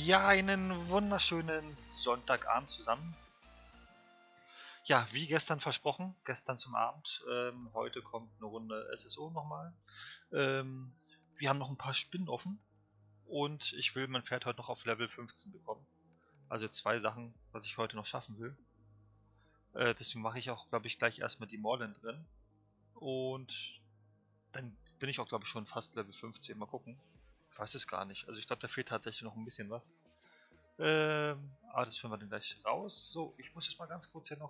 Ja, einen wunderschönen Sonntagabend zusammen. Ja, wie gestern versprochen, gestern zum Abend. Heute kommt eine Runde SSO nochmal. Wir haben noch ein paar Spinnen offen und ich will mein Pferd heute noch auf Level 15 bekommen. Also 2 Sachen, was ich heute noch schaffen will. Deswegen mache ich auch, glaube ich, gleich erstmal die Moorland drin. Und dann bin ich auch, glaube ich, schon fast Level 15. Mal gucken. Ich weiß es gar nicht. Also ich glaube, da fehlt tatsächlich noch ein bisschen was. Aber das finden wir dann gleich raus. So, ich muss jetzt mal ganz kurz hier noch...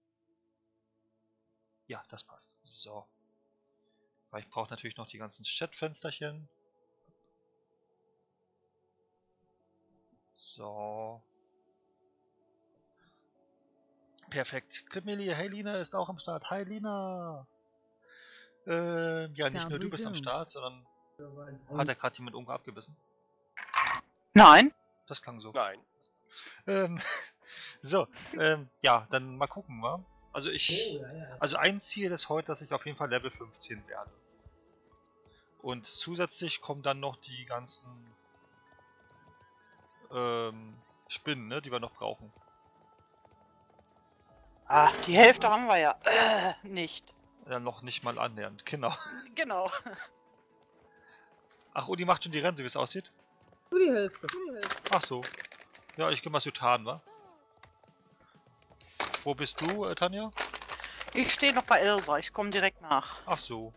Ja, das passt. So. Weil ich brauche natürlich noch die ganzen Chatfensterchen. So. Perfekt. Clipmelia, hey Lina ist auch am Start. Hi Lina! Ja, nicht nur du bist am Start, sondern... Hat er gerade jemand irgendwo abgebissen? Nein. Das klang so. Nein. So, ja, dann mal gucken, wa? Also ein Ziel ist heute, dass ich auf jeden Fall Level 15 werde. Und zusätzlich kommen dann noch die ganzen Spinnen, ne, die wir noch brauchen. Ah, die Hälfte haben wir ja nicht. Ja, noch nicht mal annähernd, genau. Genau. Ach, Uli macht schon die Rennen, so wie es aussieht? Nur die Hälfte. Ach so. Ja, ich geh mal Südhan, wa? Wo bist du, Tanja? Ich stehe noch bei Elsa, ich komme direkt nach. Ach so.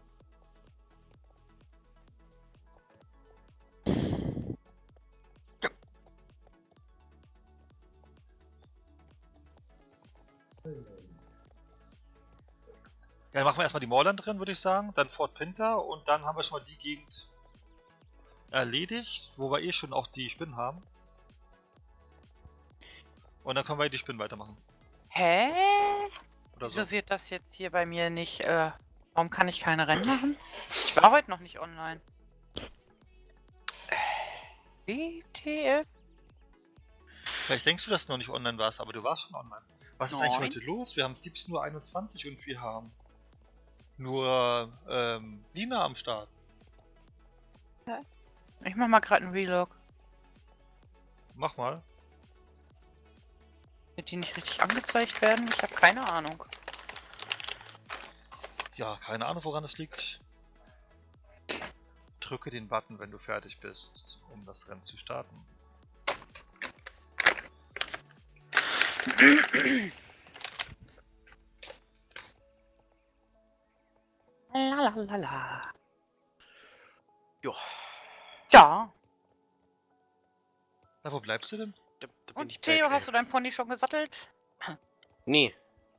Ja, dann machen wir erstmal die Moorland drin, würde ich sagen. Dann Fort Pinter und dann haben wir schon mal die Gegend erledigt, wo wir eh schon auch die Spinnen haben. Und dann können wir die Spinnen weitermachen. Hä? Oder so. Wieso wird das jetzt hier bei mir nicht, warum kann ich keine Rennen machen? Ich war heute noch nicht online. WTF? Vielleicht denkst du, dass du noch nicht online warst, aber du warst schon online. Was ist Nein. eigentlich heute los? Wir haben 17:21 Uhr und wir haben nur Lina am Start. Ich mach mal gerade einen Relog. Mach mal. Wird die nicht richtig angezeigt werden? Ich habe keine Ahnung. Ja, keine Ahnung, woran es liegt. Drücke den Button, wenn du fertig bist, um das Rennen zu starten. Lalalala. Jo. Ja. Na, wo bleibst du denn? Da bin Und ich Theo, back, hast du dein Pony schon gesattelt? Nee.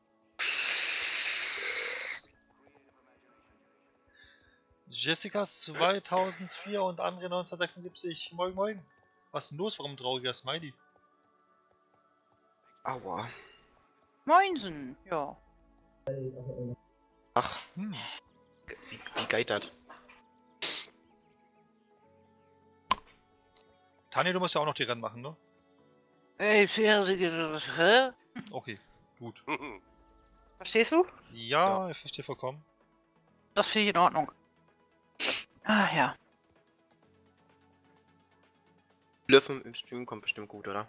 Jessica 2004 und André 1976. Moin moin. Was ist denn los? Warum trauriger Smiley? Aua. Moinsen, ja. Ach, Hm. wie geitert. Tanja, du musst ja auch noch die Rennen machen, ne? Ey, Pferdeges, hä? Okay, gut. Verstehst du? Ja, ich verstehe vollkommen. Das finde ich in Ordnung. Ah, ja. Blöffen im Stream kommt bestimmt gut, oder?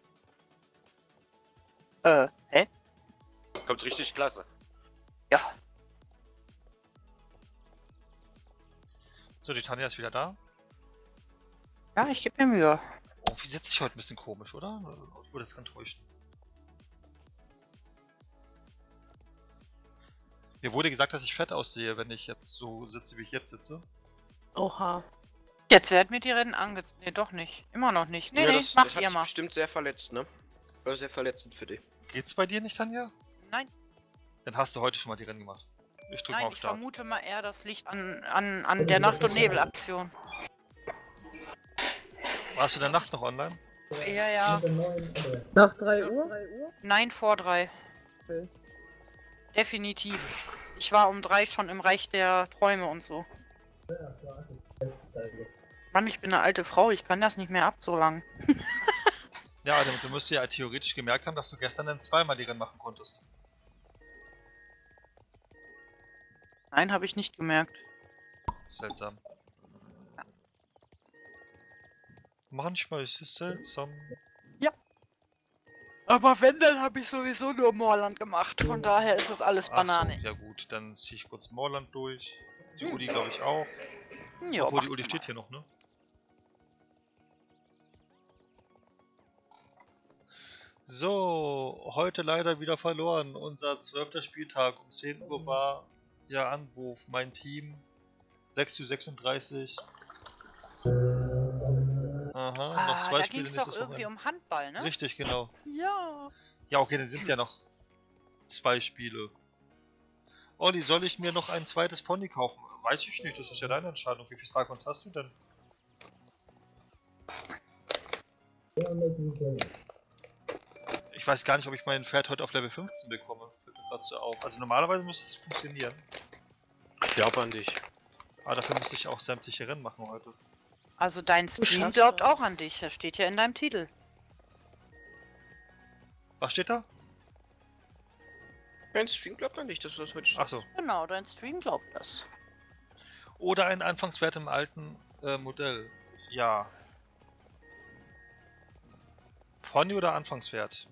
Hä? Kommt richtig klasse. Ja. So, die Tanja ist wieder da. Ja, ich gebe mir Mühe. Oh, wie sitzt sich heute ein bisschen komisch, oder? Ich würde das ganz täuschen. Mir wurde gesagt, dass ich fett aussehe, wenn ich jetzt so sitze, wie ich jetzt sitze. Oha. Jetzt werden mir die Rennen angezeigt. Nee, doch nicht. Immer noch nicht. Nee, Ja, nee, das macht hat ihr dich mal. bestimmt sehr verletzt, ne? War sehr verletzend für dich. Geht's bei dir nicht, Tanja? Nein. Dann hast du heute schon mal die Rennen gemacht. Ich drücke mal Nein, auf ich Start. vermute mal eher, das liegt an der Nacht- und Nebelaktion. Warst du in der Nacht noch online? Ja, ja. Nach 3 Uhr? Nein, vor 3. Okay. Definitiv. Ich war um 3 schon im Reich der Träume und so. Mann, ich bin eine alte Frau, ich kann das nicht mehr ab so lang. Ja, also du müsstest ja theoretisch gemerkt haben, dass du gestern dann zweimal die Rennen machen konntest. Nein, habe ich nicht gemerkt. Seltsam. Manchmal ist es seltsam. Aber wenn, dann habe ich sowieso nur Moorland gemacht. Von daher ist das alles Ach so, Banane. ja gut, dann ziehe ich kurz Moorland durch. Die Uli glaube ich auch. Ja, Obwohl die macht Uli mal. steht hier noch, ne? So, heute leider wieder verloren. Unser 12. Spieltag um 10 Uhr war ja Anruf. Mein Team 6:36. Aha, noch zwei Da Spiele ging es doch nächstes irgendwie Wochenende. um Handball, ne? Richtig, genau. Ja. Ja, okay, dann sind es ja noch 2 Spiele. Olli, soll ich mir noch ein zweites Pony kaufen? Weiß ich nicht, das ist ja deine Entscheidung. Wie viele Starcoins hast du denn? Ich weiß gar nicht, ob ich mein Pferd heute auf Level 15 bekomme. Fällt mir grad so auf. Also normalerweise müsste es funktionieren. Ich glaube an dich. Aber dafür müsste ich auch sämtliche Rennen machen heute. Also dein Stream schaffst glaubt das. auch an dich. Das steht ja in deinem Titel. Was steht da? Mein Stream glaubt an dich, dass du das heute Ach so. Genau, dein Stream glaubt das. Oder ein Anfangswert im alten Modell. Ja. Pony oder Anfangswert?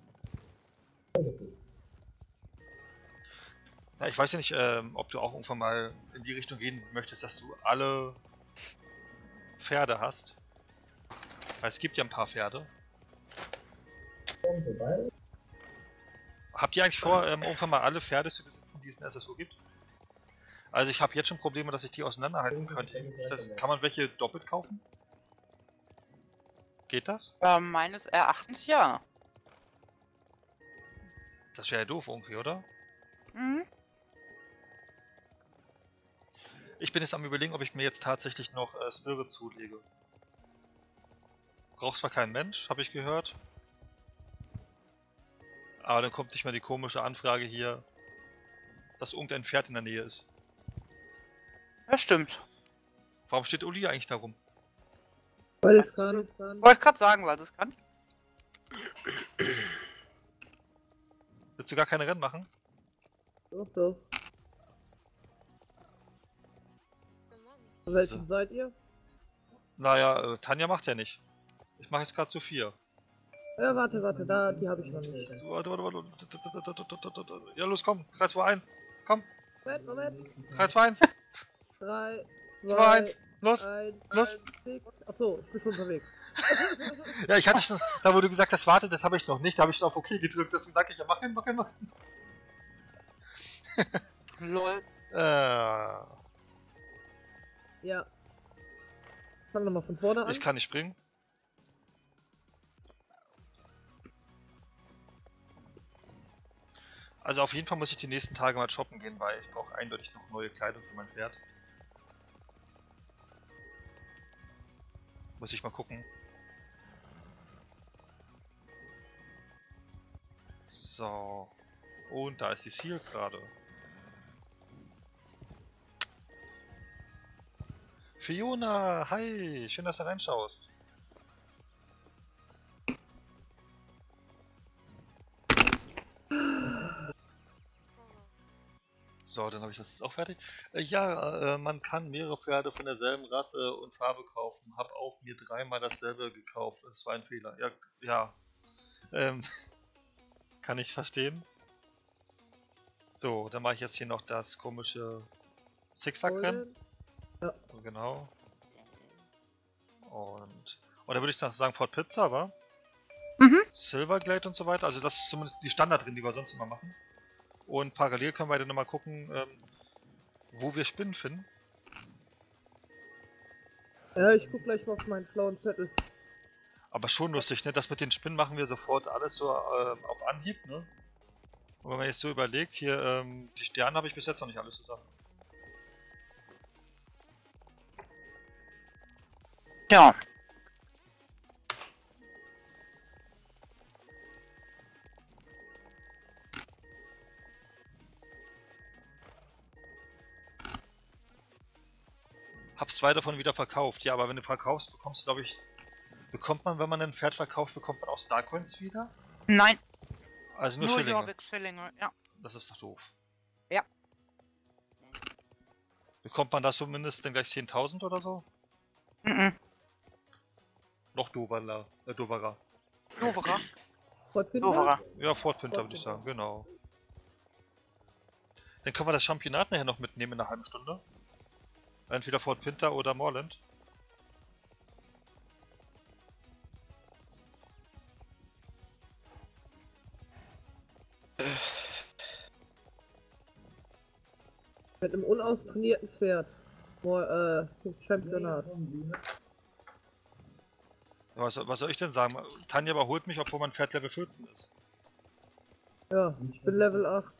Ja, ich weiß ja nicht, ob du auch irgendwann mal in die Richtung gehen möchtest, dass du alle Pferde hast. Weil es gibt ja ein paar Pferde. Habt ihr eigentlich vor, irgendwann mal alle Pferde zu besitzen, die es in SSO gibt? Also ich habe jetzt schon Probleme, dass ich die auseinanderhalten könnte. Kann man welche doppelt kaufen? Geht das? Meines Erachtens ja. Das wäre ja doof irgendwie, oder? Mhm. Ich bin jetzt am Überlegen, ob ich mir jetzt tatsächlich noch Spirit zulege. Braucht zwar kein Mensch, habe ich gehört. Aber dann kommt nicht mehr die komische Anfrage hier, dass irgendein Pferd in der Nähe ist. Das stimmt. Warum steht Uli eigentlich da rum? Weil es kann. Wollte ich gerade sagen, weil es kann. Willst du gar keine Rennen machen? Doch, doch. Von welchen seid ihr? Naja, Tanja macht ja nicht. Ich mache jetzt gerade zu 4. Ja, warte, da, die habe ich noch nicht. Warte. Ja, los, komm. 3, 2, 1. Komm. Moment. 3, 2, 1. 3, 2, 2, 1. Los. 1, los. Achso, ich bin schon unterwegs. Ja, ich hatte schon, da wo du gesagt hast, warte, das habe ich noch nicht, da habe ich schon auf OK gedrückt, deswegen sag ich ja, mach hin. Lol. Ja. Fang nochmal von vorne an. Ich kann nicht springen. Also auf jeden Fall muss ich die nächsten Tage mal shoppen gehen, weil ich brauche eindeutig noch neue Kleidung für mein Pferd. Muss ich mal gucken. So. Und da ist die Seal gerade. Fiona, hi, schön, dass du reinschaust. So, dann habe ich das jetzt auch fertig. Man kann mehrere Pferde von derselben Rasse und Farbe kaufen. Hab auch mir 3-mal dasselbe gekauft. Das war ein Fehler. Ja. Kann ich verstehen. So, dann mache ich jetzt hier noch das komische Zickzack-Rennen. Ja. Genau. Und da würde ich sagen Fort Pizza, wa? Mhm. Silverglade und so weiter. Also das ist zumindest die Standardrennen, die wir sonst immer machen. Und parallel können wir dann nochmal gucken, wo wir Spinnen finden. Ja, ich guck gleich mal auf meinen schlauen Zettel. Aber schon lustig, ne? Das mit den Spinnen machen wir sofort alles so auf Anhieb, ne? Und wenn man jetzt so überlegt, hier, die Sterne habe ich bis jetzt noch nicht alles zusammen. Ja. Hab 2 davon wieder verkauft. Ja, aber wenn du verkaufst, bekommst du, glaube ich... Bekommt man, wenn man ein Pferd verkauft, bekommt man auch Starcoins wieder? Nein, Also nur nur Schillinge. Jorvik-Schillinge, ja. Das ist doch doof. Ja. Bekommt man da zumindest dann gleich 10.000 oder so? Mhm. Noch doberer. Novera. Fort Pinter? Novera. Ja, Fort Pinter würde ich sagen, genau. Dann können wir das Championat nachher noch mitnehmen in einer halben Stunde. Entweder Fort Pinter oder Moorland. Mit einem unaustrainierten Pferd. Championat. Was soll ich denn sagen? Tanja überholt mich, obwohl mein Pferd Level 14 ist. Ja, ich bin Level 8.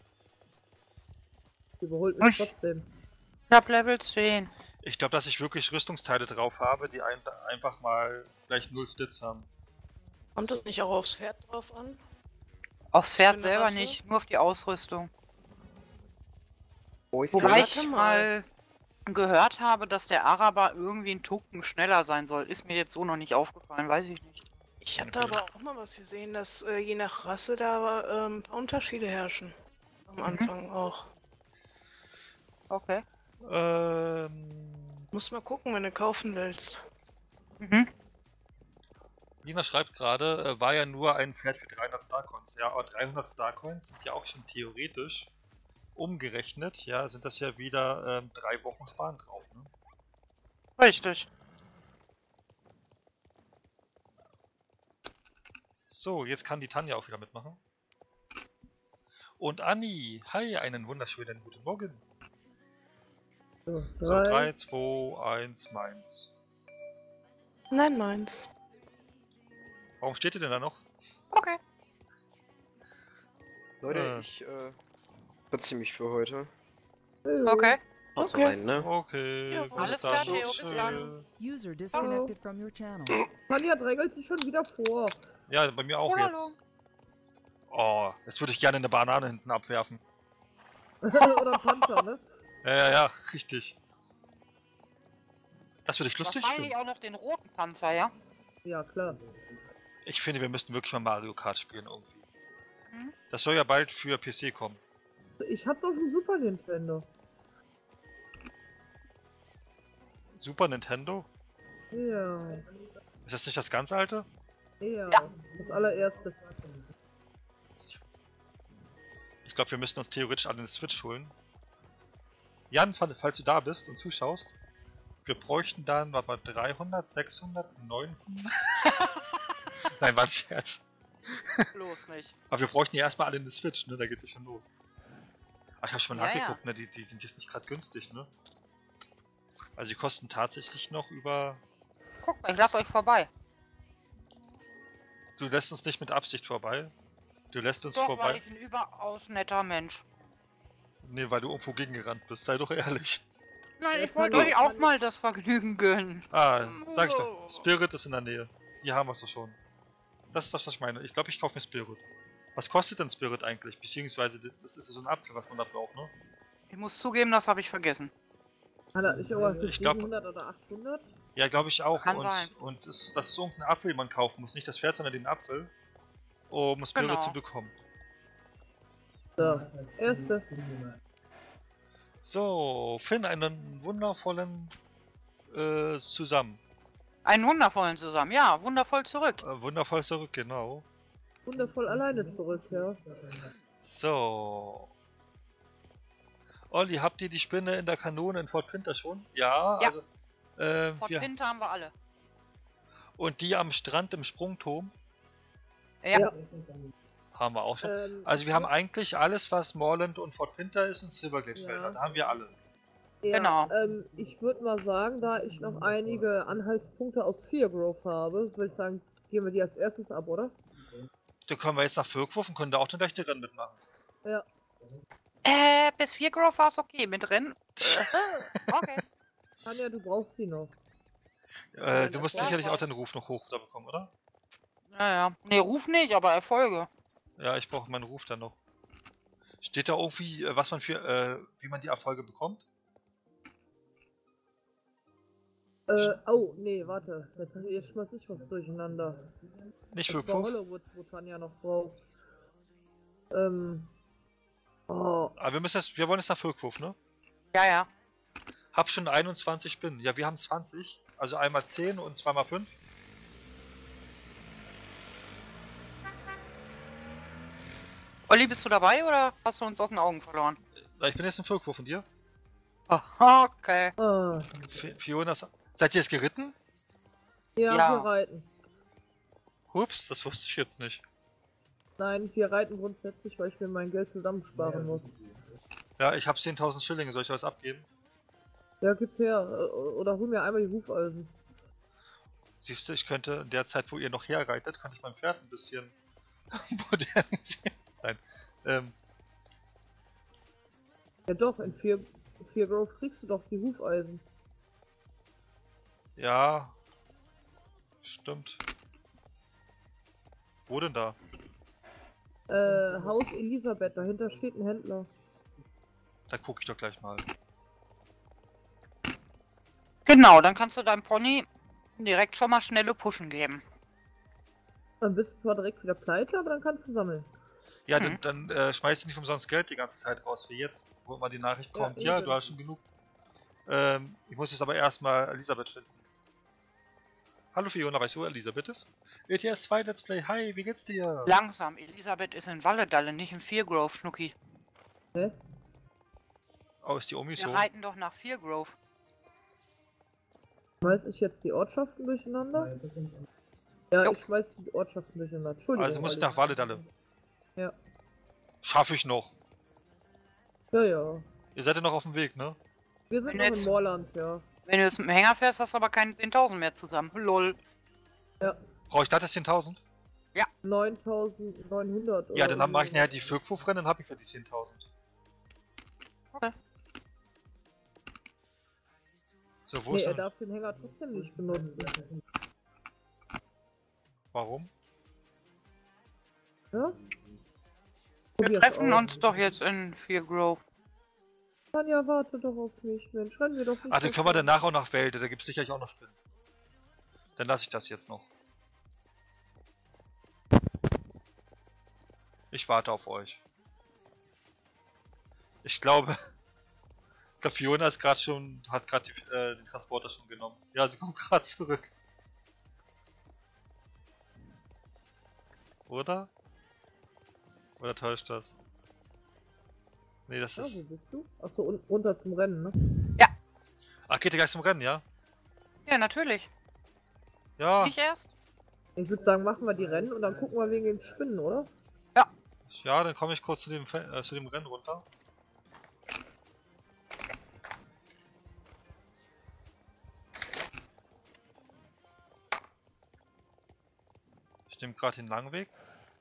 Überholt mich Ich- trotzdem. Ich hab Level 10. Ich glaube, dass ich wirklich Rüstungsteile drauf habe, die einfach mal gleich 0 Stats haben. Kommt das nicht auch aufs Pferd drauf an? Aufs Pferd Schöne selber Rasse. nicht, nur auf die Ausrüstung. Wo ich's Wobei gehört ich habe, mal gehört habe, dass der Araber irgendwie ein Tucken schneller sein soll. Ist mir jetzt so noch nicht aufgefallen, weiß ich nicht. Ich habe da aber auch mal was gesehen, dass je nach Rasse da Unterschiede herrschen. Am Anfang auch. Okay. Muss mal gucken, wenn du kaufen willst. Mhm. Lina schreibt gerade, war ja nur ein Pferd für 300 Starcoins. Ja, aber 300 Starcoins sind ja auch schon theoretisch umgerechnet, ja, sind das ja wieder 3 Wochen Sparen drauf, ne? Richtig. So, jetzt kann die Tanja auch wieder mitmachen. Und Anni, hi, einen wunderschönen guten Morgen. So, So, 3, 2, 1, meins. Nein, meins. Warum steht ihr denn da noch? Okay. Leute, ich verzieh mich für heute. Okay. Haut Okay. rein, ne? Okay, Ja, bis alles dann. klar, Theo, bis dann. User disconnected from your channel. Tanja drängelt sich schon wieder vor. Ja, bei mir auch Oh, jetzt. hallo. Oh, jetzt würde ich gerne eine Banane hinten abwerfen. Oder Panzer, ne? Ja, richtig. Das würde ich lustig Wahrscheinlich finden. auch noch den roten Panzer, ja? Ja, klar. Ich finde, wir müssten wirklich mal Mario Kart spielen irgendwie. Mhm. Das soll ja bald für PC kommen. Ich hab's auf dem Super Nintendo. Super Nintendo? Ja. Ist das nicht das ganz alte? Ja. Ja. Das allererste. Ich glaube, wir müssten uns theoretisch alle eine Switch holen. Jan, falls du da bist und zuschaust, wir bräuchten dann, warte mal, 300, 600, 900? Nein, war ein Scherz. Bloß nicht. Aber wir bräuchten ja erstmal alle eine Switch, ne? Da geht's ja schon los. Ach, ich habe schon mal Ja, nachgeguckt, ne? Die sind jetzt nicht gerade günstig, ne? Also die kosten tatsächlich noch über... Guck mal, ich lasse euch vorbei. Du lässt uns nicht mit Absicht vorbei. Du lässt uns Doch, weil vorbei. ich ein überaus netter Mensch. Nee, weil du irgendwo gegengerannt bist. Sei doch ehrlich. Nein, Ja, ich wollte kann euch ich- auch kann mal das Vergnügen gönnen. Ah, sag ich doch. Spirit ist in der Nähe. Hier haben wir es doch schon. Das ist das, was ich meine. Ich glaube, ich kaufe mir Spirit. Was kostet denn Spirit eigentlich? Beziehungsweise, das ist ja so ein Apfel, was man da braucht, ne? Ich muss zugeben, das habe ich vergessen. Hat er nicht aber für Ich glaub- 700 oder 800? Ja, glaube ich auch. Kann sein. Und das ist so ein Apfel, den man kaufen muss. Nicht das Pferd, sondern den Apfel. Um Spirit Genau. zu bekommen. So, erste. So, Finn, einen wundervollen zusammen. Einen wundervollen zusammen. Ja, wundervoll zurück. Wundervoll zurück, genau. Wundervoll alleine zurück, ja. So. Olli, habt ihr die Spinne in der Kanone in Fort Pinter schon? Ja, Ja. also. Fort Wir, Pinter haben wir alle. und die am Strand im Sprungturm Ja. Ja. haben wir auch schon. Also wir haben eigentlich alles, was Moorland und Fort Pinter ist und Silverglade Ja. Felder. Da haben wir alle. Ja, Genau. Ich würde mal sagen, da ich noch einige Anhaltspunkte aus Fear Grove habe, würde ich sagen, gehen wir die als erstes ab, oder? Da kommen wir jetzt nach Völkwurf und können da auch den gleichen Rennen mitmachen. Ja. Bis 4 Grove war es okay. Mit Rennen. Okay. Tanja, du brauchst die noch. Du musst ja, sicherlich aber- auch den Ruf noch hoch da bekommen, oder? Naja. Nee, Ruf nicht, aber Erfolge. Ja, ich brauche meinen Ruf dann noch. Steht da irgendwie, was man für, wie man die Erfolge bekommt? Oh, nee, warte. Jetzt schmeiß ich was durcheinander. Nicht Das war Völkwurf? Hollywood, wo Tanja noch braucht. Oh, Aber wir wollen jetzt nach Völkwurf, ne? Ja, ja. Hab schon 21 Spinnen. Ja, wir haben 20. Also einmal 10 und zweimal 5. Olli, bist du dabei oder hast du uns aus den Augen verloren? Ich bin jetzt im Völkwo von dir. Oh, okay. Ah, Fiona, seid ihr jetzt geritten? ja, Ja. wir reiten. Ups, das wusste ich jetzt nicht. Nein, wir reiten grundsätzlich, weil ich mir mein Geld zusammensparen muss. Ja, ich habe 10.000 Schillinge, soll ich was abgeben? Ja, gib her. Oder hol mir einmal die Hufeisen. Siehst du, ich könnte in der Zeit, wo ihr noch herreitet, könnte ich mein Pferd ein bisschen modernisieren. Nein. Ja doch, in Fear Grove kriegst du doch die Hufeisen. Ja. Stimmt. Wo denn da? Haus Elisabeth, dahinter steht ein Händler. Da gucke ich doch gleich mal. Genau, dann kannst du deinem Pony direkt schon mal schnelle Pushen geben. Dann bist du zwar direkt wieder pleite, aber dann kannst du sammeln. Ja, dann schmeißt du nicht umsonst Geld die ganze Zeit raus, wie jetzt, wo immer die Nachricht Ja, kommt. Ja, eben. du hast schon genug. Ich muss jetzt aber erstmal Elisabeth finden. Hallo Fiona, weißt du, wo Elisabeth ist? ETS 2 Let's Play, hi, wie geht's dir? Langsam, Elisabeth ist in Walledalle, nicht in Fear Grove, Schnucki. Hä? Oh, ist die Omi Wir so? reiten doch nach Fear Grove. Schmeiß ich jetzt die Ortschaften durcheinander? Ja, Jo. ich schmeiß die Ortschaften durcheinander. Entschuldigung. Also muss ich Olli. nach Walledalle. Ja. Schaffe ich noch. Ja, ja. Ihr seid ja noch auf dem Weg, ne? Wir sind Wenn noch jetzt- in Moorland, ja. Wenn du jetzt mit dem Hänger fährst, hast du aber keine 10.000 mehr zusammen. Lol. Ja. Brauche ich da das 10.000? 9.900. Ja, oder dann mache ich so. nachher die Völkwo-Rennen, dann habe ich ja die 10.000. Okay. So, wo Nee, ist er denn? darf den Hänger trotzdem nicht benutzen. Warum? Ja? Wir Probier's treffen aus. uns doch jetzt in Fear Grove. Tanja, warte doch auf mich, Mensch. Rennen wir doch nicht. Ah, dann so können wir schnell. danach auch nach Wälde, da gibt es sicherlich auch noch Spinnen. Dann lasse ich das jetzt noch. Ich warte auf euch. Ich glaube, Fiona ist gerade schon, hat gerade den Transporter schon genommen. Ja, sie kommt gerade zurück. Oder? Oder täuscht das? Nee, das Ja, ist... wo bist du? Achso, runter zum Rennen, ne? Ach, geht ihr gleich zum Rennen, ja? Ja, natürlich. Ja, Nicht erst? Ich würde sagen, machen wir die Rennen und dann gucken wir wegen den Spinnen, oder? ja, dann komme ich kurz zu dem Rennen runter. Ich nehme gerade den langen Weg.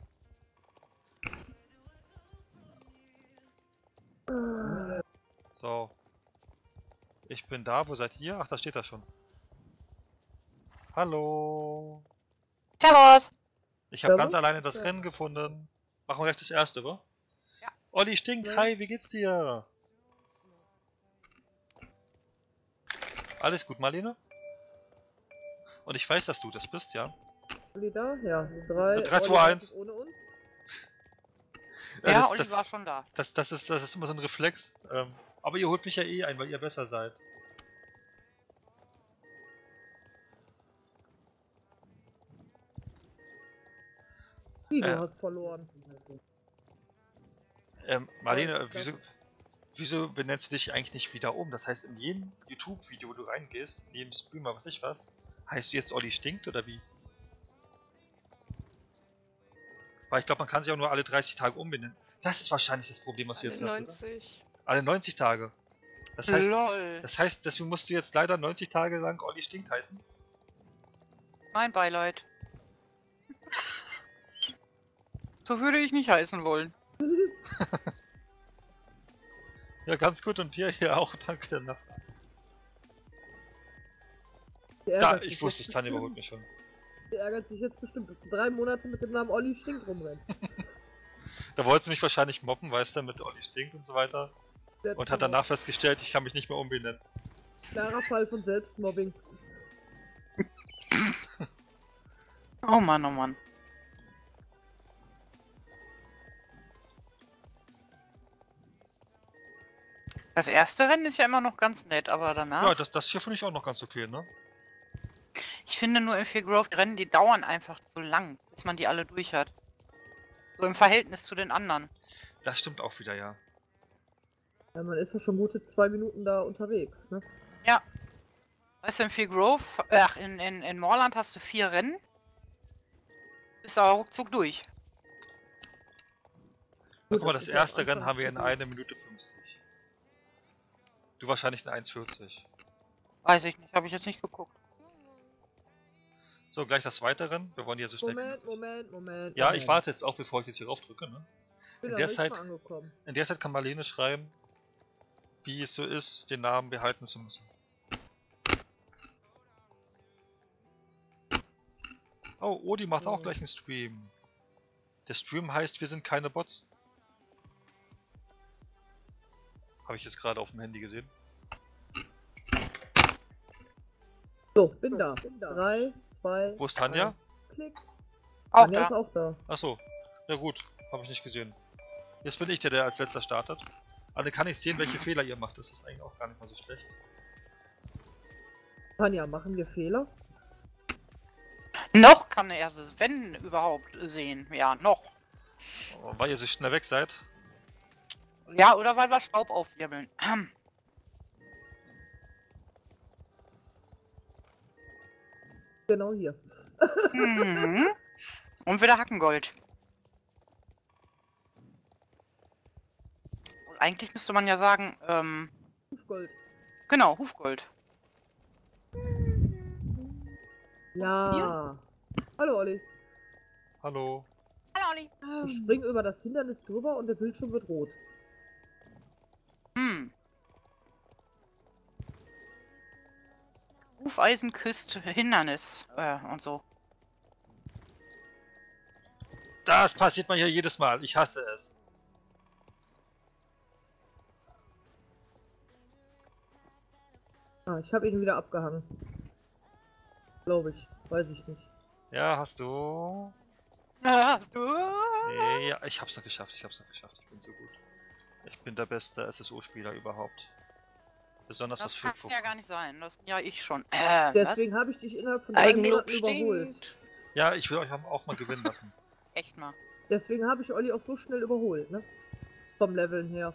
So. Ich bin da, wo seid ihr? Ach, da steht er schon. Hallo. Servus. Ich habe Servus. ganz alleine das Ja. Rennen gefunden. Machen wir gleich das erste, wa? Ja. Olli stinkt, Ja. hi, wie geht's dir? Alles gut, Marlene? Und ich weiß, dass du das bist, ja? Olli da? Ja. 3, 3, 2, 1. Ohne uns? Ja, das, Olli war schon da. das ist immer so ein Reflex. Aber ihr holt mich ja eh ein, weil ihr besser seid. Wie, du Ja. hast verloren. Marlene, Ja, wieso benennst du dich eigentlich nicht wieder um? Das heißt, in jedem YouTube-Video, wo du reingehst, in jedem Streamer, was ich was, heißt du jetzt Olli stinkt oder wie? Weil ich glaube, man kann sich auch nur alle 30 Tage umbenennen. Das ist wahrscheinlich das Problem, was du jetzt hast. Oder? 90. Alle 90 Tage. Das Lol. heißt, deswegen musst du jetzt leider 90 Tage lang Olli stinkt heißen. Mein Beileid. So würde ich nicht heißen wollen. Ja, ganz gut und dir hier auch. Danke der Nachfrage. Der Da, ärgert sich ich wusste es, jetzt Tanja bestimmt. überholt mich schon. Der ärgert sich jetzt bestimmt, dass du 3 Monate mit dem Namen Olli Stink rumrennst. Da wollte sie mich wahrscheinlich mobben, weißt du, mit Olli stinkt und so weiter. Der Und hat danach festgestellt, ich kann mich nicht mehr umbenennen. klarer Fall von Selbstmobbing. Oh Mann, oh Mann. Das erste Rennen ist ja immer noch ganz nett, aber danach... Ja, das hier finde ich auch noch ganz okay, ne? Ich finde nur in Fear Grove die Rennen, die dauern einfach zu lang, bis man die alle durch hat. So im Verhältnis zu den anderen. Das stimmt auch wieder, ja. Ja, man ist ja schon gute 2 Minuten da unterwegs, ne? Ja. Weißt du, in Fear Grove, in Moorland hast du 4 Rennen. Bist aber ruckzuck durch. Na, guck mal, das das ist ja am erste Rennen Anfang haben wir in stabil. 1 Minute 50. Du wahrscheinlich in 1,40. Weiß ich nicht, habe ich jetzt nicht geguckt. So, gleich das zweite Rennen. Wir wollen hier so schnell. Moment. Ja, ich warte jetzt auch, bevor ich jetzt hier rauf drücke, ne? Bin in da der nicht Zeit- mal angekommen. In der Zeit kann Marlene schreiben, wie es so ist, den Namen behalten zu müssen. Oh, Odi macht auch gleich einen Stream. Der Stream heißt, wir sind keine Bots. Habe ich jetzt gerade auf dem Handy gesehen. So, bin da. 3, 2. Wo ist Tanja? 1. Klick. Auch Tanja ist da. auch da. Achso, ja gut, habe ich nicht gesehen. Jetzt bin ich der als letzter startet. Aber dann kann ich sehen, welche Fehler ihr macht. Das ist eigentlich auch gar nicht mal so schlecht. Tanja, machen wir Fehler? Noch kann er es, wenn überhaupt, sehen. Ja, noch. Weil ihr so schnell weg seid. Ja, oder weil wir Staub aufwirbeln. Genau hier. Mhm. Und wieder Hackengold. Und eigentlich müsste man ja sagen, Hufgold. genau, Hufgold. Ja. Hallo Olli. Hallo. Hallo, Olli. Ich spring über das Hindernis drüber und der Bildschirm wird rot. Hufeisen küsst Hindernis und so. Das passiert mir hier jedes Mal. Ich hasse es. Ah, ich habe ihn wieder abgehangen. Glaube ich. Weiß ich nicht. Ja, hast du. Hast du? Ja, ich hab's noch geschafft. Ich bin so gut. Ich bin der beste SSO-Spieler überhaupt. Besonders Das das kann Flugfuchs. ja gar nicht sein. Das bin ja ich schon. Deswegen habe ich dich innerhalb von 3 Eigenlob Monaten überholt. stinkt. Ja, ich will euch auch mal gewinnen lassen. Echt mal. Deswegen habe ich Olli auch so schnell überholt, ne? Vom Leveln her.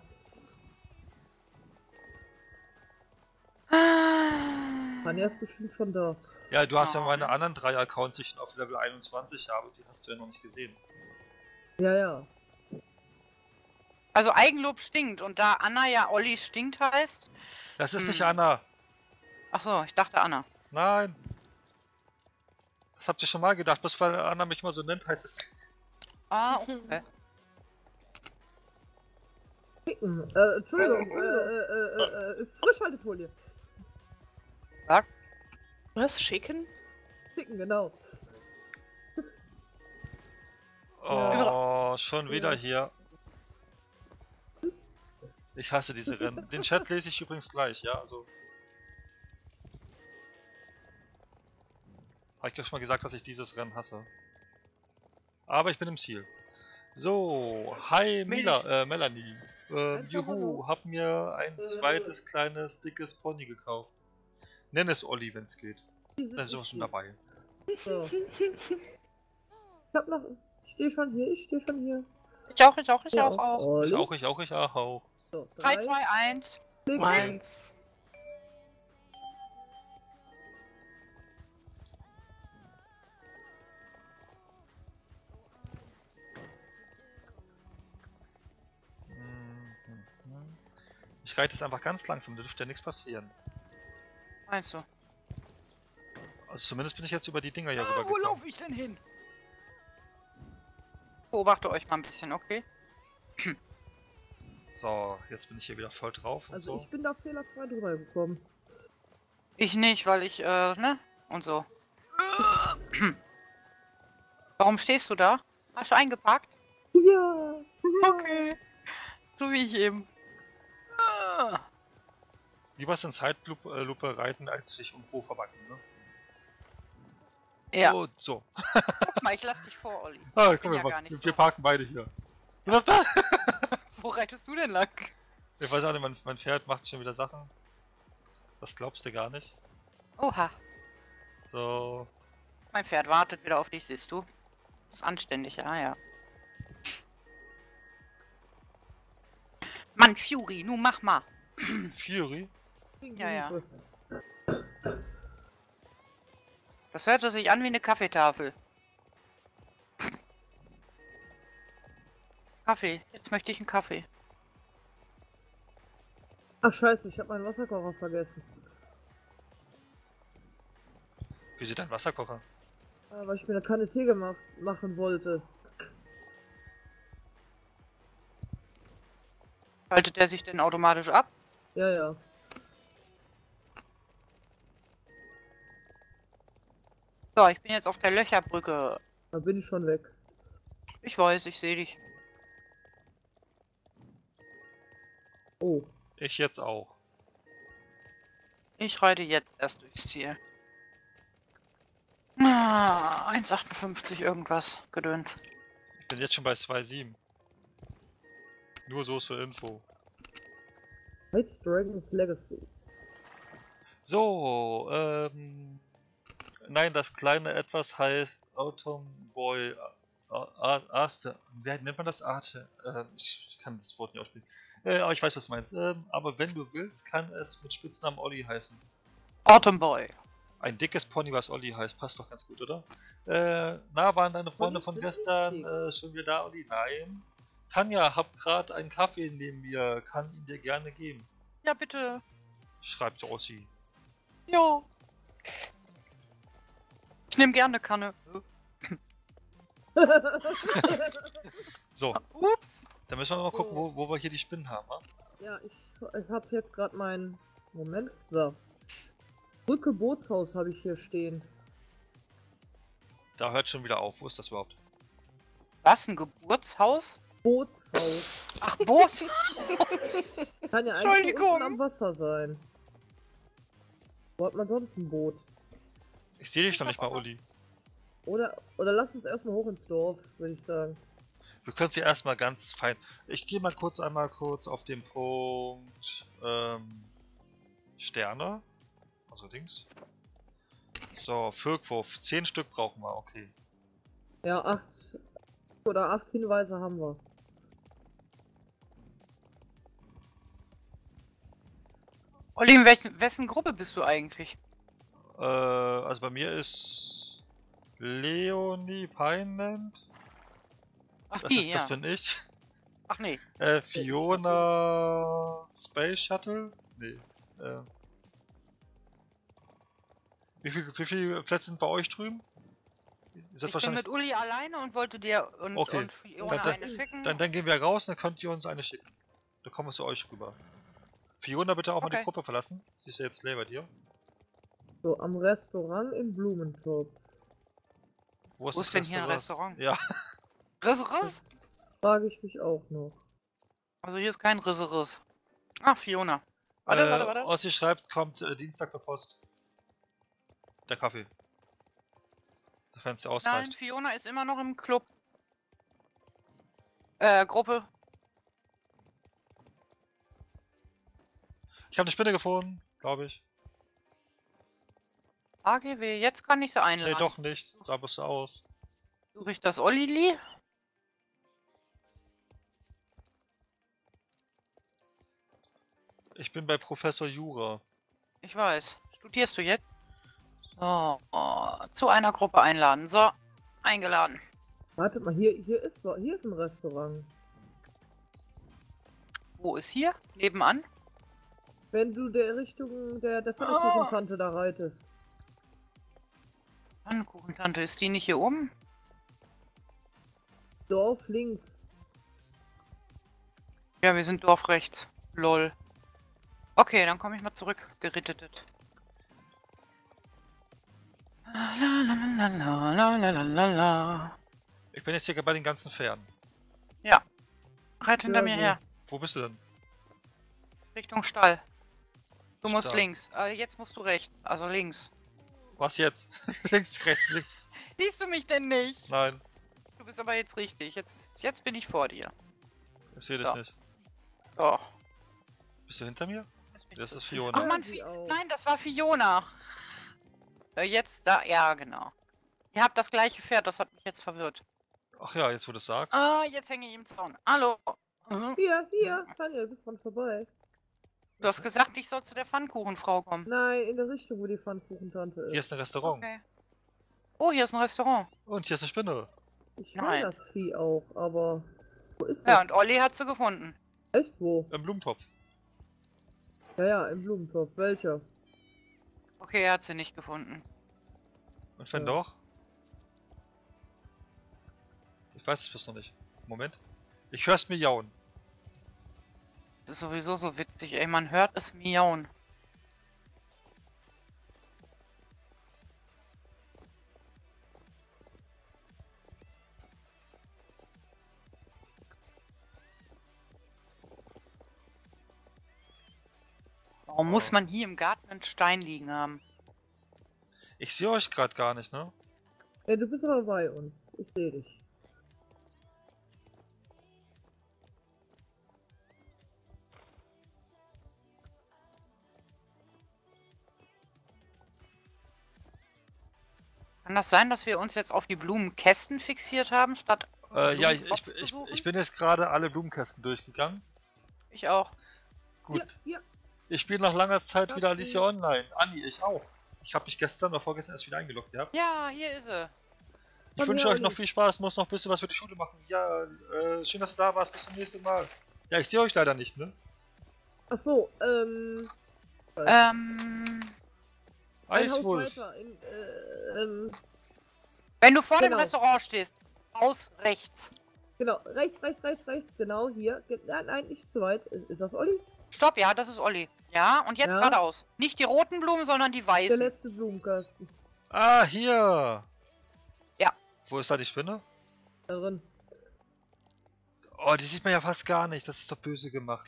Tanja ist bestimmt schon da. Ja, du hast ja Oh. meine anderen 3 Accounts, die ich schon auf Level 21 habe. Die hast du ja noch nicht gesehen. Ja, ja. Also Eigenlob stinkt und da Anna ja Olli stinkt heißt. Das ist nicht Hm. Anna. Ach so, ich dachte Anna. Nein. Das habt ihr schon mal gedacht. Bloß weil Anna mich mal so nennt, heißt es. Ah, okay. Picken. Entschuldigung. Frischhaltefolie. Was? Schicken? Picken, genau. Oh, schon wieder hier. Ich hasse diese Rennen. Den Chat lese ich übrigens gleich, ja, also. Habe ich ja schon mal gesagt, dass ich dieses Rennen hasse. Aber ich bin im Ziel. So, hi Melanie. Juhu, hab mir ein zweites kleines, dickes Pony gekauft. Nenn es Olli, wenn es geht. Da ist auch schon dabei. So. Ich hab noch. Ich stehe schon hier. Ich auch. Ja, auch. Ich auch. So, 3, 2, 1. Klick. Meins. Ich reite es einfach ganz langsam, da dürfte ja nichts passieren. Meinst du? Also zumindest bin ich jetzt über die Dinger hier Wo rübergekommen. laufe ich denn hin? Beobachte euch mal ein bisschen, okay? So, jetzt bin ich hier wieder voll drauf und Also so. ich bin da fehlerfrei drüber gekommen. Ich nicht, weil ich, ne? Und so. Warum stehst du da? Hast du eingepackt? Ja. Okay. So wie ich eben. Lieber in Zeitlupe reiten, als sich irgendwo verbacken, ne? Ja. Oh, so. Guck mal, ich lass dich vor, Olli. Ah, bin komm, ja wir, gar nicht wir so. parken beide hier. Wo reitest du denn lang? Ich weiß auch nicht, mein Pferd macht schon wieder Sachen. Das glaubst du gar nicht. Oha. So. Mein Pferd wartet wieder auf dich, siehst du? Das ist anständig, ja. Mann, Fury, nun mach mal. Fury? Ja, ja. Das hörte sich an wie eine Kaffeetafel. Kaffee. Jetzt möchte ich einen Kaffee. Ach scheiße, ich habe meinen Wasserkocher vergessen. Wie sieht dein Wasserkocher? Weil ich mir eine Kanne Tee machen wollte. Schaltet der sich denn automatisch ab? Ja, ja. So, ich bin jetzt auf der Löcherbrücke. Da bin ich schon weg. Ich weiß, ich sehe dich. Oh. Ich jetzt auch. Ich reite jetzt erst durchs Ziel. Ah, 1,58 irgendwas. Gedöns. Ich bin jetzt schon bei 2,7. Nur so zur Info. White Dragon's Legacy. So, nein, das kleine Etwas heißt Autumn Boy Aste. Wie nennt man das? Arte? Ich kann das Wort nicht aussprechen. Aber ich weiß, was du meinst. Aber wenn du willst, kann es mit Spitznamen Olli heißen. Autumn Boy. Ein dickes Pony, was Olli heißt. Passt doch ganz gut, oder? Na, waren deine Freunde von gestern schon wieder da, Olli? Nein. Tanja, hab gerade einen Kaffee neben mir. Kann ihn dir gerne geben. Ja, bitte. Schreibt Rossi. Ja. Ich nehme gerne eine Kanne. So, Ups. dann müssen wir mal gucken, wo wir hier die Spinnen haben, wa? Ja, ich habe jetzt gerade meinen... Moment. So. Brücke Bootshaus habe ich hier stehen. Da hört schon wieder auf. Wo ist das überhaupt? Was, ein Geburtshaus? Bootshaus. Ach, Boot. Kann ja eigentlich Entschuldigung. unten am Wasser sein. Wo hat man sonst ein Boot? Ich sehe dich noch nicht mal, Uli. Oder lass uns erstmal hoch ins Dorf, würde ich sagen. Wir können sie erstmal ganz fein. Ich gehe mal einmal kurz auf den Punkt Sterne. Also Dings. So, Firkwurf. 10 Stück brauchen wir, okay. Ja, 8 Hinweise haben wir. Olli, in wessen Gruppe bist du eigentlich? Also bei mir ist Leonie Peinland. Ach, Das die, ja. das bin ich. Ach, nee. Fiona Space Shuttle? Nee. Wie viele Plätze sind bei euch drüben? Ihr seid Ich bin mit Uli alleine und wollte dir und Fiona Dann- eine schicken. Dann gehen wir raus, dann könnt ihr uns eine schicken. Dann kommen wir zu euch rüber. Fiona, bitte auch mal die Okay. Gruppe verlassen. Sie ist ja jetzt leer bei dir. So, am Restaurant in Blumentopf. Wo ist Wo das ist denn hier ein Restaurant? Ja, Riss. Das frage ich mich auch noch. Also hier ist kein Riss. Ach, Fiona. Warte. Ossi schreibt, kommt Dienstag per Post. Der Kaffee. Sofern es dir Nein, ausreicht. Fiona ist immer noch im Club. Gruppe. Ich habe eine Spinne gefunden, glaube ich. AGW, jetzt kann ich sie einladen. Nee, doch nicht. Sah bloß so aus. Suche ich das Olli? Ich bin bei Professor Jura. Ich weiß. Studierst du jetzt? So, zu einer Gruppe einladen. So, eingeladen. Wartet mal, hier ist ein Restaurant. Wo ist hier? Nebenan? Wenn du der Richtung der Pfannkuchenkante da reitest. Pfannkuchentante, ist die nicht hier oben? Dorf links. Ja, wir sind Dorf rechts. Lol. Okay, dann komme ich mal zurück. Gerittetet. La. Ich bin jetzt hier bei den ganzen Pferden. Reit hinter Ja, mir so. her. Wo bist du denn? Richtung Stall. Du musst Stall. links. Jetzt musst du rechts. Also links. Was jetzt? Links, rechts, links. Siehst du mich denn nicht? Nein, Du bist aber jetzt richtig. Jetzt bin ich vor dir. ich sehe dich Ja. nicht. Doch. Bist du hinter mir? Lass mich Das kurz- ist Fiona. Ach Mann, Sie auch. nein, das war Fiona. Jetzt da, ja genau. Ihr habt das gleiche Pferd, das hat mich jetzt verwirrt. Ach ja, jetzt wo du es sagst. Ah, jetzt hänge ich im Zaun. Hallo. Hier, Tanja, du bist dran vorbei. Du hast gesagt, ich soll zu der Pfannkuchenfrau kommen. Nein, in der Richtung, wo die Pfannkuchentante Hier ist. ist ein Restaurant. Okay. Oh, hier ist ein Restaurant. Und hier ist eine Spinne. Ich Nein. meine das Vieh auch, aber wo ist Ja, das? und Olli hat sie gefunden. Echt wo? Im Blumentopf. Ja, im Blumentopf. Welcher? Okay, er hat sie nicht gefunden. Und wenn Ja. doch? Ich weiß es bloß noch nicht. Moment. Ich hör's mir jauen. Das ist sowieso so witzig, ey. Man hört es miauen. Warum muss man hier im Garten einen Stein liegen haben? Ich sehe euch gerade gar nicht, ne? Ja, du bist aber bei uns. Ich sehe dich. Kann das sein, dass wir uns jetzt auf die Blumenkästen fixiert haben, statt... Ja, Blumentopf zu suchen? ich bin jetzt gerade alle Blumenkästen durchgegangen. Ich auch. Gut. Hier. Ich spiele nach langer Zeit wieder Schatzi. Alicia Online. Anni, ich auch. Ich habe mich gestern oder vorgestern erst wieder eingeloggt gehabt. Ja, hier ist sie. Ich Von wünsche mir euch noch Olli. viel Spaß, muss noch ein bisschen was für die Schule machen. Ja, schön, dass du da warst. Bis zum nächsten Mal. Ja, ich sehe euch leider nicht, ne? Ach so, Ähm... ein Haus Eiswolf. weiter. Wenn du vor dem Genau. Restaurant stehst, aus rechts. Genau, rechts, genau, hier. Nein, nicht zu weit. Ist das Olli? Stopp, ja, das ist Olli. Ja, und jetzt Ja. geradeaus. Nicht die roten Blumen, sondern die Der weißen. letzte Blumenkasten. Ah, hier. Ja. Wo ist da die Spinne? Da drin. Oh, die sieht man ja fast gar nicht. Das ist doch böse gemacht.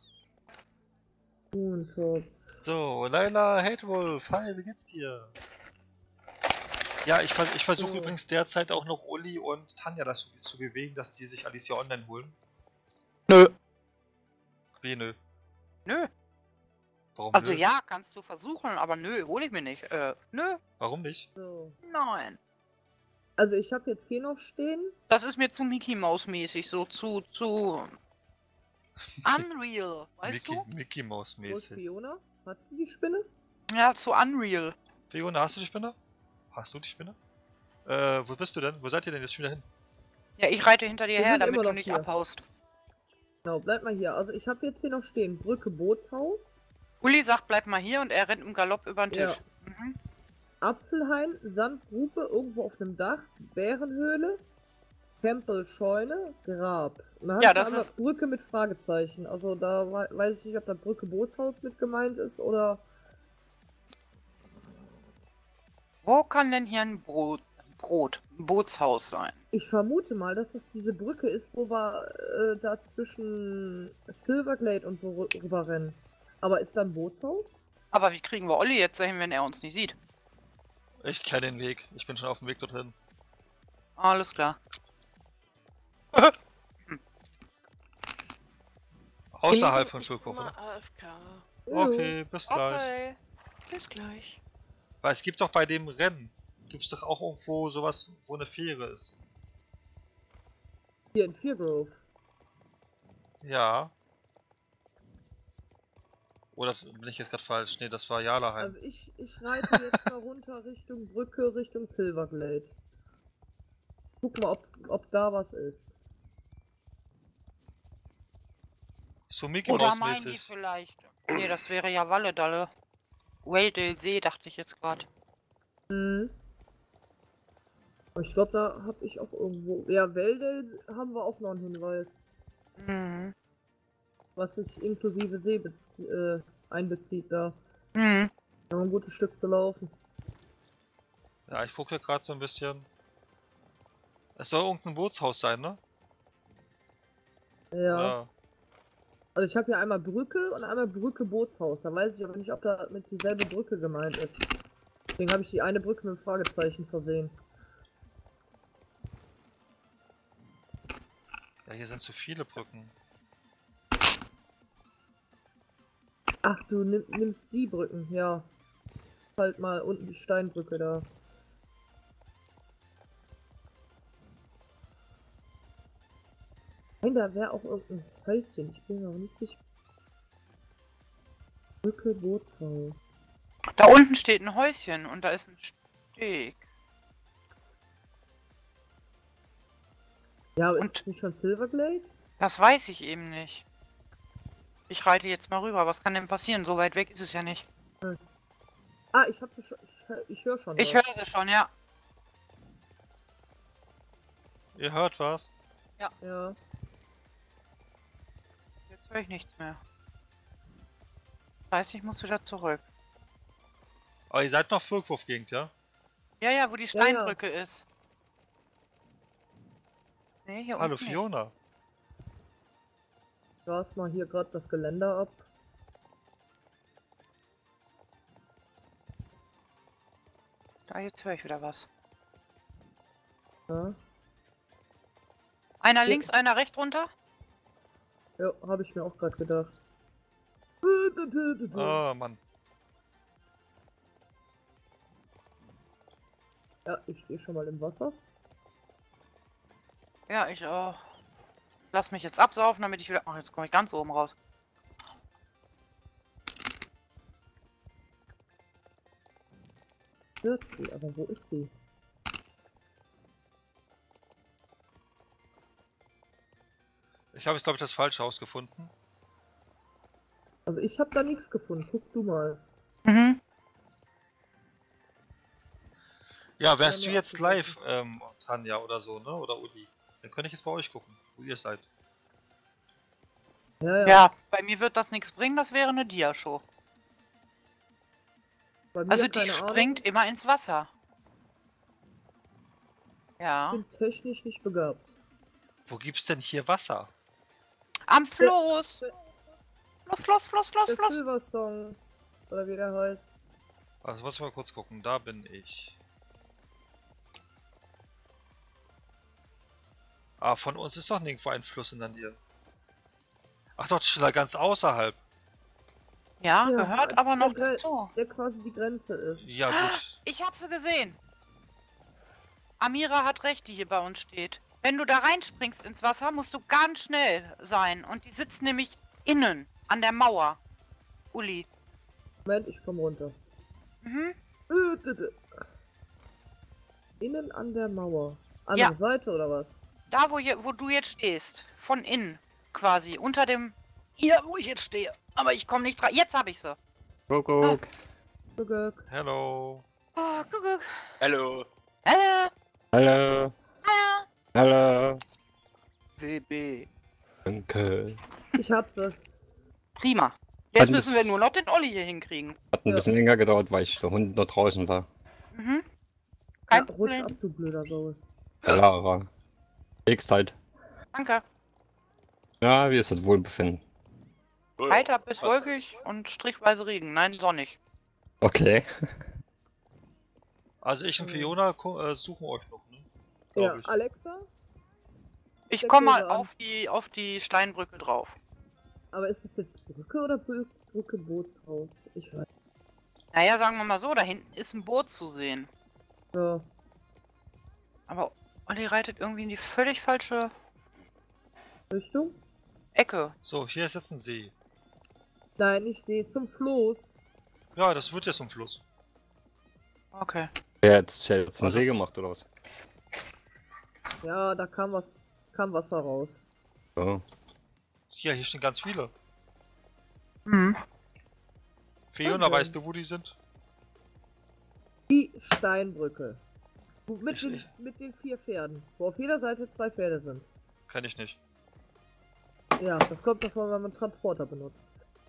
Blumentopf. So, Laila Hatewolf. Hi, wie geht's dir? Ja, ich versuche So. übrigens derzeit auch noch Uli und Tanja dazu zu bewegen, dass die sich Alicia Online holen. Nö. Wie, nö. Nö. Warum Also nö? ja, kannst du versuchen, aber nö, hole ich mir nicht. Nö. Warum nicht? So. Nein. Also ich habe jetzt hier noch stehen. Das ist mir zu Mickey Mouse mäßig, so zu Unreal, weißt Mickey Mouse Wo ist mäßig. Fiona? Hat sie die Spinne? du? Ja, zu Unreal. Fiona, hast du die Spinne? Hast du die Spinne? Wo bist du denn? Wo seid ihr denn jetzt schon wieder hin? Ja, ich reite hinter dir Wir her, sind damit immer du noch nicht hier. abhaust. Genau, bleib mal hier. Also ich habe jetzt hier noch stehen. Brücke Bootshaus. Uli sagt, bleib mal hier und er rennt im Galopp über den Ja. Tisch. Mhm. Apfelhain, Sandgrube, irgendwo auf einem Dach, Bärenhöhle, Tempelscheune, Grab. Und dann Ja, hab ich das einmal ist- Brücke mit Fragezeichen. Also da weiß ich nicht, ob da Brücke Bootshaus mit gemeint ist oder... Wo kann denn hier ein Bootshaus sein? Ich vermute mal, dass das diese Brücke ist, wo wir da zwischen Silverglade und so rüber rennen. Aber ist da ein Bootshaus? Aber wie kriegen wir Olli jetzt dahin, wenn er uns nicht sieht? Ich kenne den Weg. Ich bin schon auf dem Weg dorthin. Alles klar. Außerhalb von Ich Schulkofen. bin mal AFK. Okay, bis gleich. Okay. Bis gleich. Weil es gibt doch bei dem Rennen, gibt es doch auch irgendwo sowas, wo eine Fähre ist. Hier in Feargrove. Ja. Oder bin ich jetzt gerade falsch? Nee, das war Jalaheim. Also ich reite jetzt mal runter Richtung Brücke, Richtung Silverglade. Guck mal, ob da was ist. So Mickey Oder Mouse meinen die mäßig. vielleicht? Nee, das wäre ja Walledalle. Waledale See, dachte ich jetzt gerade. Mhm. Ich glaube, da habe ich auch irgendwo... Ja, Wäldel haben wir auch noch einen Hinweis. Mhm. Was sich inklusive See einbezieht da. Mhm. Noch ein gutes Stück zu laufen. Ja, ich gucke hier gerade so ein bisschen. Es soll irgendein Bootshaus sein, ne? Ja. Oder? Also ich habe hier einmal Brücke und einmal Brücke Bootshaus. Da weiß ich aber nicht, ob da mit dieselbe Brücke gemeint ist. Deswegen habe ich die eine Brücke mit dem Fragezeichen versehen. Ja, hier sind zu viele Brücken. Ach, du nimmst die Brücken, ja. Halt mal unten die Steinbrücke da. Nein, da wäre auch irgendein Häuschen. Ich bin mir auch nicht sicher. Brücke, Bootshaus. Da unten steht ein Häuschen und da ist ein Steg. Ja, aber Und- ist es nicht schon Silverglade? Das weiß ich eben nicht. Ich reite jetzt mal rüber. Was kann denn passieren? So weit weg ist es ja nicht. Ah, ich hab sie schon. Ich höre schon. Ich was. höre sie schon, ja. Ihr hört was? Ja. Jetzt höre ich nichts mehr. Das heißt, ich muss wieder zurück. Aber ihr seid noch Völkwurf-Gegend, ja? Ja, ja, wo die ja. Steinbrücke ist. Nee, hier Hallo unten nicht. Fiona. Ras mal hier gerade das Geländer ab. Da, jetzt höre ich wieder was. Ja. Einer links, einer rechts runter. Ja, habe ich mir auch gerade gedacht. Oh Mann. Ja, ich stehe schon mal im Wasser. Ja, ich auch. Lass mich jetzt absaufen, damit ich wieder... Ach, jetzt komme ich ganz oben raus. Hört sie, aber wo ist sie? Ich habe jetzt, glaube ich, das falsche Haus gefunden. Also ich habe da nichts gefunden. Guck du mal. Mhm. Ja, wärst Ja, du mir jetzt abgefunden. live, Tanja oder so, ne? Oder Uli? Dann könnte ich jetzt bei euch gucken, wo ihr seid. Ja, ja. Ja, bei mir wird das nichts bringen, das wäre eine Dia-Show. Bei mir, Also die keine springt immer ins Wasser. Ja. Ahnung, bin technisch nicht begabt. Wo gibt's denn hier Wasser? Am Floß! Floß, Floß, Der Floß. Silver Song. Oder wie der heißt. Also muss ich mal kurz gucken, da bin ich. Ah, von uns ist doch nirgendwo ein Fluss in der Nähe. Ach doch, schon da ganz außerhalb. Ja, Ja, gehört aber noch der Gre- dazu. Der quasi die Grenze ist. Ja gut. Ich hab sie gesehen. Amira hat recht, die hier bei uns steht. Wenn du da reinspringst ins Wasser, musst du ganz schnell sein. Und die sitzt nämlich innen an der Mauer. Uli. Moment, ich komme runter. Mhm. Innen an der Mauer. Andere Ja. Seite oder was? Da, wo du jetzt stehst. Von innen. Quasi. Unter dem... Hier, wo ich jetzt stehe. Aber ich komme nicht rein. Jetzt hab ich sie. Kuckuck. Guck. Hello. Oh, guck. Hallo. Hallo. Hallo. Hallo. Hallo. WB. Danke. Ich hab sie. Prima. Jetzt Hat müssen wir es- nur noch den Olli hier hinkriegen. Hat ein Ja. bisschen länger gedauert, weil ich der Hund noch draußen war. Mhm. Kein Rutsch Problem. ab, du blöder Gaul. Lara. Halt. Danke. Ja, wie ist das Wohlbefinden? Cool. Heiter bis Was? wolkig und strichweise Regen. Nein, sonnig. Okay. Also ich und Fiona suchen euch noch, ne? Ja, Glaube ich. Alexa? Ich Der komme mal Käse an. auf die Steinbrücke drauf. Aber ist es jetzt Brücke oder Brücke Bootshaus? Ich weiß. Naja, sagen wir mal so, da hinten ist ein Boot zu sehen. Ja. Aber Olli reitet irgendwie in die völlig falsche Richtung? Ecke. So, hier ist jetzt ein See. Nein, ich sehe zum Floß. Ja, das wird jetzt zum Fluss. Okay. Der hat jetzt einen Was See ist- gemacht, oder was? Ja, da kam Wasser raus. So. Hier stehen ganz viele. Mhm. Fiona, Okay. weißt du, wo die sind? Die Steinbrücke. Mit Ich- mit den 4 Pferden. Wo auf jeder Seite 2 Pferde sind. Kenn ich nicht. Ja, das kommt davon, wenn man Transporter benutzt.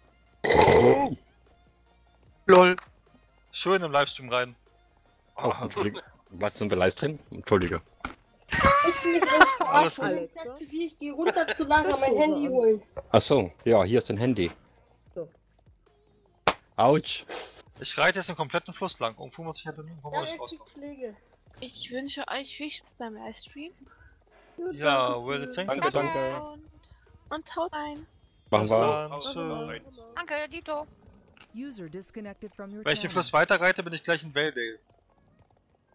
Lol. Schön im Livestream rein. Oh, Ah, Entschuldigung. Was sind wir Livestream? Entschuldige. Ich will mich Alles verarschen. gut. Ich sagte, wie ich gehe runter zu langsam mein Handy holen. Achso, ja, hier ist ein Handy. So. Autsch. ich reite jetzt den kompletten Fluss lang. Irgendwo muss ich ja dann irgendwo Ja, mal er rauskommen. kriegt Schläge. Ich wünsche euch viel Spaß beim Livestream. Ja, well, thank you. Danke, danke. Und haut ein. Machen Bis wir. dann. Aus- Schön. Danke, Dito. User disconnected from your Wenn ich den channel. Fluss weiter reite, bin ich gleich in Valedale.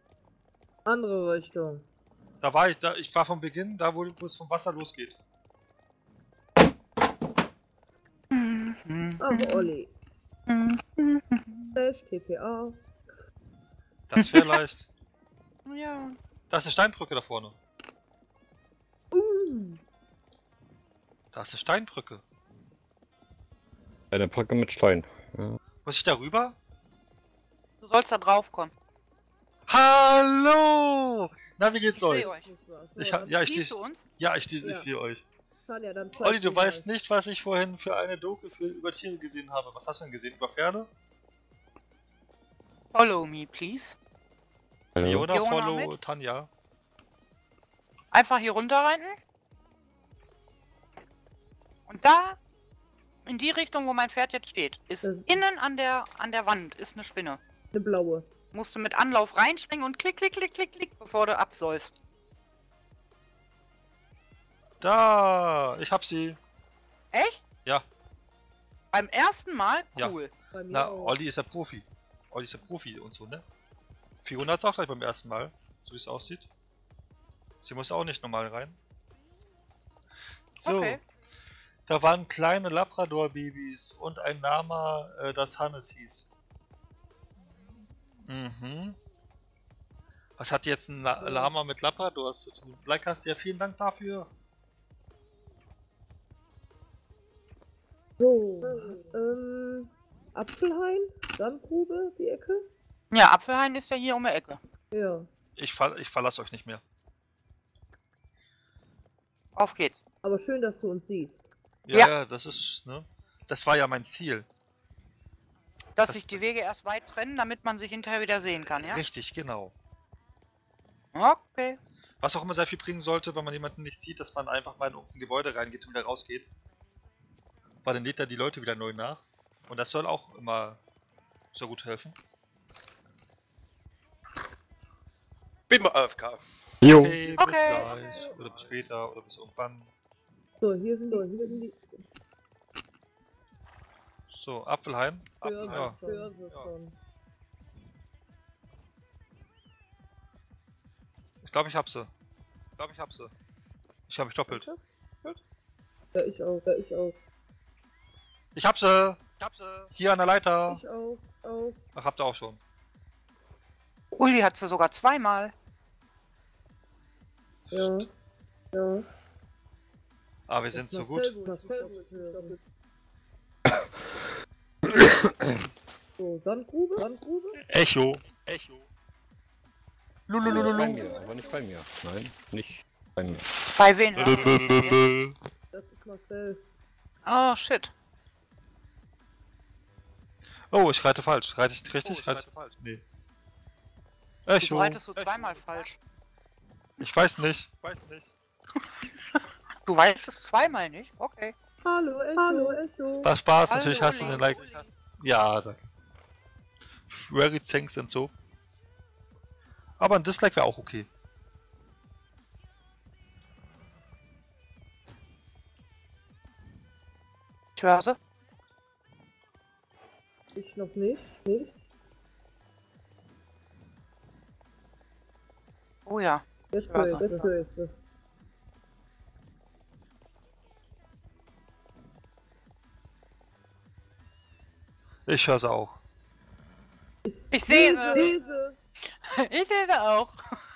Andere Richtung. Ich war vom Beginn, da wo es vom Wasser losgeht. Ach, Olli. TPA. Das wäre leicht. Ja. Da ist eine Steinbrücke da vorne. Da ist eine Steinbrücke. Eine Brücke mit Stein. Ja. Muss ich da rüber? Du sollst da drauf kommen. Hallo! Na, wie geht's Ich euch? sehe euch. Siehst du uns? Ich sehe euch. Tanja, dann zeig Olli, du dir weißt mal. nicht, was ich vorhin für eine Doku über Tiere gesehen habe. Was hast du denn gesehen? Über Pferde? Follow me, please. Hallo. Fiona, Fiona follow mit? Tanja. Einfach hier runter reiten. Und da, in die Richtung, wo mein Pferd jetzt steht, ist Das- innen an der Wand ist eine Spinne. Eine blaue. Musst du mit Anlauf reinspringen und klick, klick, klick, klick, klick, bevor du absäust. Da! Ich hab sie. Echt? Ja. Beim ersten Mal? Ja. Cool. Bei mir Na, auch. Olli ist ja Profi. Olli ist ja Profi und so, ne? Fiona hat's auch gleich beim ersten Mal. So wie es aussieht. Sie muss auch nicht normal rein. So. Okay. Da waren kleine Labrador-Babys und ein Lama, das Hannes hieß. Mhm. Was hat jetzt ein Lama mit Labradors zu tun? Leicester, vielen Dank dafür. So, Apfelhain, Sandgrube, die Ecke. Ja, Apfelhain ist ja hier um die Ecke. Ja, Ich verlasse euch nicht mehr. Auf geht's. aber schön, dass du uns siehst. Ja, das ist, ne? Das war ja mein Ziel. Dass Das- sich die Wege erst weit trennen, damit man sich hinterher wieder sehen kann, ja? Richtig, genau. Okay. Was auch immer sehr viel bringen sollte, wenn man jemanden nicht sieht, dass man einfach mal in irgendein Gebäude reingeht und wieder rausgeht. Weil dann lädt er die Leute wieder neu nach. Und das soll auch immer so gut helfen. Bin mal AFK. Jo. Okay, bis Okay. gleich. Oder bis später oder bis irgendwann. So, hier sind die So, Apfelhain. Börse, Ja. Börse Ja. von. Ich glaube, ich hab sie. Ich habe mich doppelt. Ja, ich auch, ja, ich auch. Ich hab sie. Hier an der Leiter. Ich auch, auch. Ach, habt ihr auch schon. Uli hat sie sogar zweimal. Ja, ja. Ah, wir sind so gut. So, Sandgrube. Echo. Bei Lulululu. mir, aber nicht bei mir. Nein, nicht bei mir. Bei wen? Das ist Marcel. Oh, shit. Oh, ich reite falsch. Reite ich richtig? Nee. Echo. Wieso reitest du zweimal falsch? Ich weiß nicht. Du weißt es zweimal nicht? Okay. Hallo, Echo. War Spaß, Hallo, natürlich hast du Uli. den Like. Ja, danke. Very thanks and so. Aber ein Dislike wäre auch okay. Ich höre sie. Ich noch nicht. Oh ja. Jetzt höre höre ich, höre ich. Ich höre sie auch. Ich sehe sie. Lese. Ich sehe sie auch.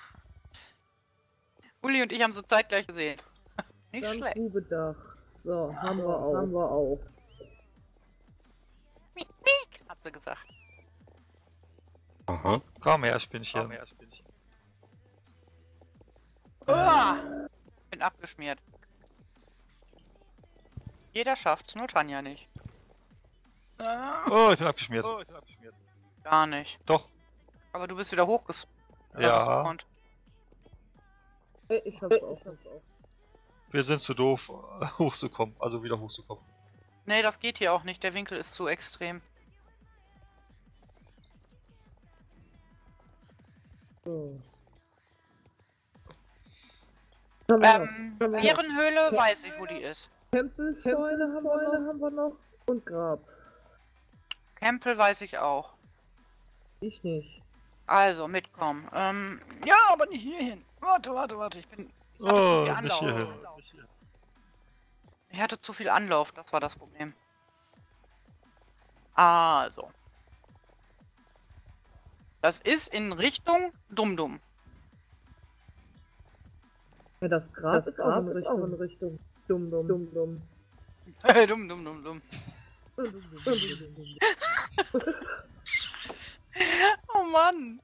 Uli und ich haben sie zeitgleich gesehen. Nicht schlecht. Sandgrube-Dach. So, haben wir auch. Miek, miek, hat sie gesagt. Aha. Komm her, Spinnchen. Uah. Bin abgeschmiert. Jeder schafft's, nur Tanja nicht. Oh, ich bin abgeschmiert. Gar nicht. Doch. Aber du bist wieder Ja. gespawnt. Ich hab's auch. Wir sind zu doof, hochzukommen. Also wieder hochzukommen. Nee, das geht hier auch nicht. Der Winkel ist zu extrem. So. Bärenhöhle weiß ich, wo die ist. Tempelscheune haben wir noch. Und Grab. Tempel weiß ich auch. Ich nicht. Also, mitkommen. Ja, aber nicht hierhin. Warte. Ich hatte zu Oh, viel nicht Anlauf. hierhin. Ich hatte zu viel Anlauf, das war das Problem. Also. Das ist in Richtung Dum-Dum. Ja, das Grab ist auch in Richtung. Dumm. Dum-Dum. Oh Mann.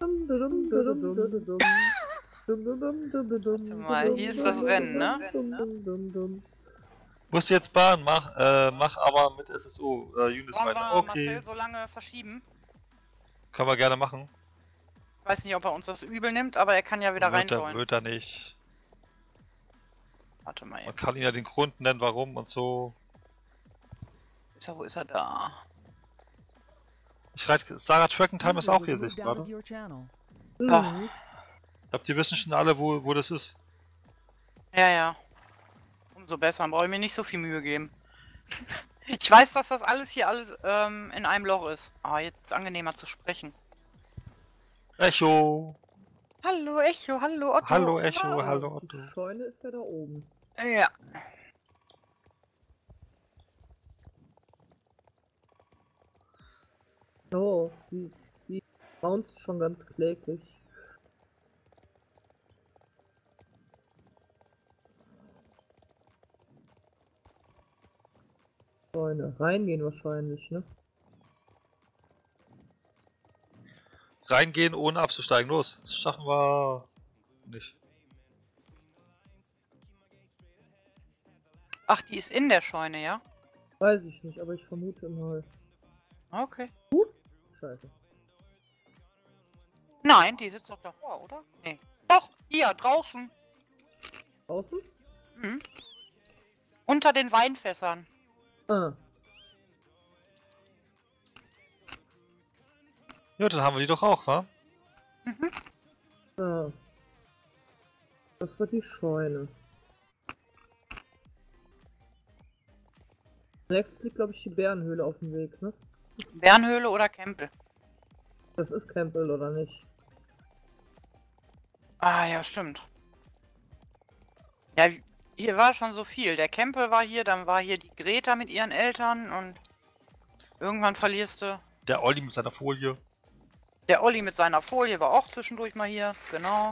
Warte mal, hier ist das Rennen, ne? Musst du jetzt Bahn, mach aber mit SSO, Unis Wollen weiter. wir Okay, Marcel so lange verschieben? können wir gerne machen. Ich weiß nicht, ob er uns das übel nimmt, aber er kann ja wieder reinjoinen. Wird er nicht. Warte mal Man eben. kann ihn ja den Grund nennen, warum und so. Wo ist er da? Sarah Tracken Time ist User auch was hier, moved sehe ich out gerade. of your channel. Oh. Ich glaube, die wissen schon alle, wo das ist. Ja. Umso besser, dann brauche ich mir nicht so viel Mühe geben. Ich weiß, dass das alles hier in einem Loch ist. Ah, jetzt ist es angenehmer zu sprechen. Echo! Hallo Echo, hallo Otto. Hallo Echo, hallo Otto. Die Scheune ist ja da oben. Ja. Oh, die bounced schon ganz kläglich. Scheune. Reingehen wahrscheinlich, ne? Reingehen, ohne abzusteigen. Los, das schaffen wir nicht. Ach, die ist in der Scheune, ja? Weiß ich nicht, aber ich vermute mal. Okay. Scheiße. Nein, die sitzt doch davor, oder? Nee. Doch, hier, draußen. Außen? Mhm. Unter den Weinfässern. Ah. Ja, dann haben wir die doch auch, wa? Mhm. Ah. Das war die Scheune. Nächstes liegt, glaube ich, die Bärenhöhle auf dem Weg, ne? Bärenhöhle oder Kempel? Das ist Campbell, oder nicht? Ah, ja, stimmt. Ja, hier war schon so viel. Der Kempel war hier, dann war hier die Greta mit ihren Eltern und irgendwann verlierst du. Der Olli mit seiner Folie. Der Olli mit seiner Folie war auch zwischendurch mal hier, genau.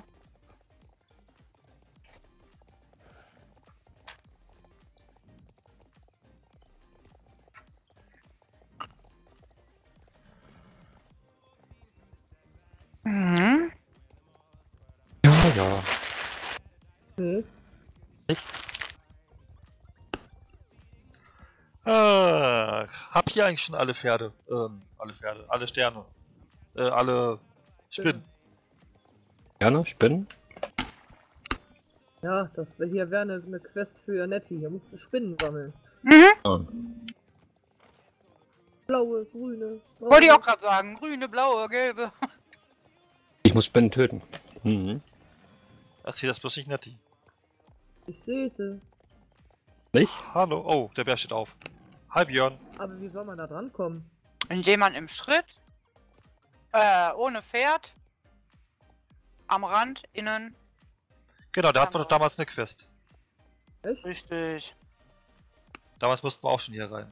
Mhm. Ja. Nee. Hab hier eigentlich schon alle Pferde. Alle Sterne. Alle Spinnen. Gerne, Spinnen? Ja, das wäre eine Quest für Janetti. Hier musst du Spinnen sammeln. Mhm. Ah. Blaue, grüne, braune. Wollte ich auch gerade sagen. Grüne, blaue, gelbe. Ich muss Spinnen töten. Mhm. Erzähl das bloß nicht Netti. Ich sehe sie. Nicht? Hallo. Oh, der Bär steht auf. Hi Björn. Aber wie soll man da dran kommen? Indem man im Schritt, ohne Pferd, am Rand, innen. Genau, da hatten wir doch damals eine Quest. Echt? Richtig. Damals mussten wir auch schon hier rein.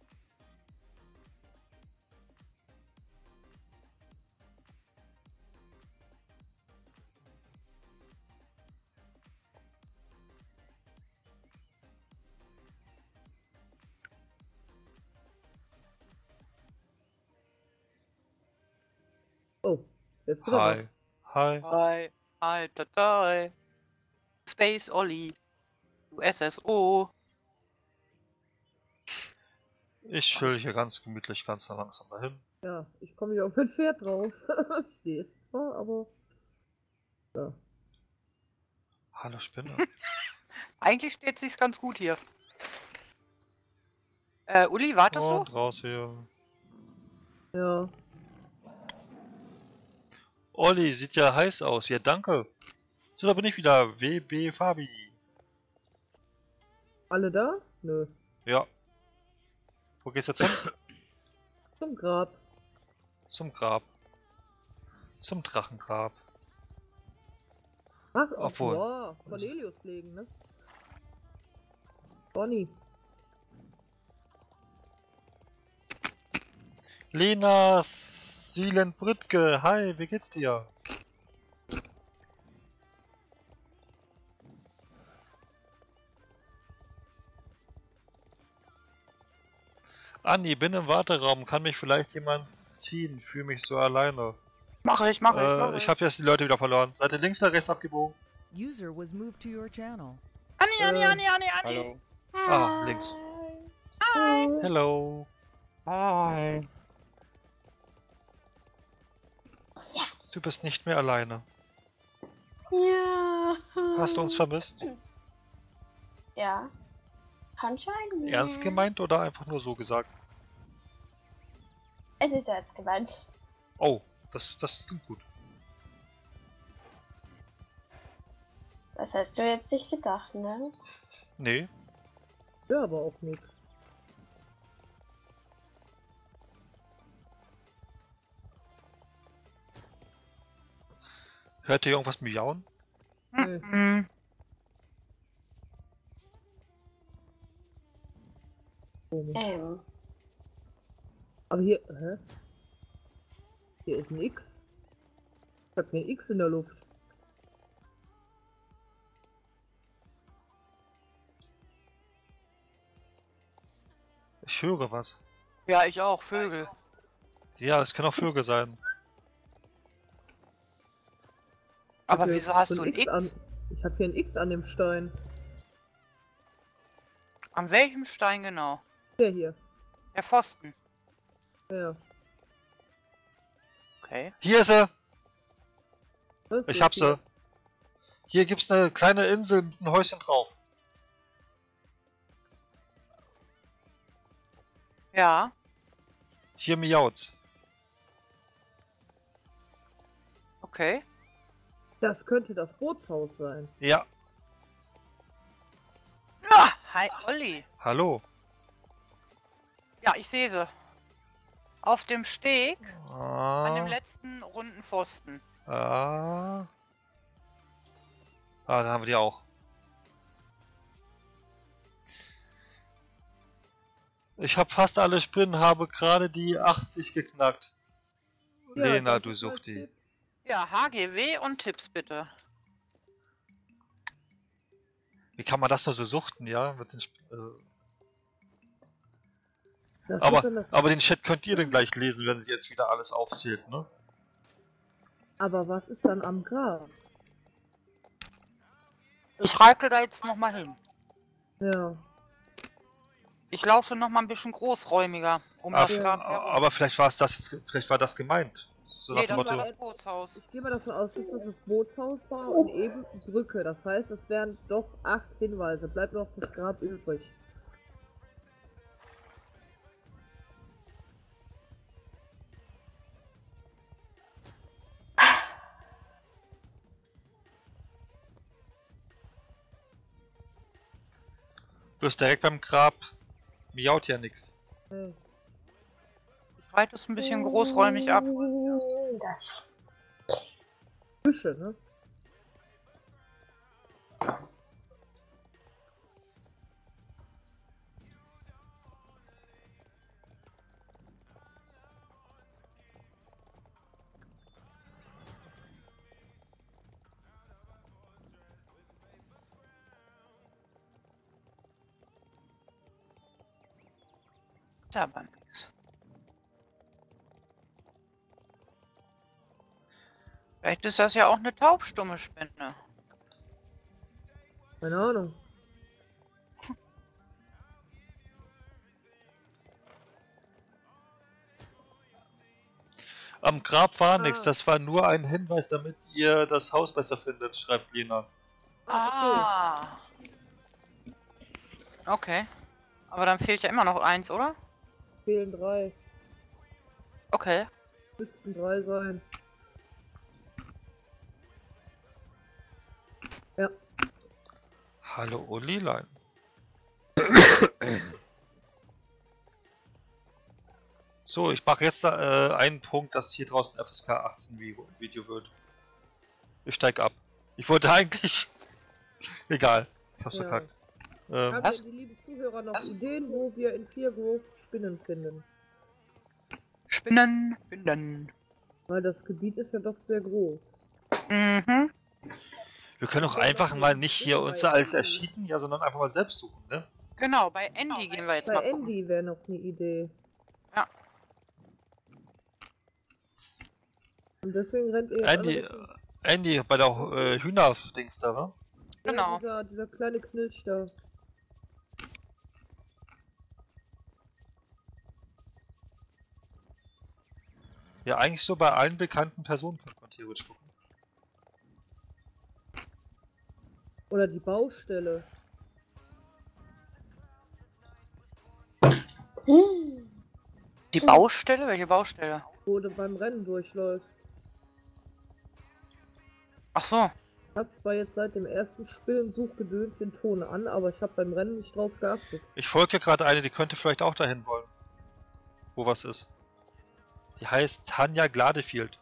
Oh, jetzt wieder Hi. Hi. Hi. Hi, tatai. Space Olli. USSO. Ich chill hier ganz gemütlich, ganz langsam dahin. Ja, ich komme hier auf ein Pferd drauf. Ich sehe es zwar, aber... Ja. Hallo Spinne. Eigentlich steht sich's ganz gut hier. Uli, wartest du? Und raus hier. Ja. Olli, sieht ja heiß aus. Ja, danke. So, da bin ich wieder. WB Fabi. Alle da? Nö. Ja. Wo geht's jetzt hin? Zum Grab. Zum Grab. Zum Drachengrab. Ach, Obwohl. boah, Cornelius legen, ne? Bonnie. Lena Sielenbrütke, hi, wie geht's dir? Anni, bin im Warteraum, kann mich vielleicht jemand ziehen? Fühle mich so alleine. Mach ich. Ich habe jetzt die Leute wieder verloren. Seid ihr links oder rechts abgebogen? User was moved to your channel. Anni. Hallo. Ah, links. Hello. Hi. Du bist nicht mehr alleine. Ja. Hast du uns vermisst? Ja. Anscheinend. Ernst gemeint oder einfach nur so gesagt? Es ist ernst gemeint. Oh, das klingt gut. Das hast du jetzt nicht gedacht, ne? Nee. Ja, aber auch nix. Hört ihr irgendwas miauen? Mhm. Komisch. Aber hier, hä? Hier ist ein X. Ich hab hier ein X in der Luft. Ich höre was. Ja, ich auch, Vögel. Ja, es können auch Vögel sein. Aber Hier wieso ist hast so du ein X? Ich hab hier ein X an dem Stein. An welchem Stein genau? Der hier. Der Pfosten. Ja. Okay. Hier ist sie! Was? Ich Wo hab ist sie. Hier gibt's eine kleine Insel mit einem Häuschen drauf. Ja. Hier miaut's. Okay. Das könnte das Bootshaus sein. Ja, Ah, hi, Olli. hallo. Ja, ich sehe sie. Auf dem Steg, an dem Ah, letzten runden Pfosten. ah. Ah, da haben wir die auch. Ich habe fast alle Spinnen, habe gerade die 80 geknackt. Ja, Lena, danke du für suchst die. Tipps. Ja, HGW und Tipps bitte. Wie kann man das nur so suchten, ja? Mit den Das wird dann das- aber den Chat könnt ihr dann gleich lesen, wenn sie jetzt wieder alles aufzählt, ne? Aber was ist dann am Grab? Ich reite da jetzt nochmal hin. Ja. Ich laufe nochmal ein bisschen großräumiger um das Grab herum. Aber vielleicht war es das jetzt, vielleicht war das gemeint. So nach Nee, dem das war Motto. das Bootshaus. Ich gehe mal davon aus, dass das das Bootshaus war und eben Brücke. Das heißt, es wären doch 8 Hinweise. Bleibt noch das Grab übrig. Bloß direkt beim Grab miaut ja nix. Hey. Ich reite es ein bisschen großräumig ab. Das. Büsche, ne? Ist aber nichts. Vielleicht ist das ja auch eine taubstumme Spinne. Keine Ahnung. Am Grab war Ah. nichts, das war nur ein Hinweis, damit ihr das Haus besser findet, schreibt Lena. Ah. Okay. Aber dann fehlt ja immer noch eins, oder? Fehlen 3. Okay. Müssten 3 sein. Ja. Hallo Olilein. So, ich mache jetzt einen Punkt, dass hier draußen FSK 18 Video wird. Ich steig ab. Ich wollte eigentlich... Egal, ich hab's Ja. verkackt. Haben Was? die lieben Zuhörer noch Ideen, wo wir in 4 Grove Spinnen finden? Spinnen, Spinnen. Weil das Gebiet ist ja doch sehr groß. Mhm. Wir können auch einfach mal nicht hier uns alles erschienen, ja, sondern einfach mal selbst suchen, ne? Genau, bei Andy gehen wir jetzt Bei mal gucken. Andy wäre noch eine Idee. Ja. Und deswegen rennt ihr jetzt Andy, Andy bei der Hühner-Dings da, wa? Genau. Ja, dieser kleine Knilch da. Ja, eigentlich so bei allen bekannten Personen könnte man theoretisch gucken. Oder die Baustelle. Die Baustelle? Welche Baustelle? Wo du beim Rennen durchläufst. Ach so. Ich hab zwar jetzt seit dem ersten Spiel im Suchgedöns den Ton an, aber ich habe beim Rennen nicht drauf geachtet. Ich folge gerade eine, die könnte vielleicht auch dahin wollen. Wo was ist. Die heißt Tanja Gladefield.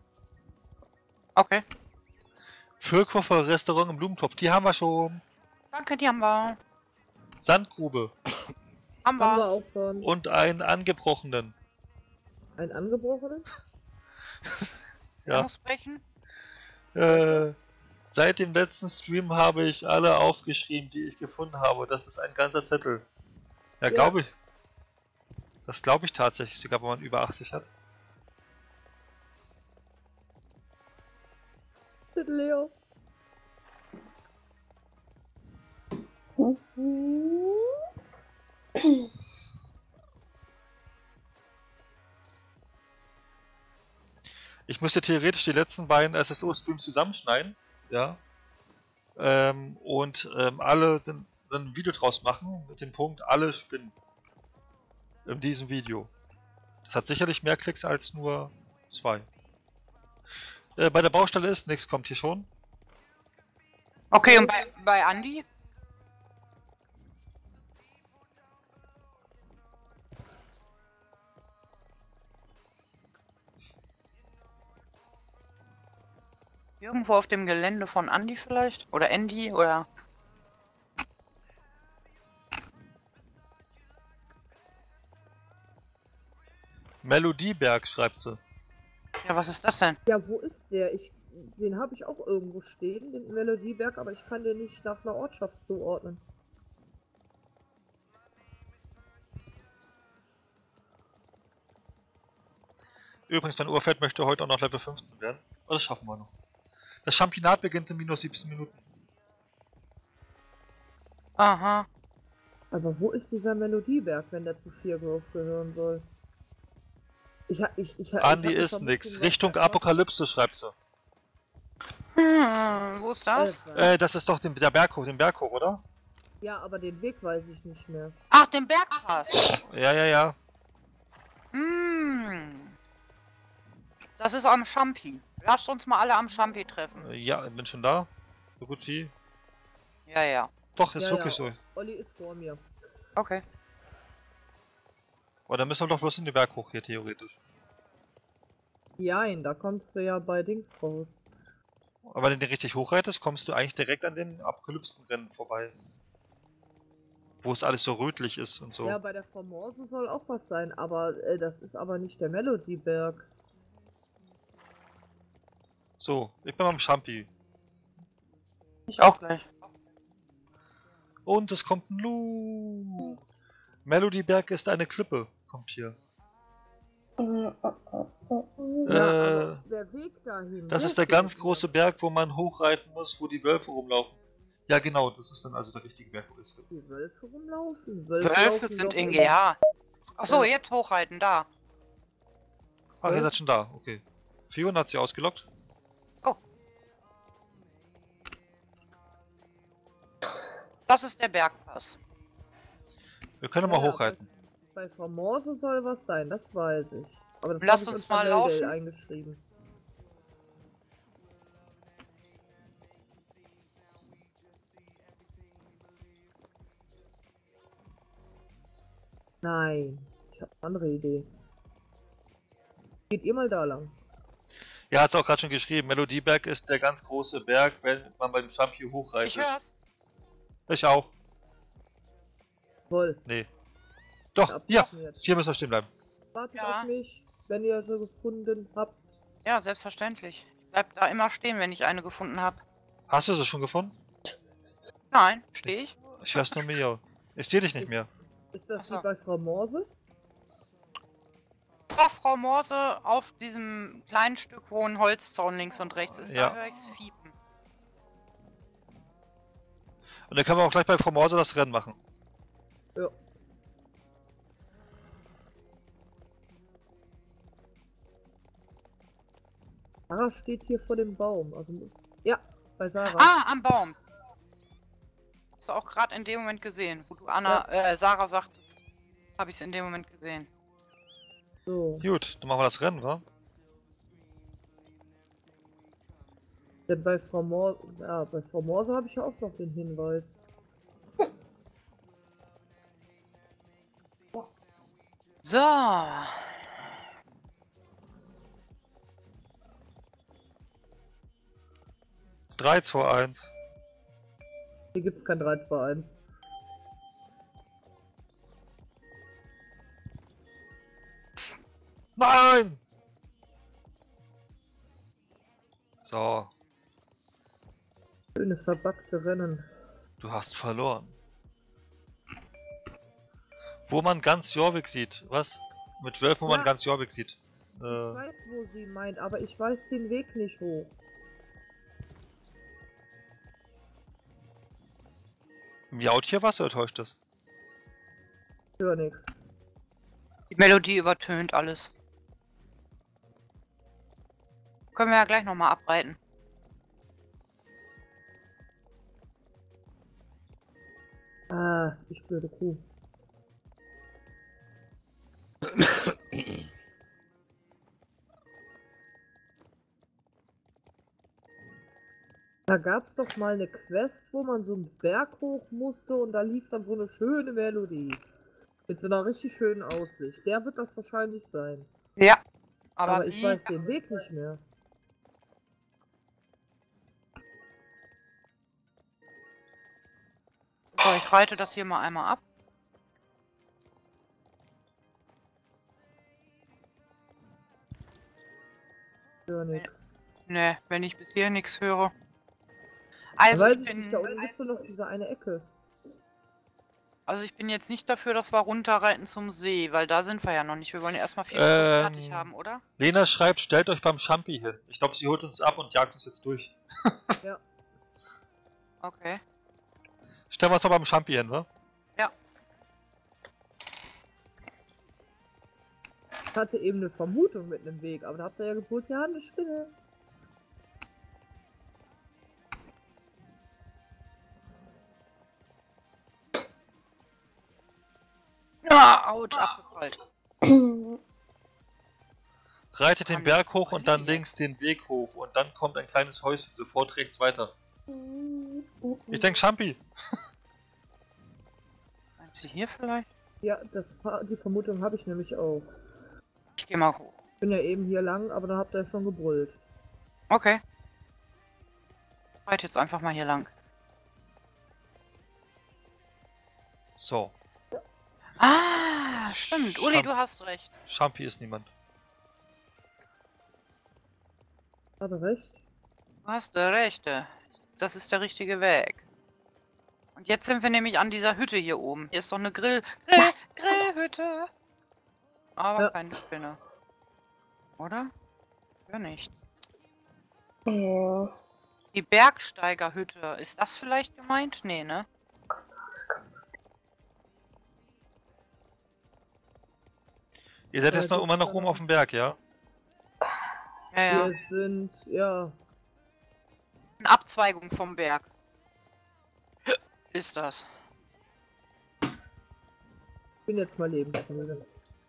Okay. Füllkoffer Restaurant im Blumentopf, die haben wir schon. Danke, die haben wir. Sandgrube Haben Haben wir wir. auch schon. und einen angebrochenen. Ein angebrochenen? Ja. Ausbrechen. Seit dem letzten Stream habe ich alle aufgeschrieben, die ich gefunden habe. Das ist ein ganzer Zettel. Ja, Ja. glaube ich. Das glaube ich tatsächlich, sogar wenn man über 80 hat. Leo. Ich müsste theoretisch die letzten beiden SSO-Streams zusammenschneiden, ja. Alle dann ein Video draus machen mit dem Punkt alle Spinnen. In diesem Video. Das hat sicherlich mehr Klicks als nur 2. Bei der Baustelle ist nichts, kommt hier schon. Okay, und bei Andy? Irgendwo auf dem Gelände von Andy vielleicht? Oder Andy? Oder... Melodieberg schreibt sie. Ja, was ist das denn? Ja, wo ist der? Den habe ich auch irgendwo stehen, den Melodieberg, aber ich kann den nicht nach einer Ortschaft zuordnen. Übrigens, mein Urfeld möchte heute auch noch Level 15 werden. Aber das schaffen wir noch. Das Championat beginnt in minus 17 Minuten. Aha. Aber wo ist dieser Melodieberg, wenn der zu Feargrove gehören soll? Andi ist nix. Richtung Apokalypse schreibt sie. Wo ist das? Das ist doch der Berg hoch, den Berg hoch, oder? Ja, aber den Weg weiß ich nicht mehr. Ach, den Bergpass. Ja. Das ist am Champi. Lasst uns mal alle am Champi treffen. Ja, bin schon da. So gut wie. Ja, ja. Doch, ist Ja, wirklich ja. so. Olli ist vor mir. Okay. Aber dann müssen wir doch bloß in den Berg hoch hier, theoretisch. Jein, da kommst du ja bei Dings raus. Aber wenn du den richtig hochreitest, kommst du eigentlich direkt an den Apokalypsenrennen vorbei. Wo es alles so rötlich ist und so. Ja, bei der Frau Morse soll auch was sein, aber das ist aber nicht der Melodieberg. So, ich bin am Champi. Ich auch gleich. Und es kommt ein Lu. Melodieberg ist eine Klippe. Kommt hier. Der Weg dahin. Das wo ist der führt ganz der? große Berg, wo man hochreiten muss, wo die Wölfe rumlaufen. Ja genau, das ist dann also der richtige Berg, wo es gibt. Die Wölfe rumlaufen? Wölfe laufen sind doch in immer- GH. Achso, jetzt hochreiten, da. Ach, ihr seid schon da, okay. Fiona hat sie ausgelockt. Das ist der Bergpass. Wir können Ja, mal ja, hochreiten. Bei Frau Morse soll was sein, das weiß ich. Aber das Lass hab ich uns unter mal Mayday laufen. eingeschrieben. Nein, ich habe eine andere Idee. Geht ihr mal da lang? Ja, hat es auch gerade schon geschrieben. Melodieberg ist der ganz große Berg, wenn man bei dem Champi hochreitet. Ich hör's. Ich auch. Voll. Nee. Doch, Ja, ja. jetzt. Hier müssen wir stehen bleiben. Wartet Ja. auf mich. wenn ihr so gefunden habt. Ja, selbstverständlich. Bleib da immer stehen, wenn ich eine gefunden habe. Hast du sie schon gefunden? Nein, stehe ich. Ich hör's nur mir. Ich sehe dich nicht mehr. Ist das Ach so. wie bei Frau Morse? Vor Frau Morse auf diesem kleinen Stück, wo ein Holzzaun links und rechts ist, Ja. da höre ich's fiepen. Und dann können wir auch gleich bei Frau Morse das Rennen machen. Ja. Sarah steht hier vor dem Baum. Also, ja, bei Sarah. Ah, am Baum. Hast du auch gerade in dem Moment gesehen, wo du Sarah sagtest. Habe ich es in dem Moment gesehen. So. Gut, dann machen wir das Rennen, wa? Denn bei Frau Morse, ja, bei Frau Morse habe ich ja auch noch den Hinweis. So. 3, 2, 1. Hier gibt's kein 3, 2, 1. Nein! So, Schöne verbackte Rennen. du hast verloren. Wo man ganz Jorvik sieht. Was? Mit Wölfen, wo man Ja. ganz Jorvik sieht. Ich weiß, wo sie meint, aber ich weiß den Weg nicht hoch. Miaut hier was oder täuscht das? Ich höre nix. Die Melodie übertönt alles. Können wir ja gleich nochmal abreiten. Ah, ich blöde Kuh. Da gab's doch mal eine Quest, wo man so einen Berg hoch musste und da lief dann so eine schöne Melodie. Mit so einer richtig schönen Aussicht. Der wird das wahrscheinlich sein. Ja. Aber wie? ich weiß den Weg nicht mehr. So, ich reite das hier mal einmal ab. Ich höre nix. Ne, wenn ich bis hier nichts höre. Da Also weiß ich, ich nicht, bin, da unten gibt's doch noch diese eine Ecke. also ich bin jetzt nicht dafür, dass wir runterreiten zum See, weil da sind wir ja noch nicht. Wir wollen ja erstmal 4 fertig haben, oder? Lena schreibt, stellt euch beim Champi hin. Ich glaube, sie holt uns ab und jagt uns jetzt durch. Okay. Stellen wir uns mal beim Champi hin, wa? Ich hatte eben eine Vermutung mit einem Weg, aber da habt ihr ja geboten, ja, eine Spinne. Ja, ouch, abgeprallt. Reitet den Mann, Berg hoch und dann hier. links den Weg hoch und dann kommt ein kleines Häuschen, sofort rechts weiter. Ich denke Champi. Meint sie hier vielleicht? Ja, die Vermutung habe ich nämlich auch. Ich geh mal hoch. Ich bin ja eben hier lang, aber da habt ihr schon gebrüllt. Okay. Ich reite jetzt einfach mal hier lang. So, Ah, stimmt. Uli, du hast recht. Champi ist niemand. Hatte recht. Du hast recht. Das ist der richtige Weg. Und jetzt sind wir nämlich an dieser Hütte hier oben. Hier ist doch eine Grillhütte. Aber Ja. keine Spinne. Oder? Für nichts. Ja. Die Bergsteigerhütte. Ist das vielleicht gemeint? Nee, ne? Ihr seid jetzt noch immer noch oben auf dem Berg, ja? Ja, ja. Wir sind, ja, Eine Abzweigung vom Berg. Ist das. ich bin jetzt mal lebensmüde.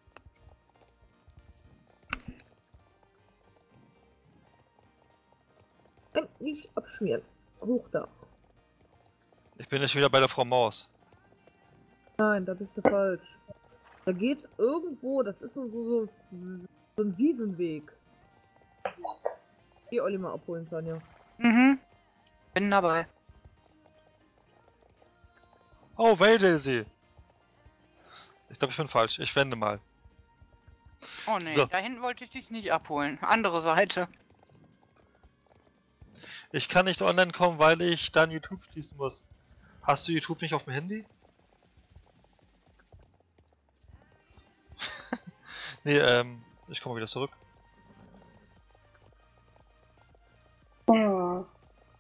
Nicht abschmieren. Hoch da. Ich bin jetzt wieder bei der Frau Maus. Nein, da bist du falsch. Da geht irgendwo, das ist so ein Wiesenweg. Geh Olli mal abholen, Tanja. Mhm. Bin dabei. Oh, Wäldelsee. Ich glaube, ich bin falsch. Ich wende mal. Oh nee, So. da hinten wollte ich dich nicht abholen. Andere Seite. Ich kann nicht online kommen, weil ich dann YouTube schließen muss. Hast du YouTube nicht auf dem Handy? Nee, ich komme wieder zurück. Hm.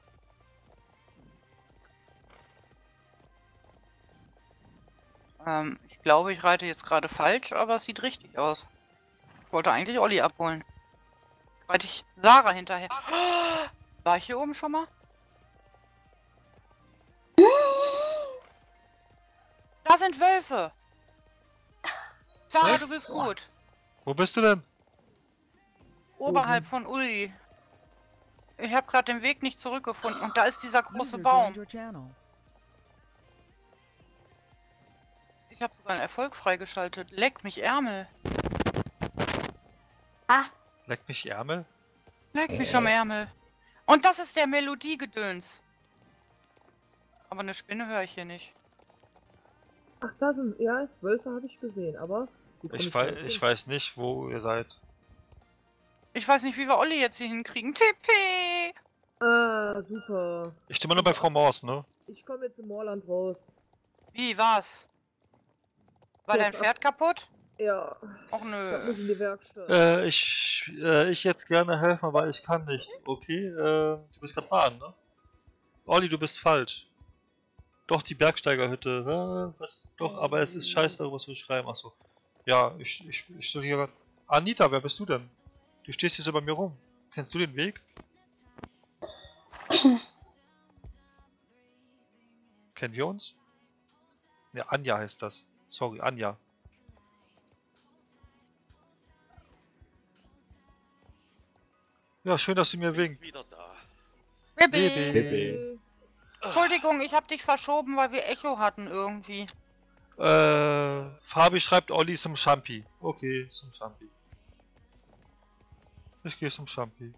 Ich glaube, ich reite jetzt gerade falsch, aber es sieht richtig aus. Ich wollte eigentlich Olli abholen. Reite ich Sarah hinterher. War ich hier oben schon mal? Da sind Wölfe! Sarah, Was? du bist gut. Wo bist du denn? Oberhalb von Uli. Ich habe gerade den Weg nicht zurückgefunden und da ist dieser große User Baum. joined your channel. Ich habe sogar einen Erfolg freigeschaltet. Leck mich Ärmel. Ah, Leck mich Ärmel? Leck mich am Ärmel. Und das ist der Melodiegedöns. Aber eine Spinne höre ich hier nicht. Ach, da sind, ja, Wölfe habe ich gesehen, aber... wie komm Ich da weiß, jetzt ich hin? weiß nicht, wo ihr seid. Ich weiß nicht, wie wir Olli jetzt hier hinkriegen. TP! Ah, super. Ich stehe mal nur bei Frau Morse, ne? Ich komme jetzt im Moorland raus. Wie, was? War dein Pferd kaputt? Ja, Och ich nö. muss in die Werkstatt. Ich jetzt gerne helfen, aber ich kann nicht. Okay, du bist gerade baden, ne? Olli, du bist falsch. Doch, die Bergsteigerhütte. Was? Doch, aber es ist scheiße, darüber zu schreiben. Achso. Ja, ich stehe hier gerade. Anita, wer bist du denn? Du stehst hier so bei mir rum. Kennst du den Weg? Kennen wir uns? Ne, Anja heißt das. Sorry, Anja. Ja, schön, dass du mir winkt. Wieder da. Bibi! Bibi. Entschuldigung, ich hab dich verschoben, weil wir Echo hatten irgendwie. Fabi schreibt Olli zum Champi. Okay, zum Champi. Ich gehe zum Champi.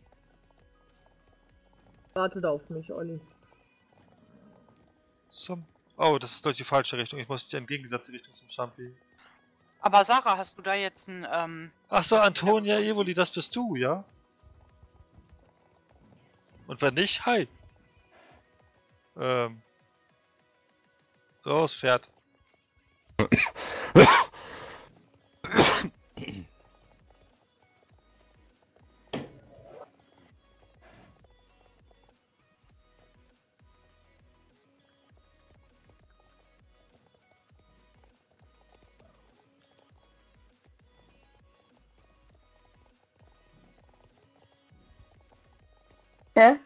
Wartet auf mich, Olli. Oh, das ist doch die falsche Richtung. Ich muss die entgegengesetzte Richtung zum Champi. Aber Sarah, hast du da jetzt ein, Ach so, Antonia Evoli, das bist du, ja? Und wenn nicht, hi. Los, Pferd. hä?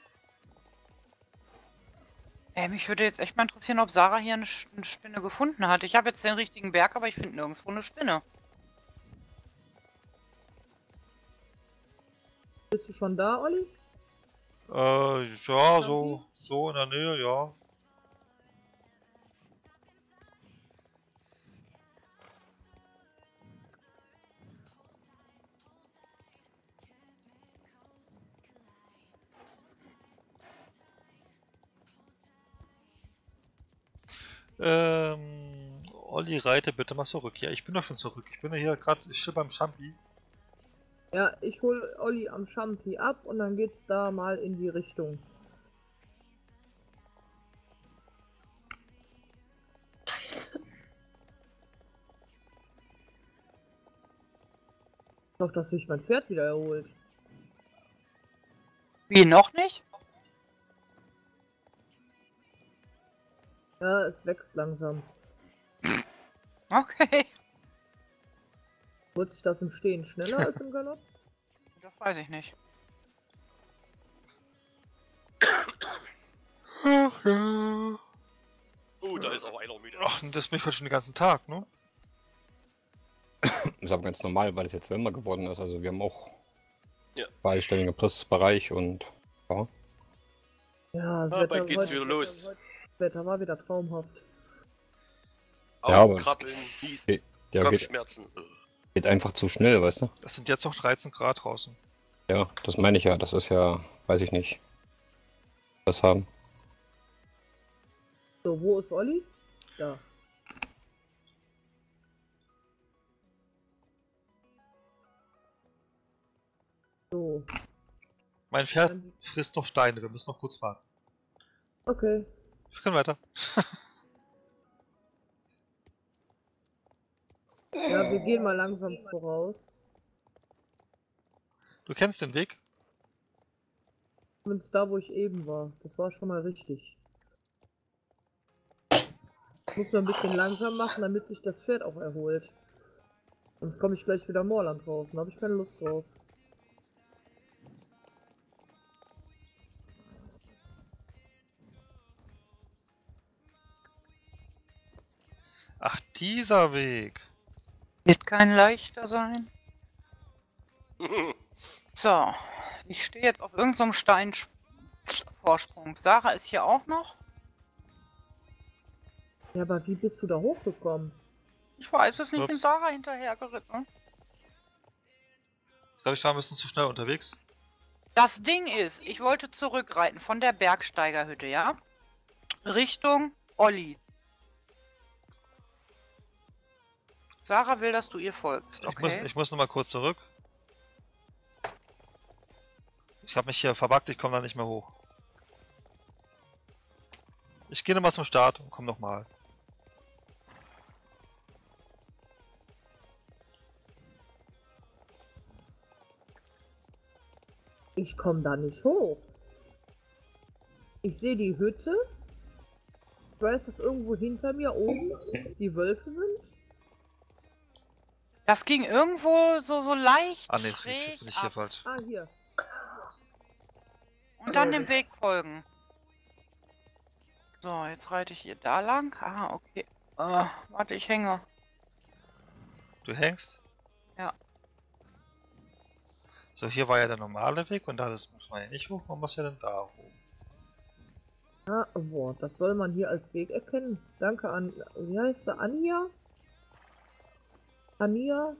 mich würde jetzt echt mal interessieren, ob Sarah hier eine Spinne gefunden hat. Ich habe jetzt den richtigen Berg, aber ich finde nirgendwo eine Spinne. Bist du schon da, Olli? Ja, so in der Nähe, ja. Olli, reite bitte mal zurück. Ja, ich bin doch schon zurück. Ich bin ja hier gerade, ich stehe beim Champi. Ja, ich hol Olli am Champi ab und dann geht's da mal in die Richtung. Doch, dass sich mein Pferd wieder erholt. Wie, noch nicht? Ja, es wächst langsam. Okay. Wird sich das im Stehen schneller als im Galopp? Das weiß ich nicht. Ach ja. Da ist auch einer müde. Ach, das bin ich heute schon den ganzen Tag, ne? Ist aber ganz normal, weil es jetzt wärmer geworden ist. Also wir haben auch Ja. zweistellige Plusbereich und ja. Ja, das Bald geht's wieder los. Das Wetter war wieder traumhaft. Ja, aber es- Krabbeln, Niesen, Ja, geht, Kopfschmerzen. geht einfach zu schnell, weißt du? Das sind jetzt noch 13 Grad draußen. Ja, das meine ich ja. Das ist ja, weiß ich nicht. Das haben. So, wo ist Olli? Da. Mein Pferd frisst noch Steine, wir müssen noch kurz warten. Okay. Wir können weiter. Ja, wir gehen mal langsam voraus. Du kennst den Weg? Zumindest da, wo ich eben war. Das war schon mal richtig. Ich muss nur ein bisschen langsam machen, damit sich das Pferd auch erholt. Sonst komme ich gleich wieder Moorland raus. Da habe ich keine Lust drauf. Ach, dieser Weg. Wird kein leichter sein. So, ich stehe jetzt auf irgendeinem Steinvorsprung. Sarah ist hier auch noch. Ja, aber wie bist du da hochgekommen? Ich weiß es nicht, ich bin Ups. Sarah hinterhergeritten. Ich glaube, ich war ein bisschen zu schnell unterwegs. Das Ding ist, ich wollte zurückreiten von der Bergsteigerhütte, ja? Richtung Olli. Sarah will, dass du ihr folgst, okay? Ich muss noch mal kurz zurück. Ich habe mich hier verbuggt, ich komme da nicht mehr hoch. Ich gehe nochmal zum Start und komme nochmal. Ich komme da nicht hoch. Ich sehe die Hütte. Ich weiß, dass irgendwo hinter mir oben die Wölfe sind. Das ging irgendwo so leicht Ah ne, schräg jetzt bin ich hier ab falsch. Ah, hier. und dann dem Weg folgen. So, jetzt reite ich hier da lang. Ah, okay. Warte, ich hänge. Du hängst? Ja. So, hier war ja der normale Weg und da muss man ja nicht hoch, man muss ja dann da hoch. Ah, boah, das soll man hier als Weg erkennen. Danke an, wie heißt sie? Anja? Anja?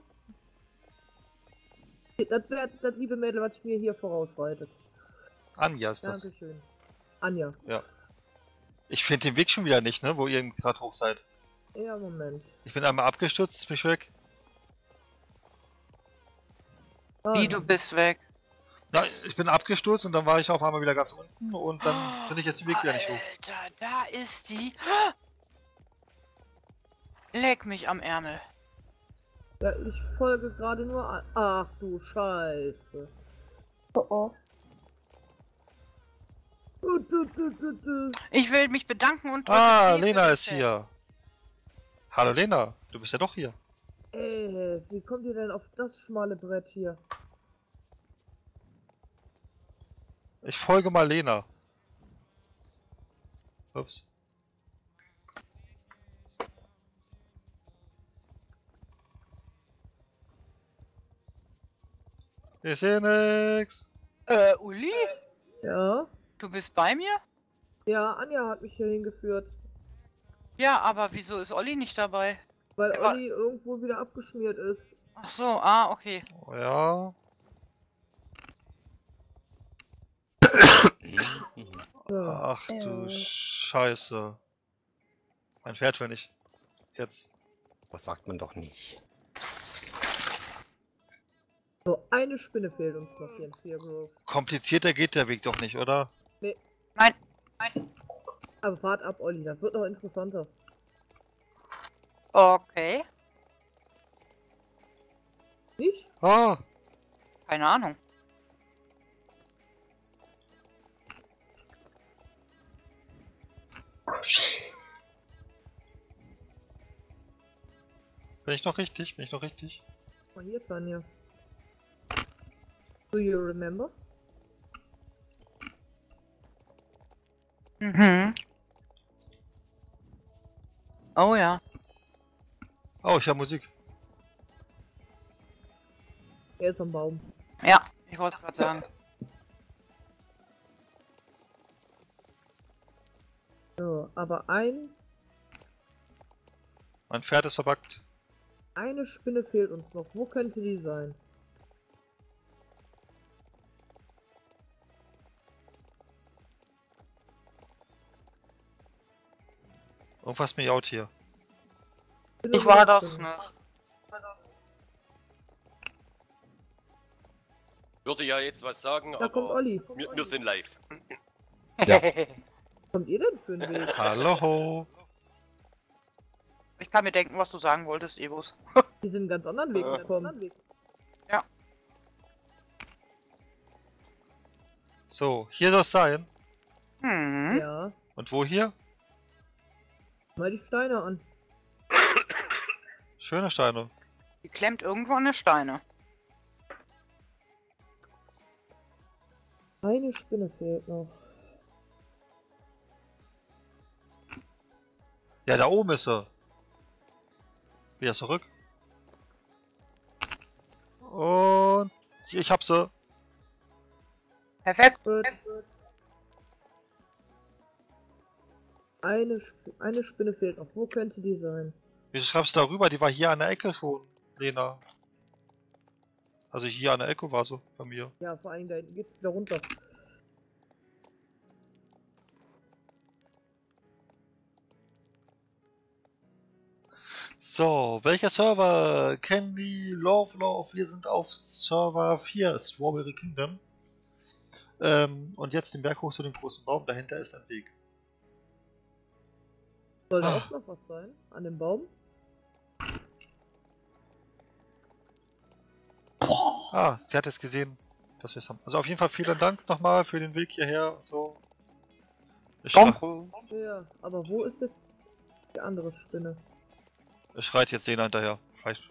Das wäre das liebe Mädel, was mir hier vorausreitet. Anja ist das. Dankeschön. Anja. Ja. Ich finde den Weg schon wieder nicht, ne, wo ihr gerade hoch seid. Ja, Moment. Ich bin einmal abgestürzt, ist mich weg. Ah, Wie, du bist weg. Na, ich bin abgestürzt und dann war ich auf einmal wieder ganz unten und dann finde ich jetzt den Weg wieder nicht hoch. Alter, da ist die. Leck mich am Ärmel. Ja, ich folge gerade nur an. Ach du Scheiße. Oh oh. Ich will mich bedanken und drücke Ah, C für Lena den ist Chat. hier. Hallo Lena, du bist ja doch hier. Wie kommt ihr denn auf das schmale Brett hier? Ich folge mal Lena. Ups. Ich sehe nix. Uli? Ja? Du bist bei mir? Ja, Anja hat mich hier hingeführt. Ja, aber wieso ist Olli nicht dabei? Weil Aber- Olli irgendwo wieder abgeschmiert ist. Ach so, ah, okay. Oh, ja. Ja. Ach du Scheiße. Mein Pferd will nicht. Jetzt. Das sagt man doch nicht. So, eine Spinne fehlt uns noch hier in Feargrove. Komplizierter geht der Weg doch nicht, oder? Nein. Aber fahrt ab, Olli, das wird noch interessanter. Okay. Nicht? Ah, Keine Ahnung. bin ich noch richtig? Bin ich noch richtig? Mal hier, Tanja. Do you remember? Mhm. Oh ja. Oh, ich habe Musik. Er ist am Baum. Ja, ich wollte gerade sagen. So, aber Mein Pferd ist verbuggt. eine Spinne fehlt uns noch. Wo könnte die sein? Irgendwas miaut hier. Ich war das nicht. Würde ja jetzt was sagen, Da kommt aber Olli. wir sind live. Ja. Kommt ihr denn für einen Weg? Hallo. Ich kann mir denken, was du sagen wolltest, Evos. Die sind einen ganz anderen Weg gekommen. So, hier soll es sein. Hm. Ja. Und wo hier? Mal die Steine an. Schöne Steine. Die klemmt irgendwo an der Steine. Eine Spinne fehlt noch. Ja, da oben ist sie. Wieder zurück. Und ich hab sie. Perfekt. Gut. Eine Spinne fehlt noch. Wo könnte die sein? Wieso schreibst du darüber? Die war hier an der Ecke schon, Lena. Also hier an der Ecke war sie bei mir. Ja, vor allem da hinten geht's wieder runter. So, welcher Server? Candy, Love. Wir sind auf Server 4, Strawberry Kingdom. Und jetzt den Berg hoch zu dem großen Baum. Dahinter ist ein Weg. Soll da Ah. auch noch was sein? An dem Baum? Ah, sie hat es gesehen, dass wir es haben. Also auf jeden Fall vielen Dank nochmal für den Weg hierher und so. Ich Ja, aber wo ist jetzt die andere Spinne? schreit jetzt Lena hinterher. Vielleicht.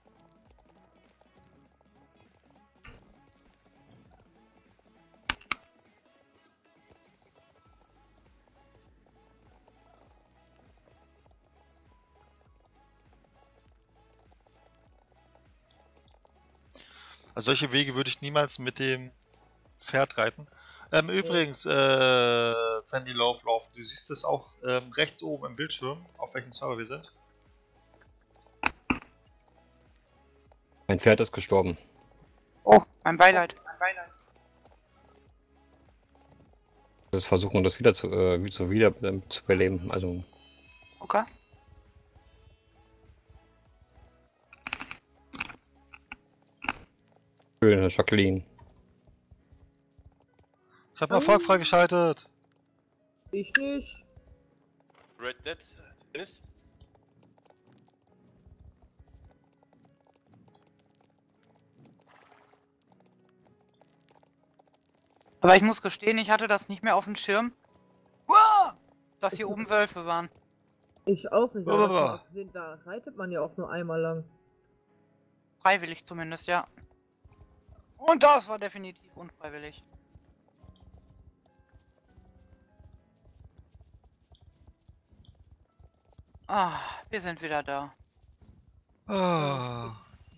Also solche Wege würde ich niemals mit dem Pferd reiten. Übrigens, Sandy Love, du siehst es auch rechts oben im Bildschirm, auf welchem Server wir sind. Mein Pferd ist gestorben. Oh, mein Beileid. Das versuchen, das wieder zu beleben. Also, Okay. schöne Jacqueline. Ich habe Erfolg freigeschaltet. Ich nicht. Red Dead, Dennis? Aber ich muss gestehen, ich hatte das nicht mehr auf dem Schirm. Uah! Dass hier oben Wölfe waren. Ich auch nicht. Blablabla. Aber hast du gesehen, da reitet man ja auch nur einmal lang. Freiwillig zumindest, ja. Und das war definitiv unfreiwillig. Ah, wir sind wieder da. Ah,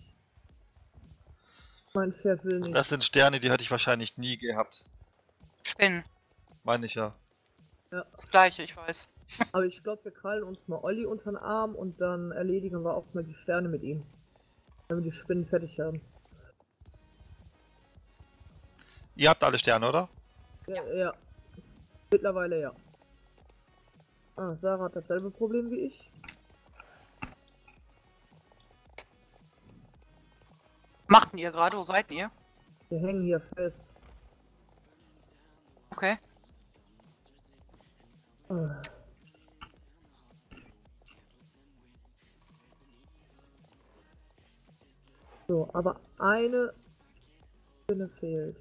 Mein Pferd will nicht. das sind Sterne, die hatte ich wahrscheinlich nie gehabt. Spinnen. Meine ich ja. Das gleiche, ich weiß. Aber ich glaube, wir krallen uns mal Olli unter den Arm und dann erledigen wir auch mal die Sterne mit ihm. Wenn wir die Spinnen fertig haben. Ihr habt alle Sterne, oder? Ja. Mittlerweile ja. Ah, Sarah hat dasselbe Problem wie ich. Machten ihr gerade? Wo seid ihr? Wir hängen hier fest. Okay. Ah. So, aber eine Spinne fehlt.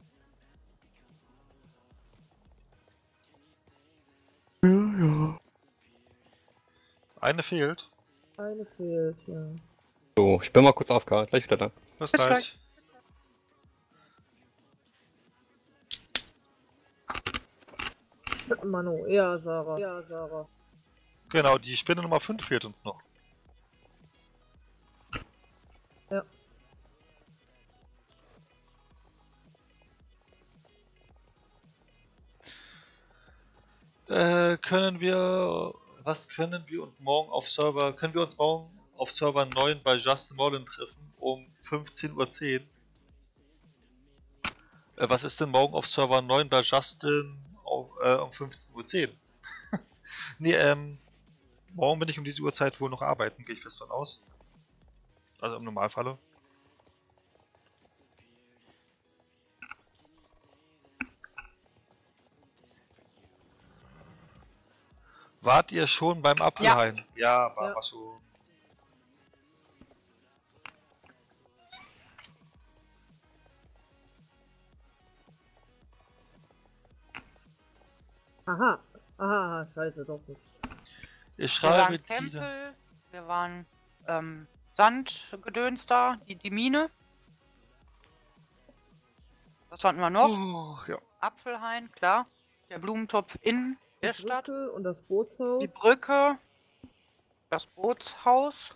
Eine fehlt. Eine fehlt, ja. So, ich bin mal kurz aufgehört. Gleich wieder da. Bis Bis gleich. Manu, ja, Sarah. Ja, Sarah. Genau, die Spinne Nummer 5 fehlt uns noch. Ja. Was können wir und morgen auf Server, können wir uns morgen auf Server 9 bei Justin Morland treffen um 15:10 Uhr? Was ist denn morgen auf Server 9 bei Justin um 15:10 Uhr? Nee, morgen bin ich um diese Uhrzeit wohl noch arbeiten, gehe ich fest von aus. Also im Normalfalle. Wart ihr schon beim Apfelhain? Ja, war Ja. schon. Aha. Aha, scheiße, doch nicht. Ich Wir waren schreibe die. Tempel, wir waren Sandgedöns da, die Mine. Was hatten wir noch? Ja. Apfelhain, klar. Der Blumentopf in der Die Stadt. Brücke und das Bootshaus. Die Brücke. Das Bootshaus.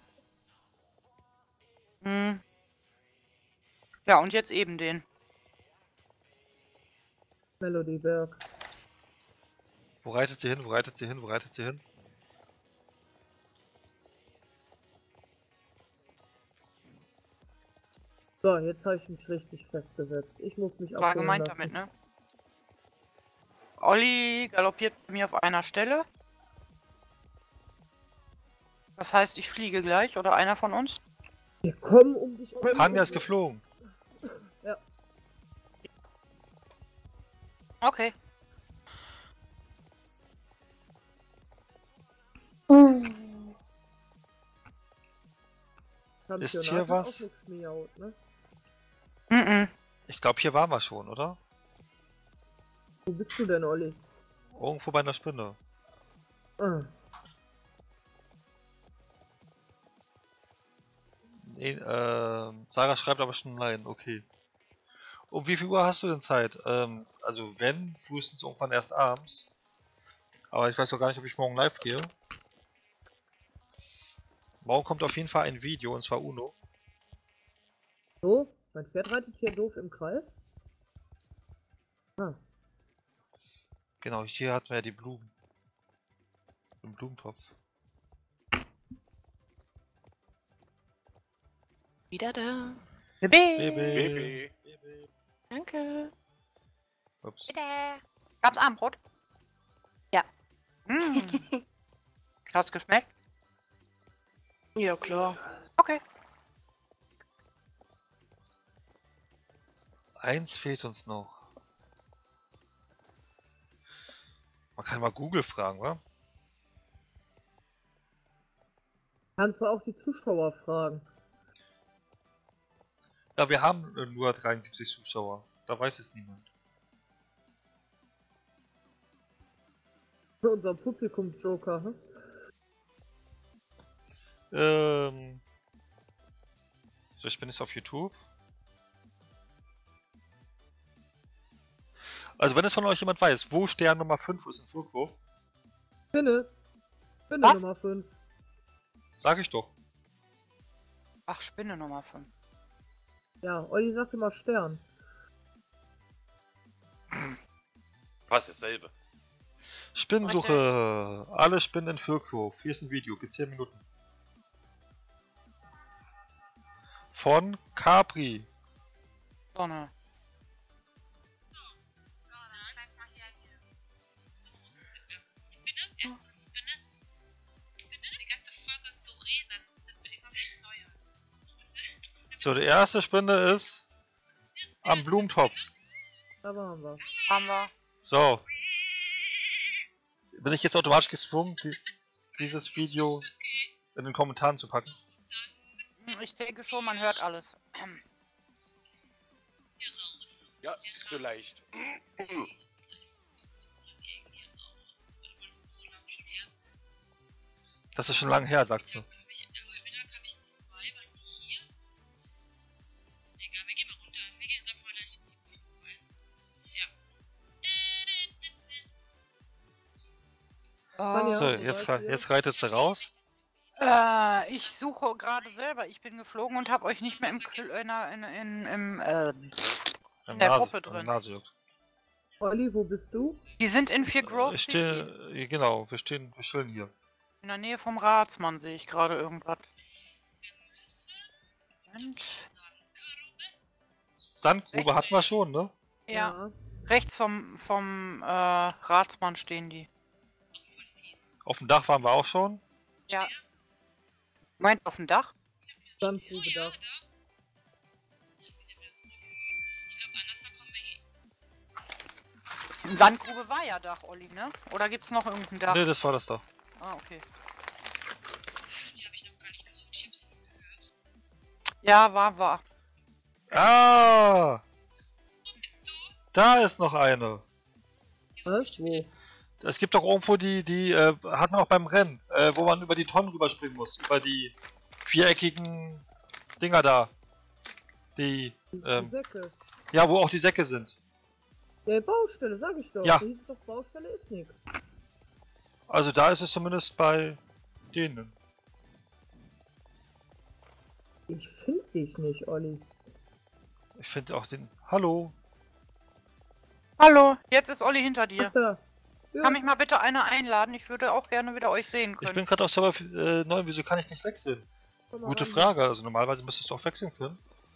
Hm. Ja, und jetzt eben den. Melodyberg. Wo reitet sie hin? Wo reitet sie hin? Wo reitet sie hin? So, jetzt habe ich mich richtig festgesetzt. Ich muss mich War abholen gemeint lassen. damit, ne? Olli galoppiert bei mir auf einer Stelle. Das heißt, ich fliege gleich, oder einer von uns? Wir kommen um dich rum. Tanja ist geflogen. Okay. Hm. Ist hier hat was? Auch nichts miaut, ne? Mhm. Ich glaube, hier waren wir schon, oder? Wo bist du denn, Olli? Irgendwo bei einer Spinne. Ah, Nee, Sarah schreibt aber schon Nein, okay. Um wie viel Uhr hast du denn Zeit? Also wenn, frühestens irgendwann erst abends. Aber ich weiß auch gar nicht, ob ich morgen live gehe. Morgen kommt auf jeden Fall ein Video, und zwar Uno. so, mein Pferd reitet hier doof im Kreis. Ah, Genau, hier hatten wir ja die Blumen. Den Blumentopf. Wieder da. Baby. Danke. Ups. Gab's Abendbrot? Ja. Mm. Hat's geschmeckt? Ja, klar. Okay. Eins fehlt uns noch. Man kann mal Google fragen, wa? kannst du auch die Zuschauer fragen? Ja, wir haben nur 73 Zuschauer. Da weiß es niemand. Unser Publikumsjoker, hm? So, ich bin jetzt auf YouTube. Also wenn es von euch jemand weiß, wo Stern Nummer 5 ist in Flughof, Spinne. Spinne Was? Nummer 5. sag ich doch. Ach, Spinne Nummer 5. Ja, Olli sagt immer Stern. Fast dasselbe. Spinnensuche. Alle Spinnen in Flughof. Hier ist ein Video, geht 10 Minuten. Von Capri. Sonne. So, die erste Spinne ist am Blumentopf. Da waren wir. Haben wir. So. Bin ich jetzt automatisch gezwungen, dieses Video in den Kommentaren zu packen? Ich denke schon, man hört alles. Ja, so leicht. Das ist schon lange her, sagt sie. Tanja, So, wo jetzt, seid ihr? jetzt reitet sie raus. Ich suche gerade selber. Ich bin geflogen und habe euch nicht mehr im der Gruppe drin. Nase juckt. Olli, wo bist du? Die sind in Fear Grove Ich City. stehe, genau, wir chillen hier. In der Nähe vom Ratsmann sehe ich gerade irgendwas. Und, Sandgrube hatten wir schon, ne? ja, rechts vom Ratsmann stehen die. Auf dem Dach waren wir auch schon. Ja. Meint auf dem Dach? Sandgrube da. Sandgrube war ja Dach, Olli, ne? Oder gibt's noch irgendein Dach? Ne, das war das Dach. Ah, okay. Ja, war. Ah! Da ist noch eine. Was? Wo? Es gibt doch irgendwo die hat man auch beim Rennen, wo man über die Tonnen rüberspringen muss. Über die viereckigen Dinger da. Die, Die Säcke. ja, wo auch die Säcke sind. Ja, Baustelle, sag ich doch. Ja. Da hieß doch, Baustelle ist nix. Also da ist es zumindest bei denen. Ich finde dich nicht, Olli. Ich finde auch den... Hallo? Hallo, jetzt ist Olli hinter Ach, dir. da. Ja. Kann mich mal bitte einer einladen? Ich würde auch gerne wieder euch sehen Ich können. bin gerade auf Server 9, wieso kann ich nicht wechseln? Komm mal Gute rein. Frage, also normalerweise müsstest du auch wechseln können.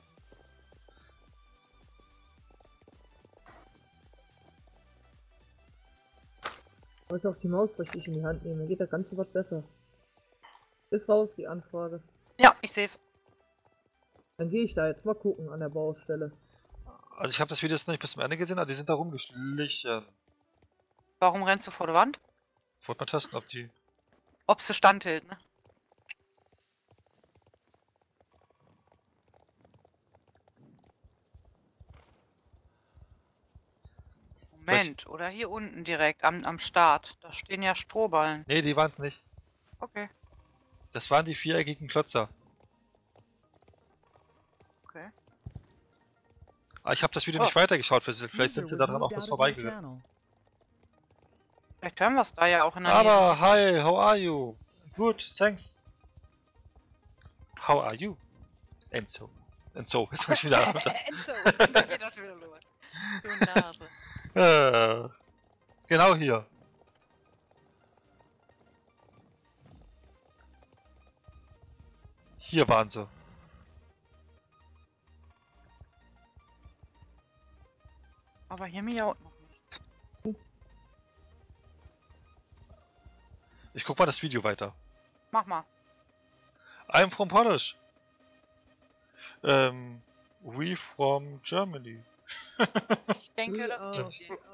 Soll ich auch die Maus richtig in die Hand nehmen? Dann geht das Ganze was besser. Ist raus, die Anfrage. Ja, ich sehe es. Dann gehe ich da jetzt mal gucken an der Baustelle. Also ich habe das Video jetzt noch nicht bis zum Ende gesehen, aber die sind da rumgeschlichen. Warum rennst du vor der Wand? Ich wollte mal testen, ob die... Ob sie standhält, ne? Moment, oder hier unten direkt am Start. Da stehen ja Strohballen. Nee, die waren es nicht. Okay, Das waren die viereckigen Klötzer. okay. Aber ich habe das Video Oh. nicht weitergeschaut, vielleicht sind User sie was daran auch moved bis out of your vorbeigegangen. channel. Vielleicht hören wir es da ja auch in der Nähe. Aber, hi, how are you? Good, thanks. How are you? Enzo. Enzo, jetzt muss ich wieder runter. Enzo, da geht das wieder los. Du Nase. Genau hier. Hier waren sie. Aber hier mir auch noch nichts. Ich guck mal das Video weiter. Mach mal. I'm from Polish. We from Germany. Ich denke, das Ja. ist okay.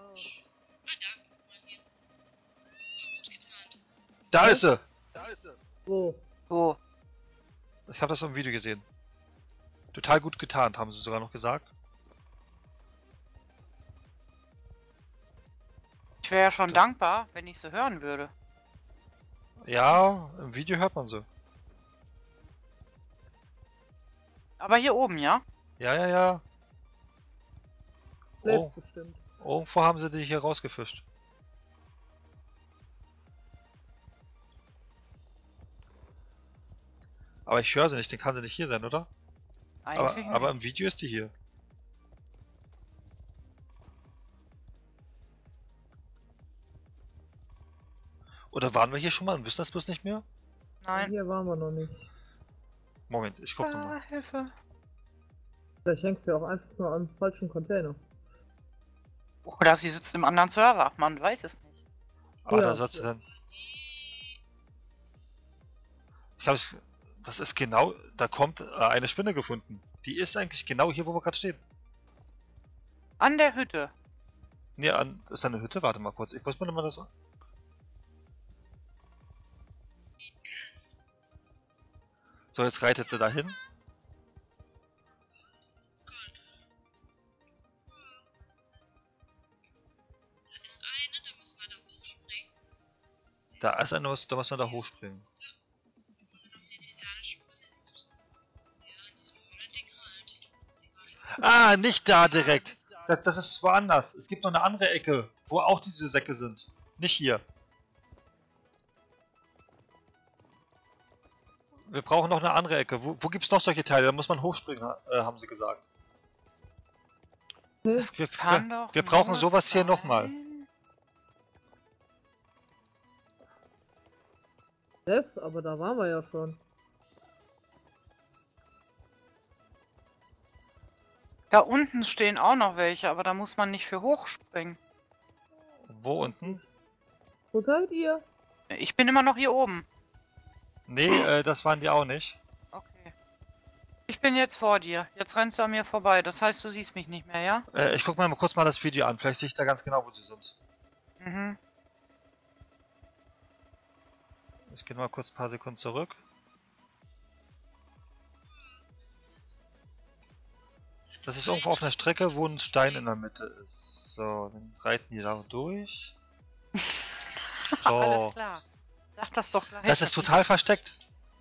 Da ist sie! Da ist sie! Wo? Oh, Ich habe das im Video gesehen. Total gut getarnt, haben sie sogar noch gesagt. ich wäre ja schon dankbar, wenn ich sie hören würde. Ja, im Video hört man sie. Aber hier oben, ja? Ja, ja, ja. Lässt Oh, bestimmt. irgendwo haben sie die hier rausgefischt. Aber ich höre sie nicht, den kann sie nicht hier sein, oder? Eigentlich Aber nicht. im Video ist die hier. Oder waren wir hier schon mal und wissen das bloß nicht mehr? Nein. Hier waren wir noch nicht. Moment, ich guck nochmal. Ah, Hilfe. Vielleicht hängst du ja auch einfach nur am falschen Container. Oder sie sitzt im anderen Server. Man weiß es nicht. Aber Ja. da sollst du dann... Ich hab's... Das ist genau... Da kommt eine Spinne gefunden. Die ist eigentlich genau hier, wo wir gerade stehen. An der Hütte. Nee, ist da eine Hütte? Warte mal kurz. Ich muss mir nochmal das... So, jetzt reitet sie dahin. Da ist eine, da muss man da hochspringen. Ah, nicht da direkt. Das ist woanders. Es gibt noch eine andere Ecke, wo auch diese Säcke sind. Nicht hier. Wir brauchen noch eine andere Ecke. Wo gibt es noch solche Teile? Da muss man hochspringen, haben sie gesagt. Hm? Wir brauchen sowas hier nochmal. Das, aber da waren wir ja schon. Da unten stehen auch noch welche, aber da muss man nicht für hochspringen. Wo unten? Wo seid ihr? Ich bin immer noch hier oben. Nee, das waren die auch nicht. Okay. Ich bin jetzt vor dir. Jetzt rennst du an mir vorbei. Das heißt, du siehst mich nicht mehr, ja? Ich guck mal kurz mal das Video an. Vielleicht sehe ich da ganz genau, wo sie sind. Mhm. Ich gehe mal kurz ein paar Sekunden zurück. Das ist irgendwo auf einer Strecke, wo ein Stein in der Mitte ist. So, dann reiten die da durch. So. Alles klar. Sag das doch gleich. Das ist total versteckt.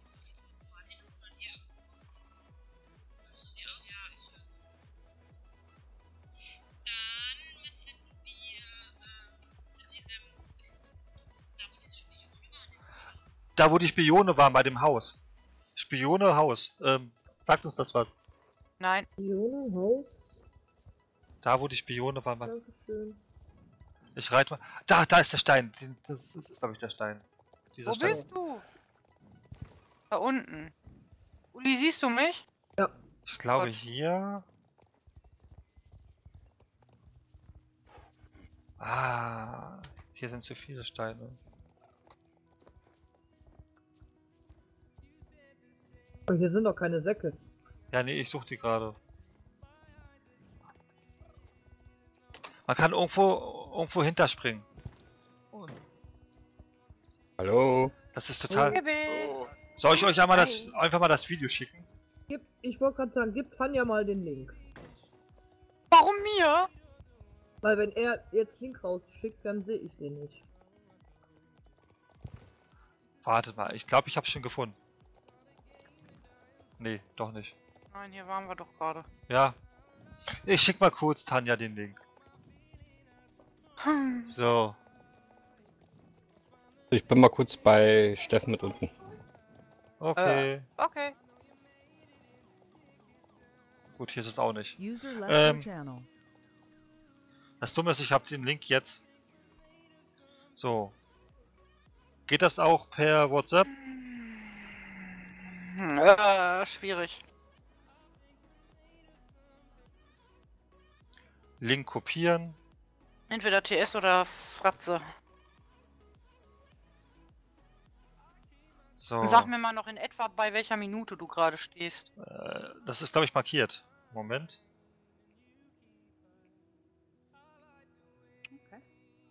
Da wo die Spione waren, bei dem Haus. Spione-Haus. Sagt uns das was? Nein. Fiona, Haus. Da wo die Spione waren. Dankeschön. Ich reite mal. Da ist der Stein. Das ist glaube ich der Stein. Dieser Wo Stein. bist du? Da unten. Uli, siehst du mich? Ich glaube Gott. hier. Ah, hier sind zu viele Steine. Aber hier sind doch keine Säcke. Ja, nee, ich suche die gerade. Man kann irgendwo hinterspringen. Hallo? Das ist total. Baby. Soll ich euch einfach mal das Video schicken? Ich wollte gerade sagen, gib Tanja mal den Link. Warum mir? Weil wenn er jetzt Link rausschickt, dann sehe ich den nicht. Wartet mal, ich glaube, ich habe schon gefunden. Nee, doch nicht. Nein, hier waren wir doch gerade. Ja. Ich schick mal kurz Tanja den Link. So. Ich bin mal kurz bei Steffen mit unten. Okay. Okay. Gut, hier ist es auch nicht. User left your Ähm. channel. Das Dumme ist, ich habe den Link jetzt. So. Geht das auch per WhatsApp? Schwierig. Link kopieren. Entweder TS oder Fratze. So. Sag mir mal noch in etwa, bei welcher Minute du gerade stehst. Das ist, glaube ich, markiert. Moment. Okay.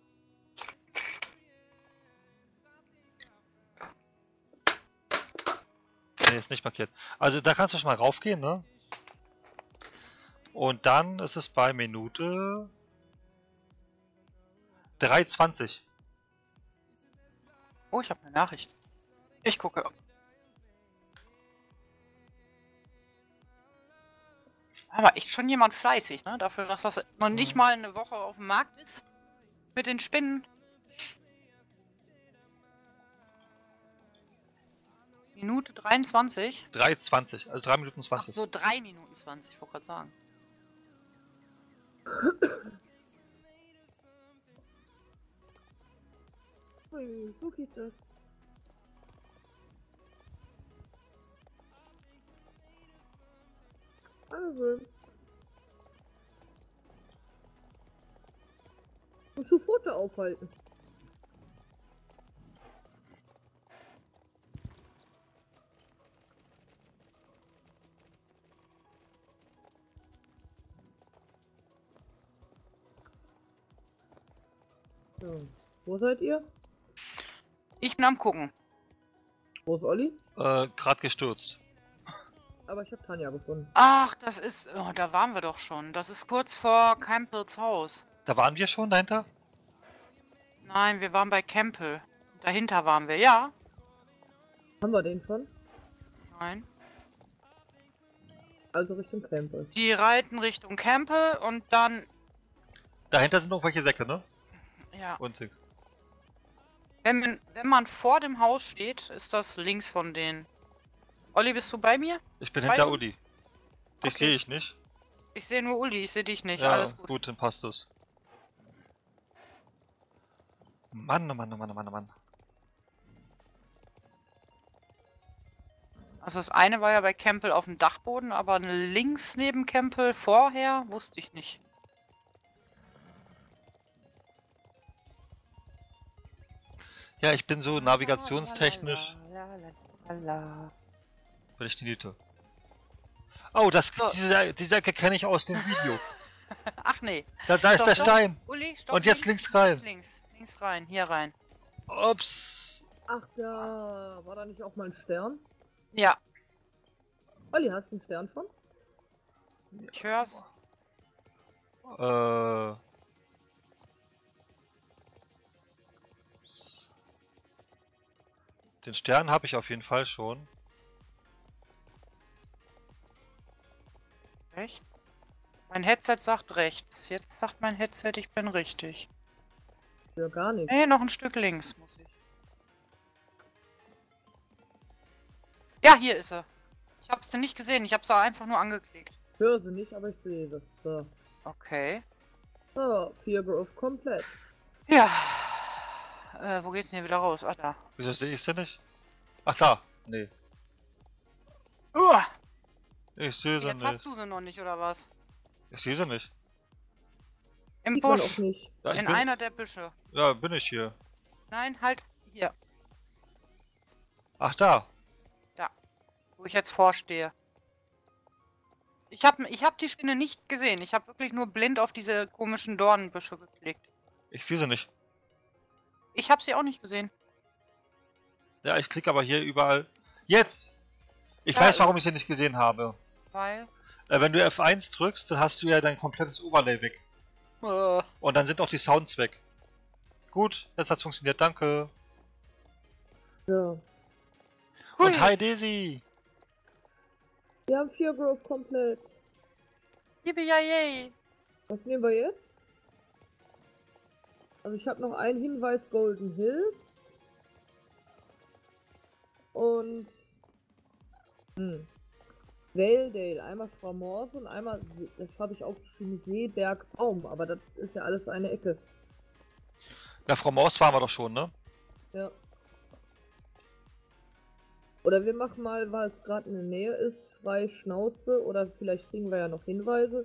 Nee, ist nicht markiert. Also da kannst du schon mal raufgehen, ne? Und dann ist es bei Minute 3:20. Oh, ich habe eine Nachricht. Ich gucke. Aber echt schon jemand fleißig, ne? Dafür, dass das noch nicht mal eine Woche auf dem Markt ist. Mit den Spinnen. Minute 23. 3:20, also 3 Minuten Ach 20. so, 3 Minuten 20, wollte gerade sagen. Ui, so geht das. Also. Musst du Foto aufhalten. So. Wo seid ihr? Ich bin am gucken. Wo ist Olli? Gerade gestürzt. Aber ich habe Tanja gefunden. Ach, das ist... Oh, da waren wir doch schon. Das ist kurz vor Campbells Haus. Da waren wir schon dahinter? Nein, wir waren bei Campbell. Dahinter waren wir, ja. Haben wir den schon? Nein. Also Richtung Campbell. Die reiten Richtung Campbell und dann... Dahinter sind noch welche Säcke, ne? Ja. Und nix. Wenn man vor dem Haus steht, ist das links von denen. Olli, bist du bei mir? Ich bin Bei hinter uns? Uli. Dich Okay. sehe ich nicht. Ich sehe nur Uli, ich sehe dich nicht. Ja, Alles gut. gut, dann passt es. Mann, oh Mann, oh Mann, oh Mann, oh Mann. Also das eine war ja bei Campbell auf dem Dachboden, aber links neben Campbell vorher wusste ich nicht. Ja, ich bin so navigationstechnisch. Lalalala. Will ich die Niete. Oh, So. diese Ecke kenne ich aus dem Video. Ach nee. Da ist Stopp, der stopp. Stein. Uli, stopp. Und jetzt links rein. Links rein, hier rein. Ups. Ach ja, war da nicht auch mal ein Stern? Ja, Olli, hast du einen Stern schon? ich hör's. Äh. Den Stern habe ich auf jeden Fall schon. Rechts? Mein Headset sagt rechts. Jetzt sagt mein Headset, ich bin richtig. Ja, gar nicht. Nee, noch ein Stück links muss ich. Ja, hier ist sie. Ich hab's denn nicht gesehen, ich hab's da einfach nur angeklickt. Ich höre sie nicht, aber ich sehe sie. So. Okay. So, Fear Grove komplett. Ja. Wo geht's denn hier wieder raus? Ah, da. Wieso sehe ich sie nicht? Ach da, nee. Uah. Ich sehe sie Jetzt nicht. hast du sie noch nicht, oder was? Ich sehe sie nicht. Im Sieht man auch Busch. nicht. Ja, ich In bin, einer der Büsche. ja, bin ich hier. Nein, halt hier, Ach da. wo ich jetzt vorstehe. Ich hab die Spinne nicht gesehen. Ich habe wirklich nur blind auf diese komischen Dornenbüsche geklickt. Ich sehe sie nicht. Ich habe sie auch nicht gesehen. Ja, ich klicke aber hier überall. Jetzt! Ich Ja, weiß, warum ich sie nicht gesehen habe. Weil. Wenn du F1 drückst, dann hast du ja dein komplettes Overlay weg. Und dann sind auch die Sounds weg. Gut, jetzt hat's funktioniert, danke. Ja. Hui. Und hi Daisy! Wir haben Fear Grove komplett. Yippie-yay. Was nehmen wir jetzt? Also ich habe noch einen Hinweis, Golden Hills. Und Valedale, einmal Frau Morse und einmal, das habe ich aufgeschrieben, Seebergbaum, aber das ist ja alles eine Ecke. Na, Frau Maus waren wir doch schon, ne? Ja. Oder wir machen mal, weil es gerade in der Nähe ist, frei Schnauze, oder vielleicht kriegen wir ja noch Hinweise.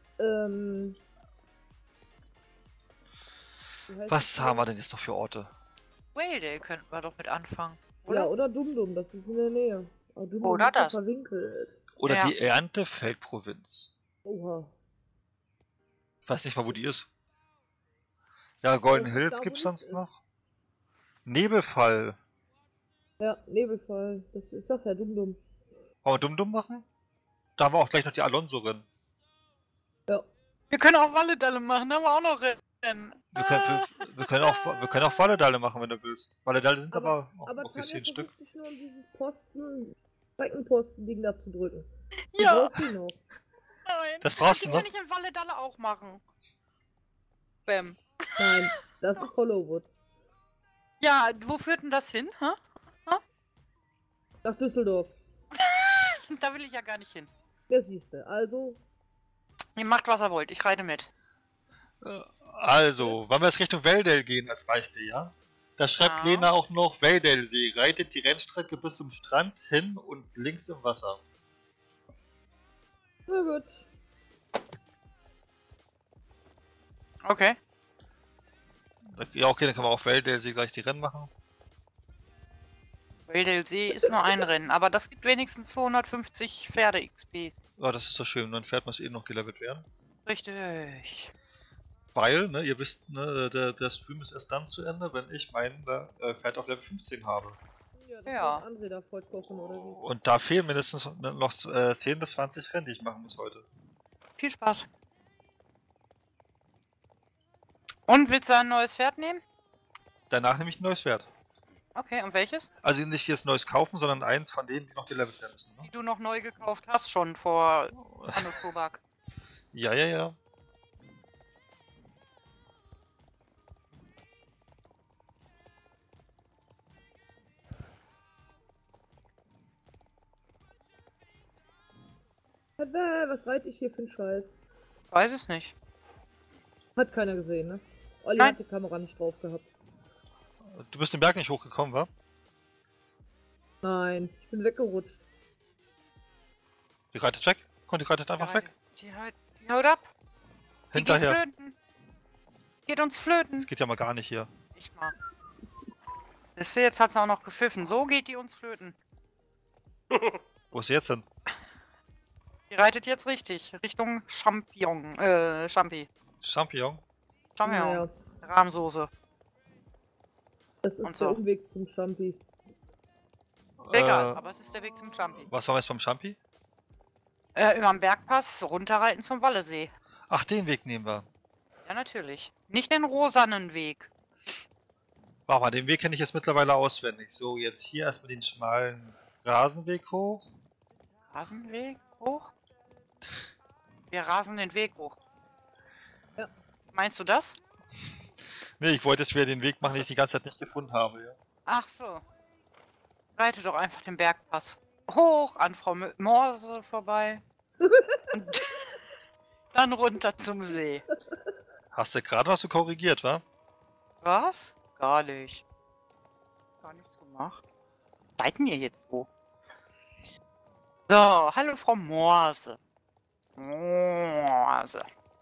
Wie heißt Was das haben wir denn? denn jetzt noch für Orte? Waledale könnten wir doch mit anfangen. Ja, Oder? oder Dumdum, das ist in der Nähe. Aber Dumdum Oder ist ja das. verwinkelt. Oder Ja. die Erntefeldprovinz. Oha. Ich weiß nicht mal, wo die ist. Ja, Golden Das ist Hills da, wo gibt's nichts sonst ist. noch. Nebelfall. Ja, Nebelfall. Das ist doch ja Dumdum. Wollen wir Dumm-Dumm machen? Da haben wir auch gleich noch die Alonso-Rennen. Ja. Wir können auch Walledalle machen, haben wir auch noch Rennen. Wir können auch Walledalle machen, wenn du willst. Walledalle sind aber auch Aber noch ein Tanja bisschen ein Stück. versucht sich nur um dieses Streckenposten-Ding da zu drücken. Die Ja. brauchst du noch. Nein. Das brauchst Die du kann noch? ich in Walledalle auch machen. Bäm. Nein, das ist Hollowwoods. Ja, wo führt denn das hin? Hä? Nach Düsseldorf. Da will ich ja gar nicht hin. Der siehste. Also, Ihr macht, was ihr wollt. Ich reite mit. Also, wollen wir jetzt Richtung Valedale gehen als Beispiel, ja? Da schreibt Ja. Lena auch noch Valedale-See. Reitet die Rennstrecke bis zum Strand hin und links im Wasser. na gut. Okay. Ja, okay, dann kann man auf Valedale-See gleich die Rennen machen. Waledale See ist nur ein Rennen, aber das gibt wenigstens 250 Pferde-XP. Ja, das ist doch schön. Dann fährt man es eh noch gelevelt werden. Richtig. Weil, ne, ihr wisst, ne, der Stream ist erst dann zu Ende, wenn ich meinen Pferd auf Level 15 habe. Ja, das Ja. wird André da voll kochen oder wie? Und da fehlen mindestens noch 10 bis 20 Rennen, die ich machen muss heute. Viel Spaß. Und willst du ein neues Pferd nehmen? Danach nehme ich ein neues Pferd. Okay, und welches? Also nicht jetzt neues kaufen, sondern eins von denen, die noch gelevelt werden müssen. Die Ne? du noch neu gekauft hast, schon vor Anno Tobak. Ja, ja, ja. Was reite ich hier für einen Scheiß? Weiß es nicht. Hat keiner gesehen, ne? Olli Nein. hat die Kamera nicht drauf gehabt. Du bist den Berg nicht hochgekommen, wa? Nein, ich bin weggerutscht. Die reitet weg? Und die reitet einfach weg. Die haut ab. Die Hinterher. Geht flöten. Geht uns flöten. Das geht ja mal gar nicht hier. Nicht mal. Wisst ihr, jetzt hat sie auch noch gepfiffen. So geht die uns flöten. Wo ist sie jetzt denn? Die reitet jetzt richtig. Richtung Champignon. Champi. Champignon? Champignon. Naja. Rahmsoße. Das Und ist so. der Umweg zum Champi. Egal, aber es ist der Weg zum Champi. Was war jetzt beim Champi? Über den Bergpass runterreiten zum Wallesee. Ach, den Weg nehmen wir. Ja, natürlich. Nicht den rosanen Weg. Warte mal, den Weg kenne ich jetzt mittlerweile auswendig. So, jetzt hier erstmal den schmalen Rasenweg hoch. Rasenweg hoch? Wir rasen den Weg hoch. Ja. Meinst du das? Nee, ich wollte jetzt wieder den Weg machen, den ich die ganze Zeit nicht gefunden habe. Ja. Ach so. Reite doch einfach den Bergpass hoch an Frau Morse vorbei. Und dann runter zum See. Hast du gerade noch so korrigiert, wa? Was? Gar nicht. Gar nichts gemacht. Seid ihr jetzt so? So, hallo Frau Morse. Morse.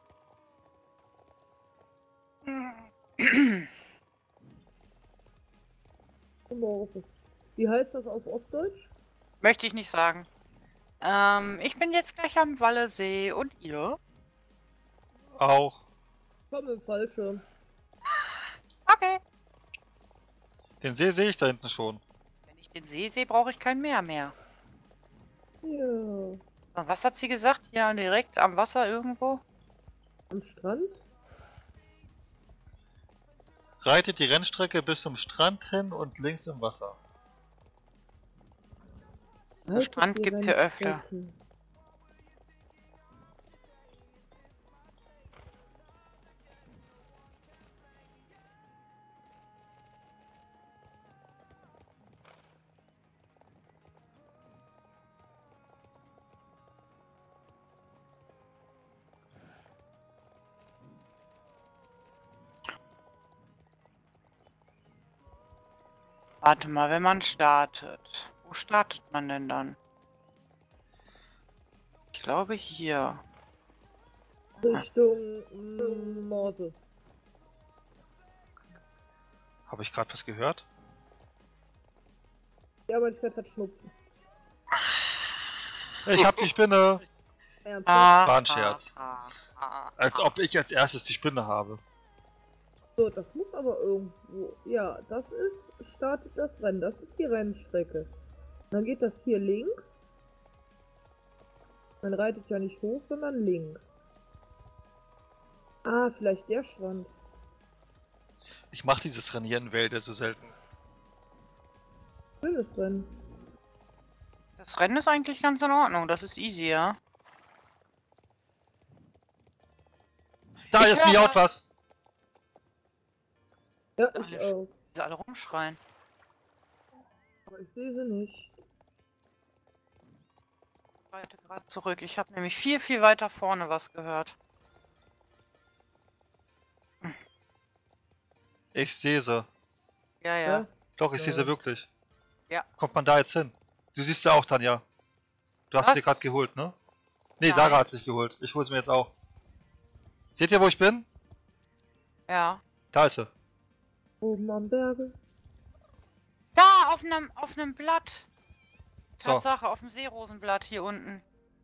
Morse. Wie heißt das auf Ostdeutsch? Möchte ich nicht sagen. Ich bin jetzt gleich am Wallesee und ihr? Auch. Komm im Fallschirm. Okay. Den See sehe ich da hinten schon. Wenn ich den See sehe, brauche ich kein Meer mehr. Ja. Und was hat sie gesagt? Ja, direkt am Wasser irgendwo? Am Strand? Reitet die Rennstrecke bis zum Strand hin und links im Wasser. Den Strand gibt's hier öfter. Warte mal, wenn man startet. Wo startet man denn dann? Ich glaube hier. Richtung Morse. Habe ich gerade was gehört? Ja, mein Pferd hat Schnupfen. Ich hab die Spinne! Ernsthaft? War ein Scherz. Als ob ich als erstes die Spinne habe. So, das muss aber irgendwo. Ja, das ist. Startet das Rennen. Das ist die Rennstrecke. Dann geht das hier links. Man reitet ja nicht hoch, sondern links. Ah, vielleicht der Strand. Ich mache dieses Rennen hier in Wälder so selten. Schönes Rennen. Das Rennen ist eigentlich ganz in Ordnung. Das ist easy, ja. Da, Ich jetzt höre- miaut was! Ja, Alle ich auch. Sie alle rumschreien. Aber ich sehe sie nicht. Ich reite gerade zurück. Ich habe nämlich viel, viel weiter vorne was gehört. Ich sehe sie. Ja, ja. Ja? Doch, ich sehe sie Ja. wirklich. Ja. Kommt man da jetzt hin? Du siehst sie auch, Tanja. Du hast Was? sie gerade geholt, ne? Nee, Nein. Sarah hat sich geholt. Ich hole sie mir jetzt auch. Seht ihr, wo ich bin? Ja. Da ist sie. Oben am Berge. Da, auf einem Blatt. So. Tatsache, auf dem Seerosenblatt hier unten.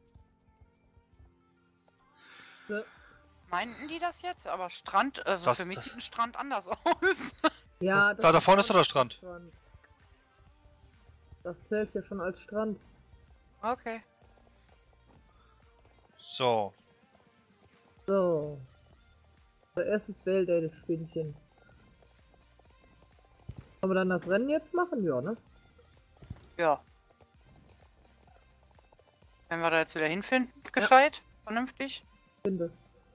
Ja. Meinten die das jetzt? Aber Strand, also Das- für mich sieht ein Strand anders aus. Ja, Da vorne ist doch der Strand. Das zählt ja schon als Strand. Okay. So. So. Der erste Day, das Spinnchen. Wollen wir dann das Rennen jetzt machen? Ja, ne? Ja. Wenn wir da jetzt wieder hinfinden, gescheit, vernünftig. Finde.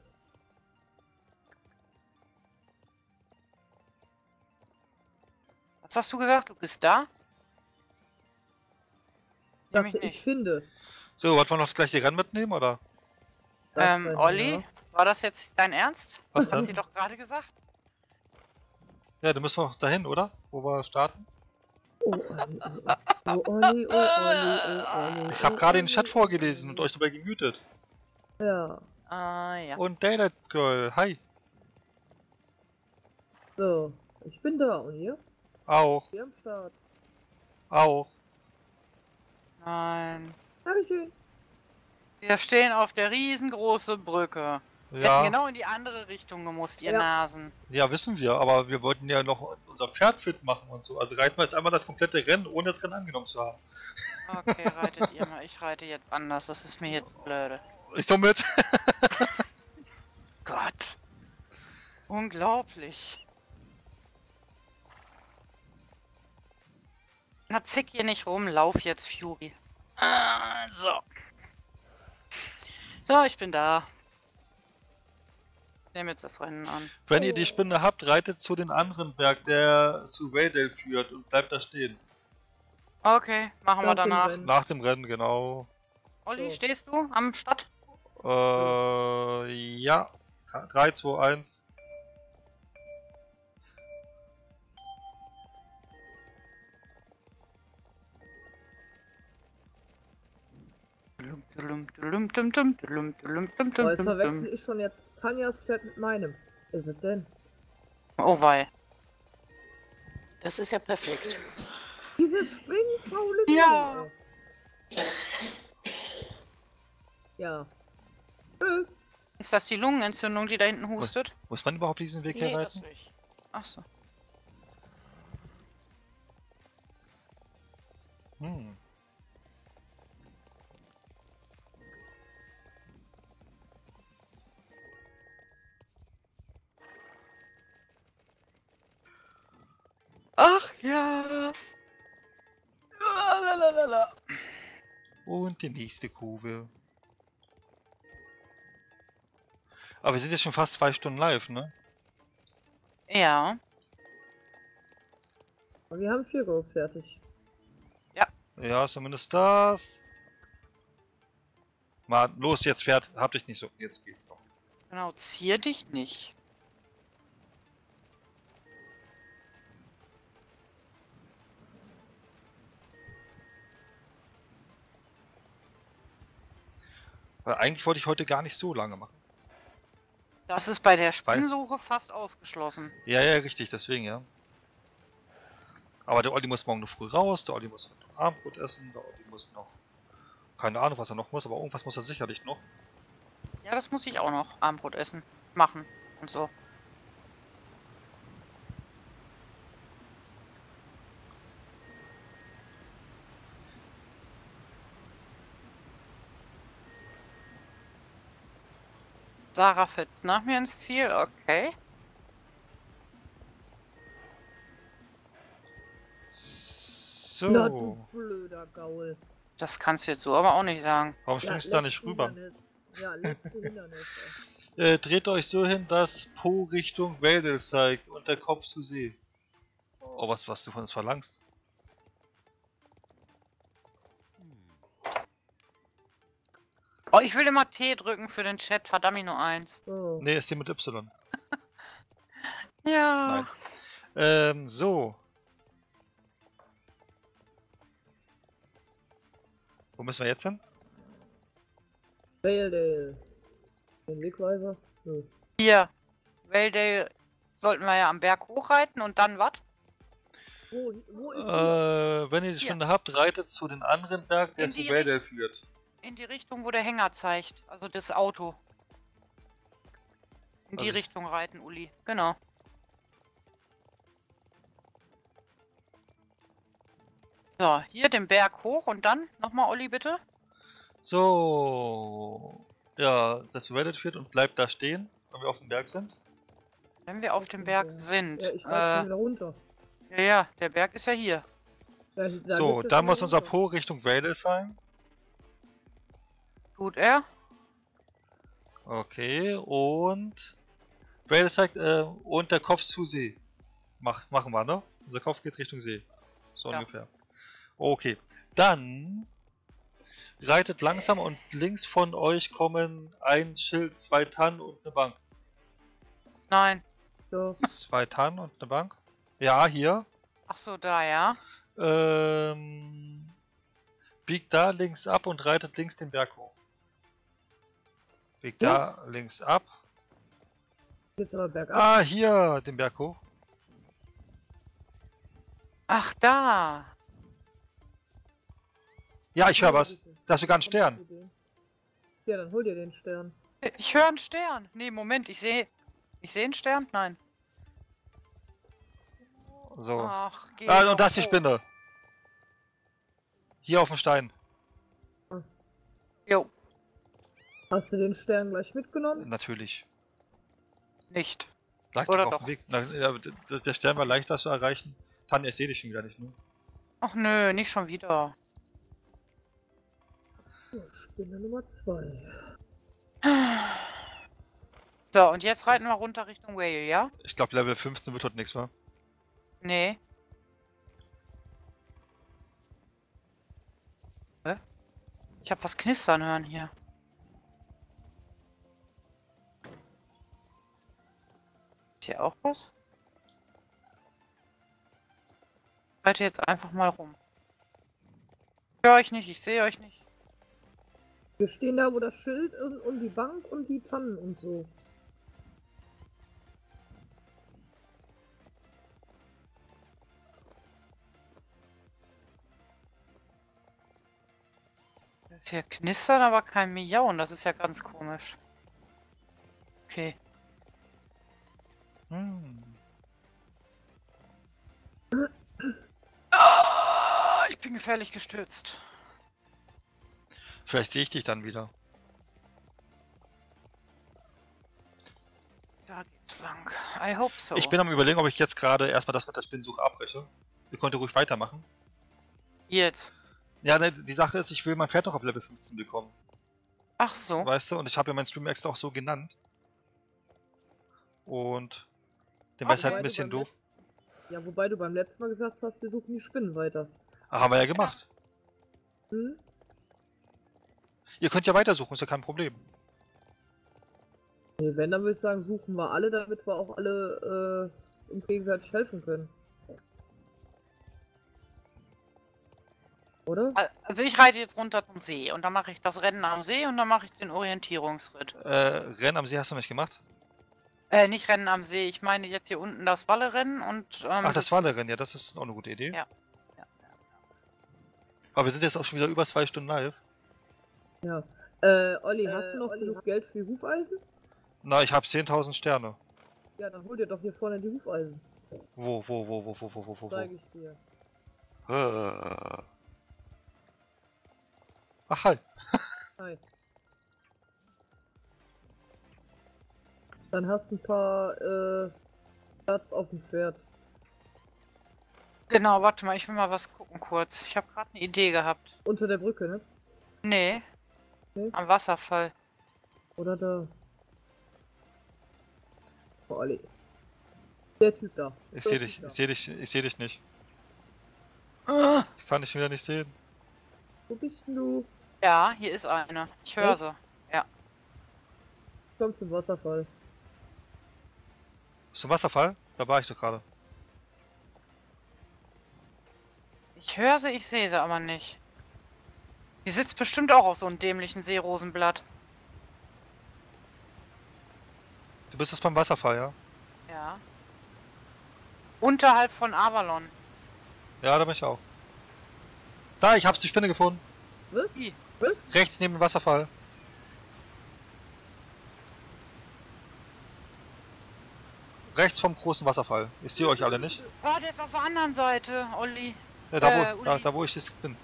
Was hast du gesagt? Du bist da? Ich Nämlich dachte, nicht. ich finde. So, wollen wir noch gleich die Rennen mitnehmen, oder? Das Rennen, Olli, ja. war das jetzt dein Ernst? Was Das hat denn? sie doch gerade gesagt. Ja, dann müssen wir auch dahin, oder? Wo wir starten? Oh, Olli, oh, Olli, oh, Olli, oh, Olli. Ich habe gerade den Chat vorgelesen und euch dabei gemutet. Ja. Ja. Und Daylight Girl, hi. So. Ich bin da und ihr? Auch, Hier am Start. auch. Nein. Dankeschön. Wir stehen auf der riesengroßen Brücke. Wir Ja, hätten genau in die andere Richtung gemusst, ihr Ja. Nasen. ja, wissen wir, aber wir wollten ja noch unser Pferd fit machen und so. Also reiten wir jetzt einmal das komplette Rennen, ohne das Rennen angenommen zu haben. Okay, reitet ihr mal. Ich reite jetzt anders. Das ist mir jetzt blöde. Ich komme mit. Gott. Unglaublich. Na, zick hier nicht rum. Lauf jetzt, Fury. So. So, ich bin da. Ich nehme jetzt das Rennen an. Wenn ihr die Spinne habt, reitet zu den anderen Berg, der zu Waydale führt und bleibt da stehen. Okay, machen wir Nach dem danach. Rennen. Nach dem Rennen, genau. Olli, So. stehst du am Start? Ja. 3, 2, 1. Aber jetzt verwechsel ich schon jetzt Tanjas Pferd mit meinem. Ist es denn? Oh wei. Das ist ja perfekt. Diese springfaule Ja. Nummer, ey. Ja. Ist das die Lungenentzündung, die da hinten hustet? Muss man überhaupt diesen Weg hier reiten? nicht. Ach so. Hm. Ach ja. Lalalala. Und die nächste Kurve. Aber wir sind jetzt schon fast 2 Stunden live, ne? Ja. Und wir haben 4 Go fertig. Ja, zumindest das. Mal, los, jetzt fährt. Hab dich nicht so. Jetzt geht's doch. Genau, zier dich nicht. Weil eigentlich wollte ich heute gar nicht so lange machen. Das ist bei der Spinnsuche fast ausgeschlossen. Ja, ja, richtig, deswegen, ja. Aber der Olli muss morgen noch früh raus, der Olli muss noch Abendbrot essen, der Olli muss noch... Keine Ahnung, was er noch muss, aber irgendwas muss er sicherlich noch. Ja, das muss ich auch noch. Abendbrot essen. Machen. Und so. Sarah fetzt nach mir ins Ziel. Okay. So. Na du blöder Gaul. Das kannst du jetzt so aber auch nicht sagen. Warum springst du da nicht letzte rüber? Hindernis. Ja, letzte Hindernis. Dreht euch so hin, dass Po Richtung Waydale zeigt und der Kopf zu See. Oh, was du von uns verlangst. Oh, ich will immer T drücken für den Chat. Verdammt, nur eins. So. Ne, ist hier mit Y. Ja. Nein. So. Wo müssen wir jetzt hin? Waydale. Den Wegweiser? Nö. Hier. Waydale sollten wir ja am Berg hochreiten und dann was? Wo ist sie? Wenn ihr die Stunde habt, reitet zu den anderen Berg, der In zu die Waydale führt. In die Richtung, wo der Hänger zeigt. Also das Auto. In die Also- Richtung reiten, Uli. Genau. So, hier den Berg hoch und dann nochmal, Olli, bitte. So. Ja, der zu Waydale führt und bleibt da stehen, wenn wir auf dem Berg sind. Wenn wir auf dem Berg sind. Ja, ich reite schon wieder runter. Ja, der Berg ist ja hier. Ja, da So, geht's jetzt dann wieder muss unser runter. Po Richtung Waydale sein. Tut er. Okay, und Waydale zeigt, und der Kopf zu See. Machen wir, ne? Unser Kopf geht Richtung See. So Ja. ungefähr. Okay, dann reitet langsam und links von euch kommen ein Schild, 2 Tannen und eine Bank. Nein. So. 2 Tannen und eine Bank? Ja, hier. Ach so, da, ja. Biegt da links ab und reitet links den Berg hoch. Biegt da links ab. Jetzt aber bergab. Ah, hier, den Berg hoch. Ach, da. Ja, ich höre was. Da ist sogar ein Stern. Ja, dann hol dir den Stern. Ich höre einen Stern. Nee, Moment, ich sehe einen Stern? Nein. So. Ach, geh Ah, doch und das ist die hoch. Spinne. Hier auf dem Stein. Jo, Hast du den Stern gleich mitgenommen? Natürlich. nicht. Lag Oder doch auf doch? dem Weg. Na, ja, der Stern war leichter zu erreichen. Tanja, ich sehe dich schon wieder nicht, ne? Ach nö, nicht schon wieder. Ja, Spinne Nummer 2. So, und jetzt reiten wir runter Richtung Whale, ja? Ich glaube, Level 15 wird heute nichts, wa? Nee. Hä? Ich hab was knistern hören hier. Ist hier auch was? Ich reite jetzt einfach mal rum. Ich höre euch nicht, ich sehe euch nicht. Wir stehen da, wo das Schild und die Bank und die Tannen und so. Das ist hier knistern, aber kein Miauen. Das ist ja ganz komisch. Okay. Hm. Ah, ich bin gefährlich gestürzt. Vielleicht sehe ich dich dann wieder. Da geht's lang. I hope so. Ich bin am Überlegen, ob ich jetzt gerade erstmal das mit der Spinnsuche abbreche. Ihr könnt ruhig weitermachen. Jetzt. Ja, ne, die Sache ist, ich will mein Pferd noch auf Level 15 bekommen. Ach so. Weißt du? Und ich habe ja meinen Stream extra auch so genannt. Und dem Oh, wäre es halt Wobei ein du bisschen beim doof. Ja, wobei du beim letzten Mal gesagt hast, wir suchen die Spinnen weiter. Ach, haben wir ja gemacht. Hm? Ihr könnt ja weitersuchen, ist ja kein Problem. Nee, wenn, dann würde ich sagen, suchen wir alle, damit wir auch alle uns gegenseitig helfen können. Oder? Also ich reite jetzt runter zum See und dann mache ich das Rennen am See und dann mache ich den Orientierungsritt. Rennen am See hast du nicht gemacht? Nicht Rennen am See, ich meine jetzt hier unten das Walle-Rennen und... Ach, das Walle-Rennen, ja, das ist auch eine gute Idee. Ja. Aber wir sind jetzt auch schon wieder über 2 Stunden live. Ja. Olli, hast du noch genug Geld für die Hufeisen? Na, ich habe 10.000 Sterne. Ja, dann hol dir doch hier vorne die Hufeisen. Wo? Zeige ich dir. Ach, halt. Hi. Dann hast du ein paar Platz auf dem Pferd. Genau, warte mal, ich will mal was gucken kurz. Ich habe gerade eine Idee gehabt. Unter der Brücke, ne? Nee. Nee? Am Wasserfall. Oder da. Oh, Olli. Der Typ da. Ich Der sehe Typ dich, da. ich sehe dich nicht. Ah. Ich kann dich wieder nicht sehen. Wo bist denn du? Ja, hier ist eine. Ich höre Was? sie. Komm zum Wasserfall. Zum Wasserfall? Da war ich doch gerade. Ich höre sie, ich sehe sie aber nicht. Die sitzt bestimmt auch auf so einem dämlichen Seerosenblatt. Du bist jetzt beim Wasserfall, ja? Ja. Unterhalb von Avalon. Ja, da bin ich auch. Da, ich hab's die Spinne gefunden. Was? Wie? Rechts neben dem Wasserfall. Rechts vom großen Wasserfall. Ich sehe euch alle nicht. Oh, der ist auf der anderen Seite, Olli. Ja, da, Uli. wo ich jetzt bin.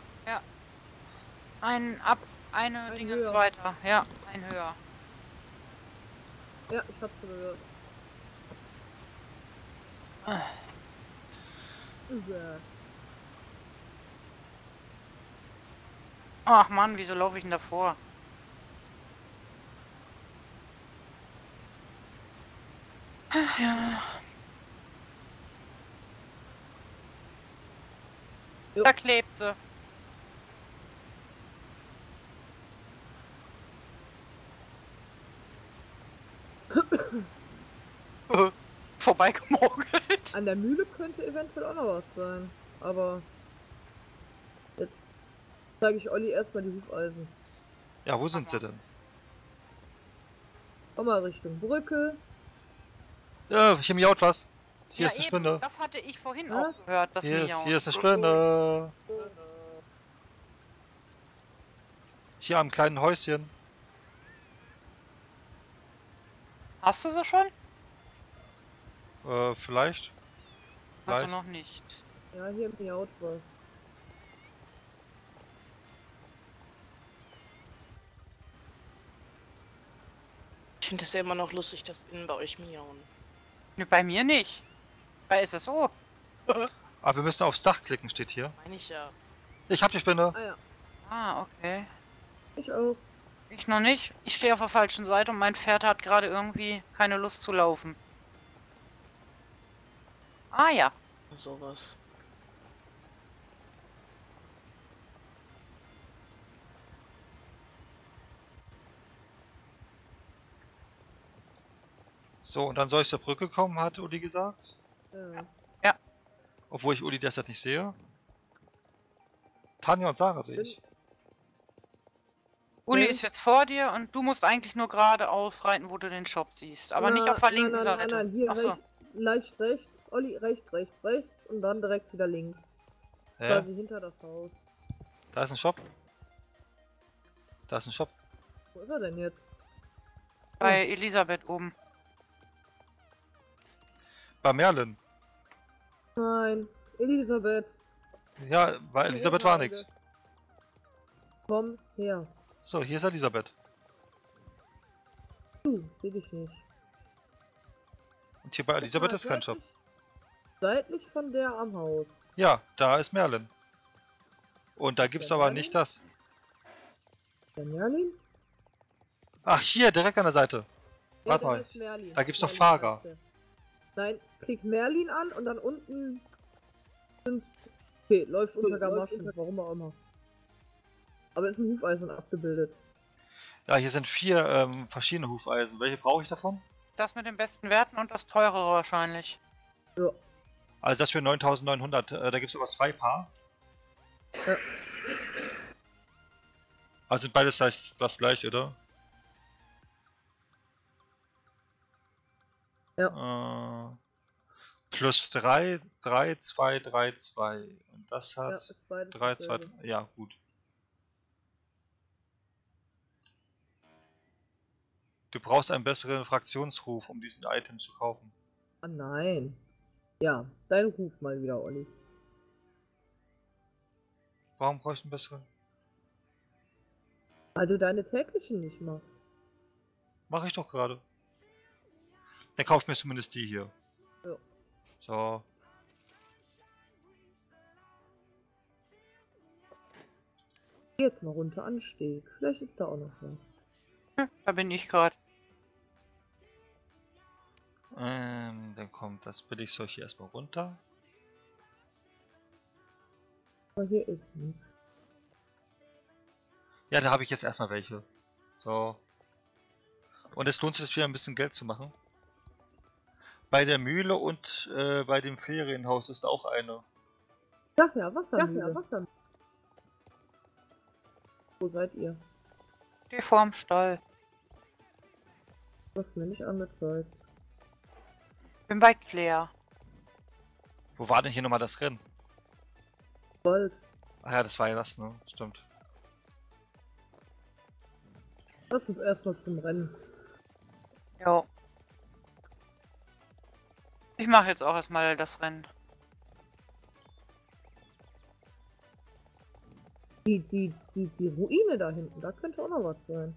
Eine Ein Dingens höher. weiter. Ja, ein höher. Ja, ich hab's gehört. Ah. Ja. Ach Mann, wieso laufe ich denn davor? Ja. Jo. Da klebt sie. Vorbeigemogelt. An der Mühle könnte eventuell auch noch was sein. Aber jetzt zeige ich Olli erstmal die Hufeisen. Ja, wo sind sie denn? Komm mal Richtung Brücke. Ja, hier miaut was. Hier ist eine eben, Spinne. Das hatte ich vorhin Was? auch gehört, das Miauen. Hier ist eine Spinne. Hier am kleinen Häuschen. Hast du sie schon? Vielleicht. Also noch nicht. Ja, hier miaut was. Ich finde es ja immer noch lustig, dass innen bei euch miauen. Ne, bei mir nicht. Bei SSO. Aber wir müssen aufs Dach klicken, steht hier. Meine ich ja. Ich hab die Spinne. Ah ja, Ah, okay. ich auch. Ich noch nicht. Ich stehe auf der falschen Seite und mein Pferd hat gerade irgendwie keine Lust zu laufen. Ah ja. Sowas. So, und dann soll ich zur Brücke kommen, hat Uli gesagt. Ja. Obwohl ich Uli derzeit nicht sehe. Tanja und Sarah sehe ich. Uli Okay. ist jetzt vor dir und du musst eigentlich nur geradeaus reiten, wo du den Shop siehst. Aber nicht auf der linken Seite. Nein, hier Achso. leicht rechts. Olli, rechts und dann direkt wieder links. Ja, Quasi hinter das Haus. da ist ein Shop. Da ist ein Shop. Wo ist er denn jetzt? Bei Elisabeth oben. Bei Merlin. Nein, Elisabeth, Ja, bei Elisabeth war nichts. komm her. So, hier ist Elisabeth. Du, seh dich nicht. Und hier bei Elisabeth Guck ist mal, kein Shop. Seitlich von der am Haus. Ja, da ist Merlin. Und da gibt's der aber Merlin? nicht das. Der Merlin? Ach, hier, direkt an der Seite. Ja, Warte der mal. heißt Merlin. Da gibt's doch Merlin Fahrer. heißt der. Nein, klick Merlin an und dann unten sind... Okay, läuft unter Gamaschen, warum auch immer. Aber ist ein Hufeisen abgebildet. Ja, hier sind 4 verschiedene Hufeisen. Welche brauche ich davon? Das mit den besten Werten und das teurere wahrscheinlich. Ja. Also das für 9900. Da gibt's aber 2 Paar. Ja. Also sind beides das gleiche, oder? Ja. Plus 3, 3, 2, 3, 2. Und das Ja, hat ist beides 3, 2, dasselbe. ja gut. Du brauchst einen besseren Fraktionsruf, um diesen Item zu kaufen. Ah nein. Ja, dein Ruf mal wieder, Olli. Warum brauche ich einen besseren? Weil du deine täglichen nicht machst. Mache ich doch gerade. Dann kauf mir zumindest die hier. Ja. So. Geh jetzt mal runter an den Steg. Vielleicht ist da auch noch was. Da bin ich gerade. Dann kommt das Billigzeug hier erstmal runter. Aber hier ist nichts. Ja, da habe ich jetzt erstmal welche. So. Und es lohnt sich jetzt wieder ein bisschen Geld zu machen. Bei der Mühle und bei dem Ferienhaus ist auch eine. Sag ja, Wassermühle. Wassermühle. Wo seid ihr? Die vorm Stall. Du hast mir nicht angezeigt. Bin bei Claire. Wo war denn hier nochmal das Rennen? Gold. Ach ja, das war ja das, ne? Stimmt. Lass uns erstmal zum Rennen. Jo. Ich mache jetzt auch erstmal das Rennen. Die Ruine da hinten, da könnte auch noch was sein.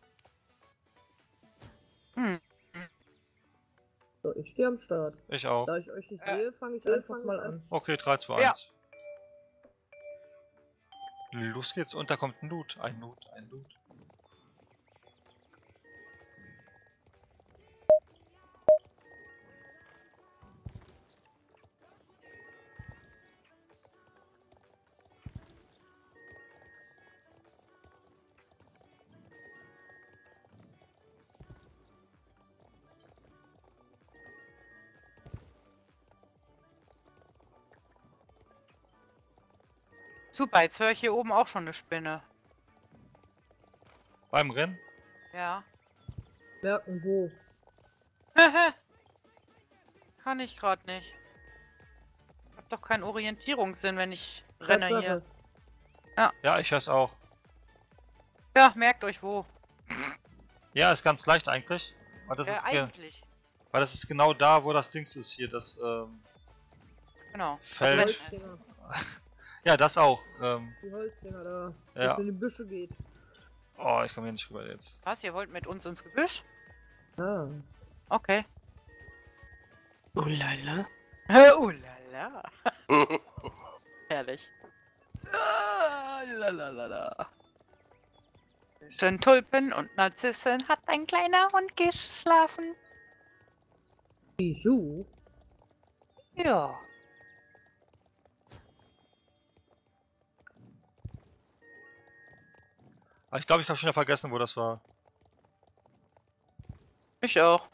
Hm. So, ich stehe am Start. Ich auch. Da ich euch nicht sehe, fange ich einfach mal an. Okay, 3, 2, 1. Los geht's. Und da kommt ein Loot. Ein Loot. Super, jetzt höre ich hier oben auch schon eine Spinne. Beim Rennen? Ja. Merken wo. Kann ich gerade nicht. Hab doch keinen Orientierungssinn, wenn ich renne hier. Tatsache. Ja, ich hör's auch. Ja, merkt euch wo. Ja, ist ganz leicht eigentlich. Weil das, eigentlich. weil das ist genau da, wo das Dings ist hier, das Genau. Feld. Das Menschen ist. Holzdinger. Ja, das auch. Die Holzdinger da. Ja. Wo es in die Büsche geht. Oh, ich komme hier nicht rüber jetzt. Was, ihr wollt mit uns ins Gebüsch? Ah. Okay. Oh lala. Oh lala. Herrlich. Lalalala. Zwischen Tulpen und Narzissen hat ein kleiner Hund geschlafen. Bijou? Ja. Aber ich glaube, ich habe schon wieder vergessen, wo das war. Ich auch.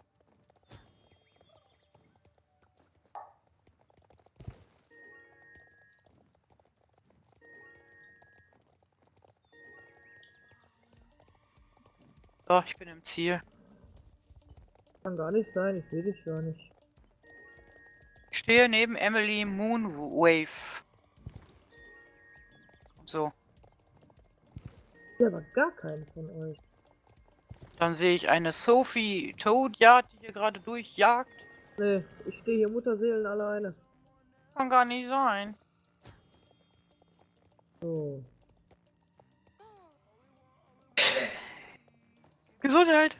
So, ich bin im Ziel. Kann gar nicht sein, ich sehe dich gar nicht. Ich stehe neben Emily Moonwave. So, Ja, aber gar keinen von euch. dann sehe ich eine Sophie Toadjagd, die hier gerade durchjagt. Nee, ich stehe hier Mutterseelen alleine. Kann gar nicht sein. So. Gesundheit.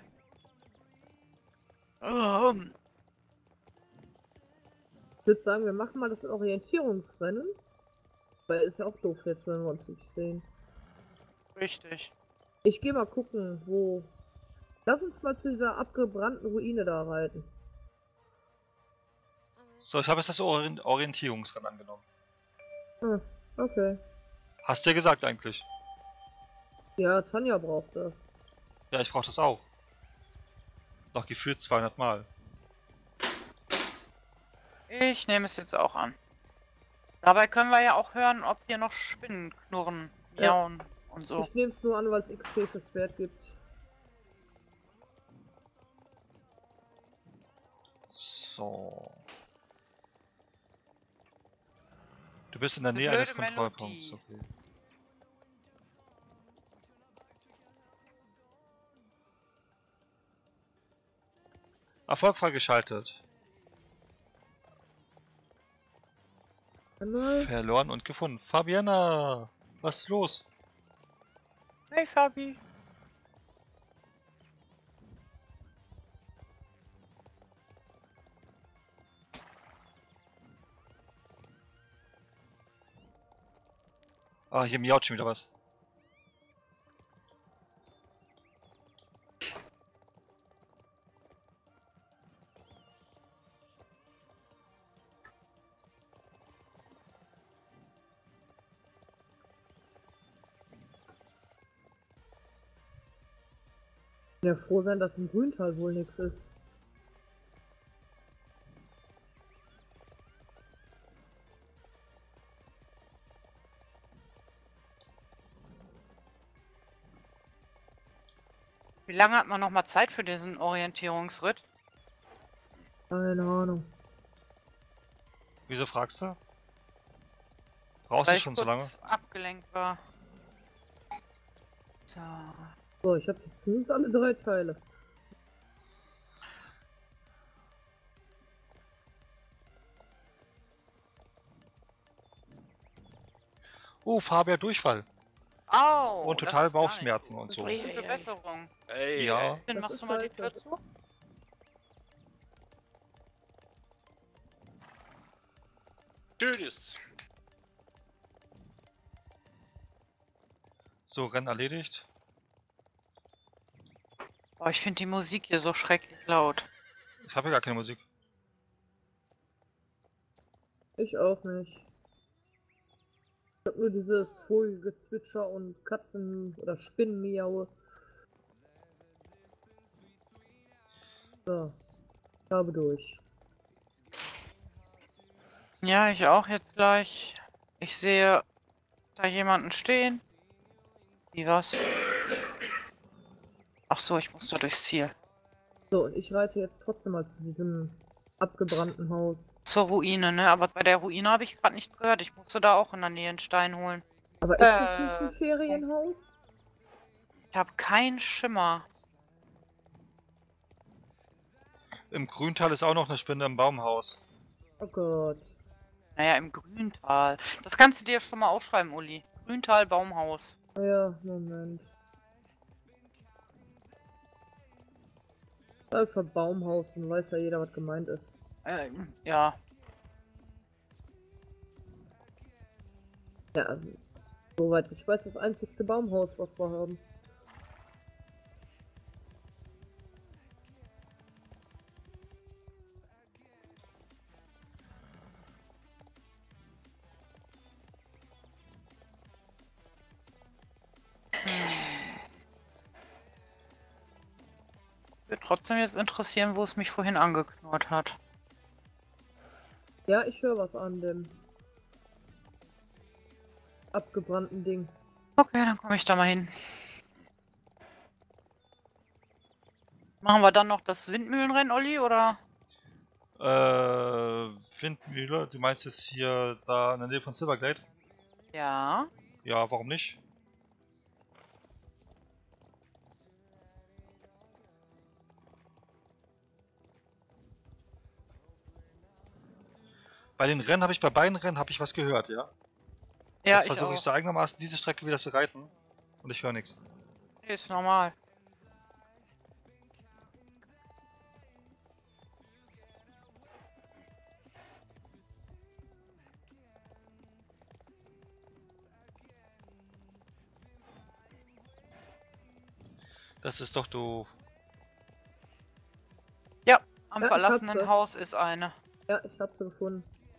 Ich würde sagen, wir machen mal das Orientierungsrennen. Weil ist ja auch doof jetzt, wenn wir uns nicht sehen. Richtig. Ich gehe mal gucken, wo... Lass uns mal zu dieser abgebrannten Ruine da reiten. So, ich habe jetzt das Orientierungsrennen angenommen. Hm, okay. Hast du ja gesagt eigentlich. Ja, Tanja braucht das. Ja, ich brauche das auch. Noch gefühlt 200 Mal. Ich nehme es jetzt auch an. Dabei können wir ja auch hören, ob hier noch Spinnen knurren, miauen und so. Ich nehme es nur an, weil es XP fürs Schwert gibt. So. Du bist in der Eine Nähe eines blöde Kontrollpunkts. Melodie. Okay. Erfolg freigeschaltet. Einmal. Verloren und gefunden. Fabiana! Was ist los? Hey Fabi. Ah, hier miaut schon wieder was. Ja, froh sein, dass im Grüntal wohl nichts ist. Wie lange hat man noch mal Zeit für diesen Orientierungsritt? Keine Ahnung. Wieso fragst du? Brauchst Weil du ich schon so lange? kurz abgelenkt war. So. So, ich habe jetzt zumindest alle 3 Teile. Oh, Fabian Durchfall. Au! Und das total ist gar nicht Bauchschmerzen gut. und so. Ui. Gute Besserung. Ey, Ja. ey. Dann Das machst ist du mal die scheiße. Tür zu. Tschüss. So, Rennen erledigt. Oh, ich finde die Musik hier so schrecklich laut. Ich habe ja gar keine Musik. Ich auch nicht. Ich habe nur dieses Vogelgezwitscher und Katzen- oder Spinnenmiaue. So. Ich habe durch. Ja, ich auch jetzt gleich. Ich sehe da jemanden stehen. Wie was? Ach so, ich muss da durchs Ziel. So, ich reite jetzt trotzdem mal zu diesem abgebrannten Haus. Zur Ruine, ne? Aber bei der Ruine habe ich gerade nichts gehört. Ich musste da auch in der Nähe einen Stein holen. Aber ist das nicht ein Ferienhaus? Ich habe keinen Schimmer. Im Grüntal ist auch noch eine Spinne im Baumhaus. Oh Gott. Naja, im Grüntal. Das kannst du dir schon mal aufschreiben, Uli. Grüntal, Baumhaus. Ah ja, Moment. Alpha Baumhaus, dann weiß ja jeder, was gemeint ist. Ja. Ja, soweit ich weiß, das einzigste Baumhaus, was wir haben. Würde trotzdem jetzt interessieren, wo es mich vorhin angeknurrt hat. Ja, ich höre was an dem abgebrannten Ding. Okay, dann komme ich da mal hin. Machen wir dann noch das Windmühlenrennen, Olli, oder? Windmühle, du meinst jetzt hier da in der Nähe von Silverglade? Ja. Ja, warum nicht? Bei den Rennen bei beiden Rennen habe ich was gehört, ja? Ja, Jetzt ich versuche auch. ich so eigenermaßen diese Strecke wieder zu reiten und ich höre nichts. Nee, ist normal. Das ist doch doof. Am Ja, ich verlassenen hab sie. Haus ist eine. Ja, ich hab sie gefunden.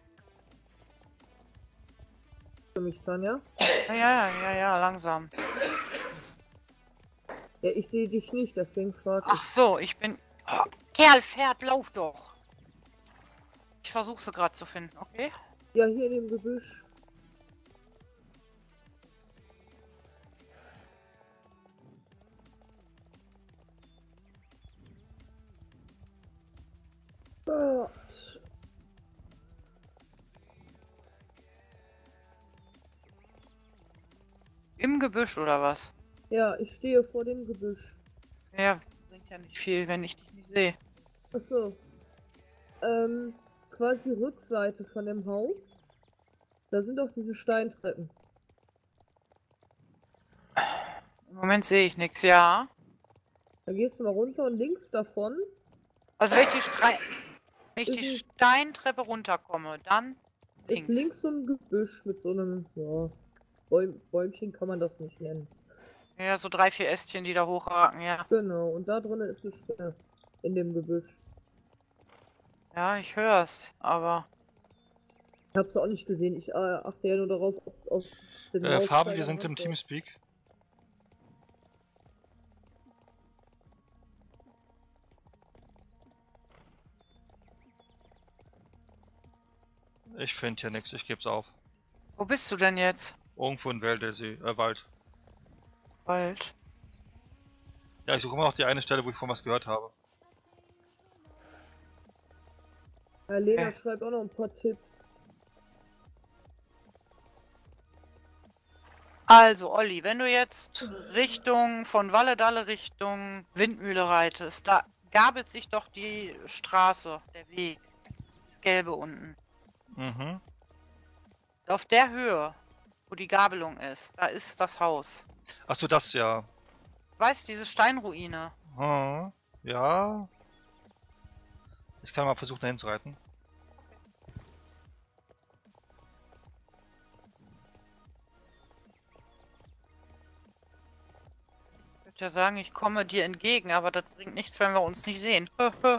Für mich, Tanja? Ja, langsam. Ja, ich sehe dich nicht, deswegen frag Ach so, ich bin... Oh, Kerl, Pferd, lauf doch! Ich versuche sie gerade zu finden, okay? ich. Ja, hier in dem Gebüsch. Gott. Im Gebüsch oder was? Ja, ich stehe vor dem Gebüsch. Ja, bringt ja nicht viel, wenn ich dich nicht sehe. Achso. Quasi Rückseite von dem Haus. Da sind auch diese Steintreppen. Im Moment sehe ich nichts, ja. Da gehst du mal runter und links davon Also wenn ich die Ist Steintreppe runterkomme, dann ist links so ein Gebüsch mit so einem, ja, Bäumchen kann man das nicht nennen. Ja, so 3, 4 Ästchen, die da hochragen, ja. Genau, und da drinnen ist eine Spinne. In dem Gebüsch. Ja, ich hör's, aber... Ich hab's auch nicht gesehen. Ich achte ja nur darauf, ob aus dem Fabi, Mauszeiger wir sind im Hand Teamspeak. Ich finde hier nichts, ich geb's auf. Wo bist du denn jetzt? Irgendwo in Wald. Wald. Ja, ich suche immer noch die eine Stelle, wo ich vorhin was gehört habe. Lena schreibt auch noch ein paar Tipps. Also, Olli, wenn du jetzt von Walledalle Richtung Windmühle reitest, da gabelt sich doch die Straße, der Weg. Das Gelbe unten. Mhm. Auf der Höhe, wo die Gabelung ist, da ist das Haus. Achso, das ja. Weißt du, diese Steinruine? Hm. Ja. Ich kann mal versuchen, dahin zu reiten. Ich würde ja sagen, ich komme dir entgegen, aber das bringt nichts, wenn wir uns nicht sehen.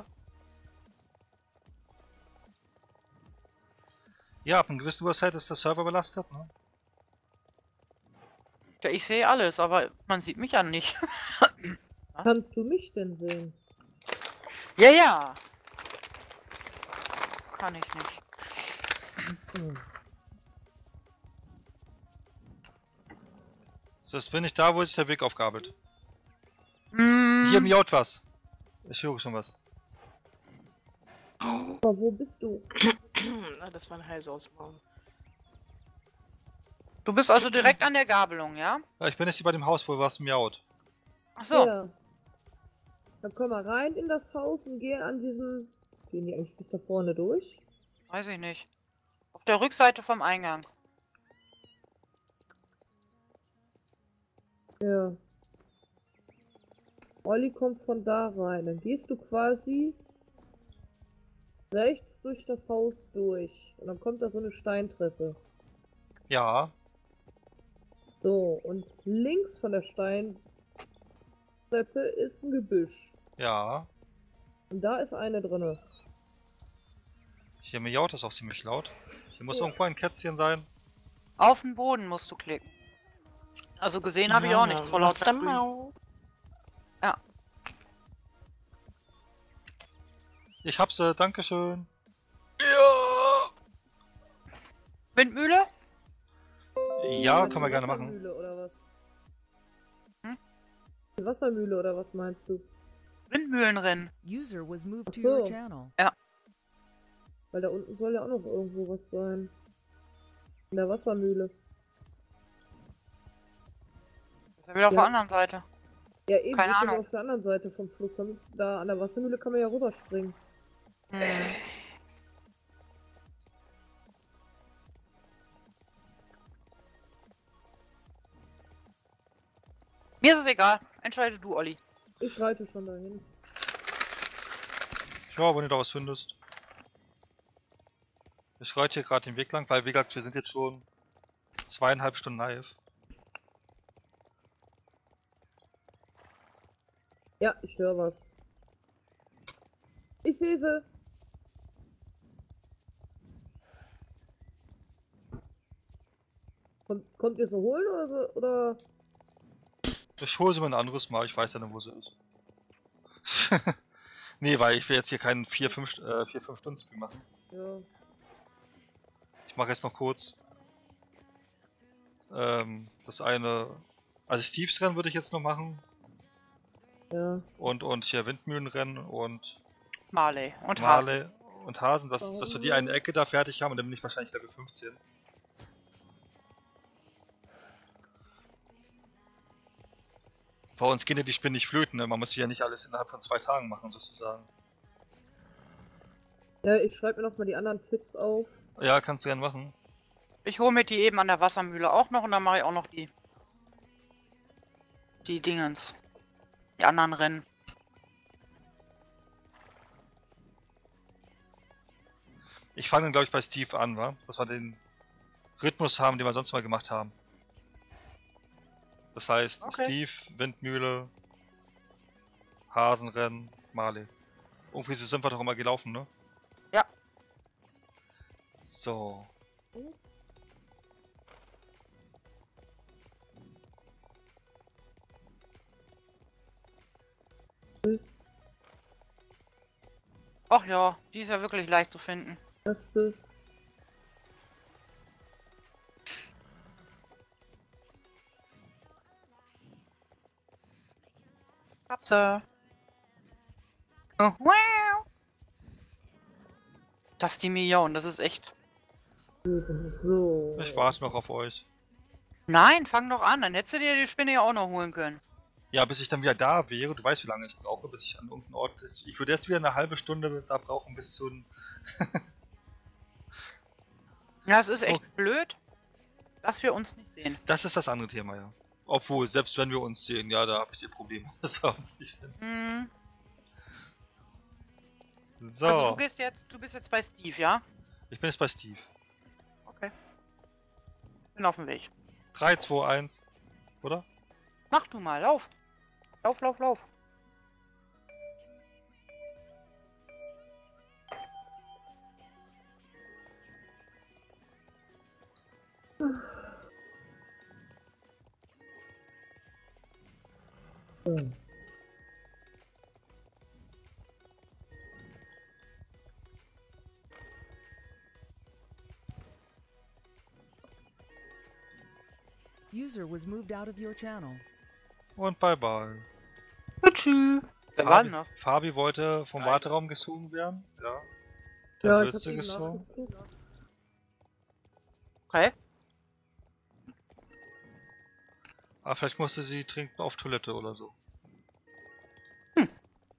Ja, ab einer gewissen Uhrzeit ist der Server belastet, ne? Ja, ich sehe alles, aber man sieht mich ja nicht. Kannst du mich denn sehen? Ja. Kann ich nicht. So, jetzt bin ich da, wo sich der Weg aufgabelt. Mm, Hier miaut was. Ich höre schon was. Aber wo bist du? Ah, das war ein heißer Ausbaum. Du bist also direkt an der Gabelung, ja? Ja, ich bin jetzt hier bei dem Haus, wo was miaut. Ach so. Ja. Dann komm mal rein in das Haus und gehe an diesen... Gehen die eigentlich bis da vorne durch? Weiß ich nicht. Auf der Rückseite vom Eingang. Ja. Olli kommt von da rein. Dann gehst du quasi rechts durch das Haus durch. Und dann kommt da so eine Steintreppe. Ja, So, und links von der Steintreppe ist ein Gebüsch. ja. Und da ist eine drinne. Hier miaut es auch ziemlich laut. Hier muss Ja. irgendwo ein Kätzchen sein. Auf den Boden musst du klicken. Also gesehen habe ich auch nichts vor lauter Grün. Mau. Ich hab's, dankeschön. Ja. Windmühle? Ja, Meinst können wir du gerne machen. Wassermühle oder was? Hm? Die Wassermühle oder was meinst du? Windmühlenrennen. User was moved to Ach so. your channel. Weil da unten soll ja auch noch irgendwo was sein. In der Wassermühle. Das ist ja wieder auf Ja. der anderen Seite. Ja, eben, Keine ist aber Ahnung. auf der anderen Seite vom Fluss. Da an der Wassermühle kann man ja rüberspringen. Hm. Mir ist es egal. Entscheide du, Olli. Ich reite schon dahin. Ja, wenn du da was findest. Ich reite hier gerade den Weg lang, weil wie gesagt, wir sind jetzt schon 2,5 Stunden live. Ja, ich höre was. Ich sehe sie. Kommt ihr so holen oder so? Oder? Ich hole sie mir ein anderes Mal, ich weiß ja nicht, wo sie ist. Nee, weil ich will jetzt hier keinen 4-5 Stunden Stream machen. Ja. Ich mache jetzt noch kurz das eine, also Steves Rennen würde ich jetzt noch machen Ja. und hier Windmühlenrennen und Marley und Hase. Marley und Hasen, dass wir die eine Ecke da fertig haben und dann bin ich wahrscheinlich Level 15. Bei uns gehen ja die Spinnen nicht flöten, ne? Man muss hier ja nicht alles innerhalb von 2 Tagen machen, sozusagen. Ja, ich schreibe mir noch mal die anderen Tipps auf. Ja, kannst du gerne machen. Ich hole mir die eben an der Wassermühle auch noch und dann mache ich auch noch die Dingens. Die anderen Rennen. Ich fange dann, glaube ich, bei Steve an, wa? Dass wir den Rhythmus haben, den wir sonst mal gemacht haben. Das heißt, Okay. Steve, Windmühle, Hasenrennen, Marley. Irgendwie sind wir doch immer gelaufen, ne? Ja. So. Ach ja, die ist ja wirklich leicht zu finden. Erstes. Hab's. Oh, wow. Das ist die Million, das ist echt. So. Ich warte noch auf euch. Nein, fang doch an, dann hättest du dir die Spinne ja auch noch holen können. Ja, bis ich dann wieder da wäre, du weißt, wie lange ich brauche, bis ich an irgendeinem Ort ist. Ich würde erst wieder eine halbe Stunde da brauchen, bis zu ein... Ja, es ist echt Okay. blöd, dass wir uns nicht sehen. Das ist das andere Thema, ja. Obwohl, selbst wenn wir uns sehen, ja, da habe ich die Probleme, dass wir uns nicht finden. Hm. So, Also du bist jetzt bei Steve, ja? ich bin jetzt bei Steve. Okay. Bin auf dem Weg. 3, 2, 1, oder? Mach du mal, lauf. Lauf, lauf, lauf. User was moved out of your channel. Und bye bye. Tschüss. Wer war denn noch? Fabi wollte vom Nein. Warteraum gezogen werden, ja. Der Ja, wird ich hab sie eben gezogen. nachgeguckt. Okay. Aber vielleicht musste sie trinken auf Toilette oder so.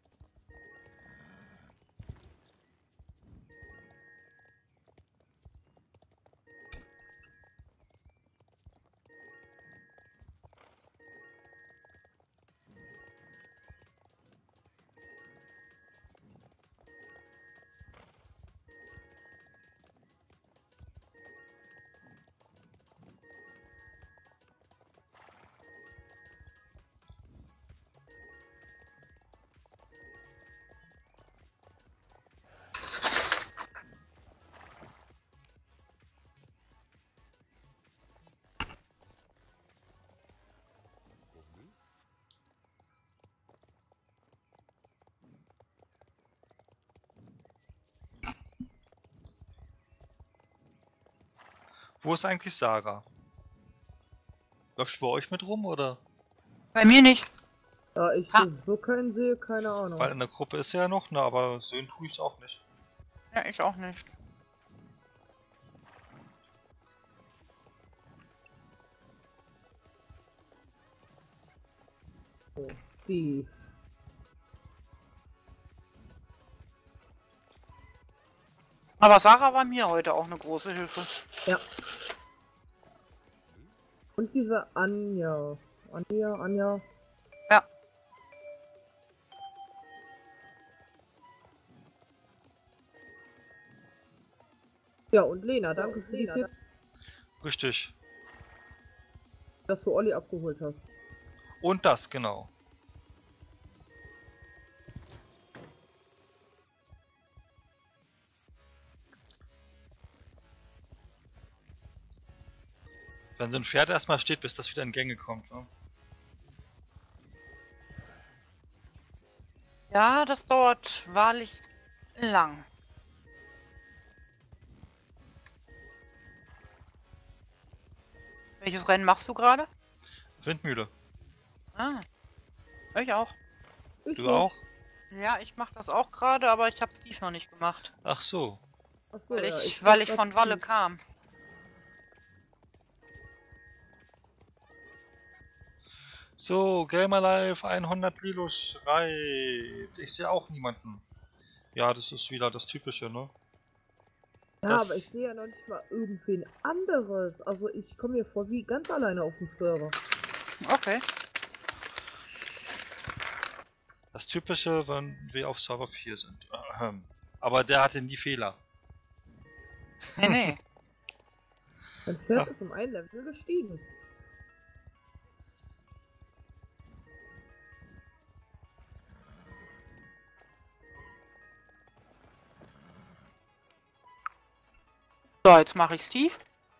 Wo ist eigentlich Sarah? Läuft sie bei euch mit rum oder? Bei mir nicht. Da ich Ha. so keinen sehe, keine Ahnung. Weil in der Gruppe ist sie ja noch, ne, aber sehen tue ich es auch nicht. Ja, ich auch nicht. Oh, Steve. Aber Sarah war mir heute auch eine große Hilfe. Ja. Und diese Anja. Anja. Ja. Ja, und Lena, danke für die Tipps, Richtig. dass du Olli abgeholt hast. Und das, genau. Wenn so ein Pferd erstmal steht, bis das wieder in Gänge kommt, ne? Ja, das dauert wahrlich lang. Welches Rennen machst du gerade? Windmühle. Ah, ich auch. Du auch? Ja, ich mache das auch gerade, aber ich habe Steve noch nicht gemacht. Ach so. Achso, Weil ja, ich, mach weil ich das von Walle nicht. kam. So, Gamer Live 100 Lilo schreibt. Ich sehe auch niemanden. Ja, das ist wieder das Typische, ne? Ja, Das- aber ich sehe ja noch nicht mal irgendwen anderes. Also ich komme mir vor wie ganz alleine auf dem Server. Okay. Das Typische, wenn wir auf Server 4 sind. Aber der hatte nie Fehler. Nee, nee. Mein Pferd Ja. ist um ein Level gestiegen. So, jetzt mache ich Steve.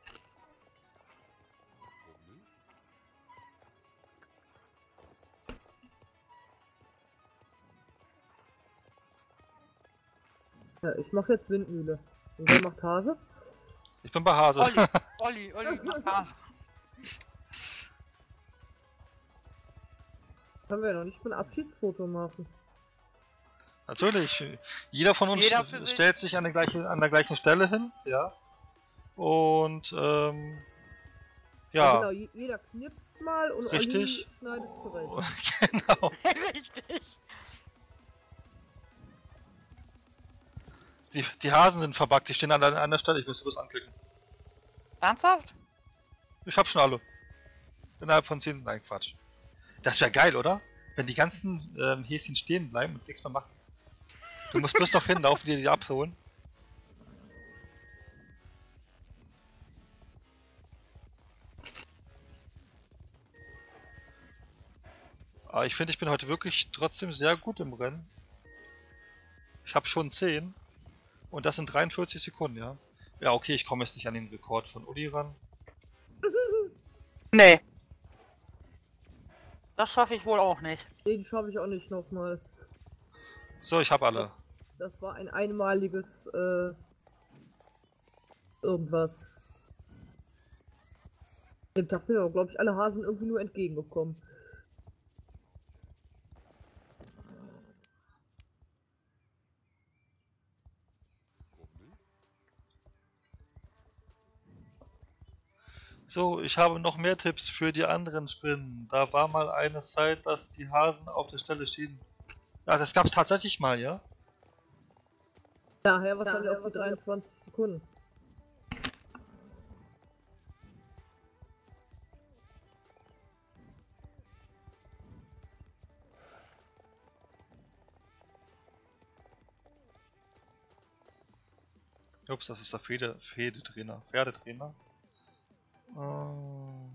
Ja, ich mache jetzt Windmühle. Und wer macht Hase? Ich bin bei Hase. Olli, mach das. Können wir ja noch nicht mal ein Abschiedsfoto machen. Natürlich. Jeder von uns Jeder für sich. stellt sich an der gleichen Stelle hin, ja. Und Ja. ja, Genau, jeder knipst mal und Richtig. Olli schneidet zurecht. genau. Richtig. Die Hasen sind verbuggt, die stehen an einer Stelle, ich müsste bloß anklicken. Ernsthaft? Ich hab schon alle. Innerhalb von 10. Nein, Quatsch. Das wäre geil, oder? Wenn die ganzen Häschen stehen bleiben und nichts mehr machen. Du musst bloß noch hinlaufen, dir die abholen. Aber ich finde, ich bin heute wirklich trotzdem sehr gut im Rennen. Ich habe schon 10. Und das sind 43 Sekunden, ja. Ja, okay, ich komme jetzt nicht an den Rekord von Uli ran. Nee. Das schaffe ich wohl auch nicht. Den schaffe ich auch nicht nochmal. So, ich habe alle. Das war ein einmaliges irgendwas. Dem Tag sind aber, glaube ich, alle Hasen irgendwie nur entgegengekommen. So, ich habe noch mehr Tipps für die anderen Spinnen. Da war mal eine Zeit, dass die Hasen auf der Stelle stehen. Ja, das gab's tatsächlich mal, ja? Daher wahrscheinlich auch die 23 Sekunden. Ups, das ist der Pferdetrainer. Pferdetrainer. Ähm.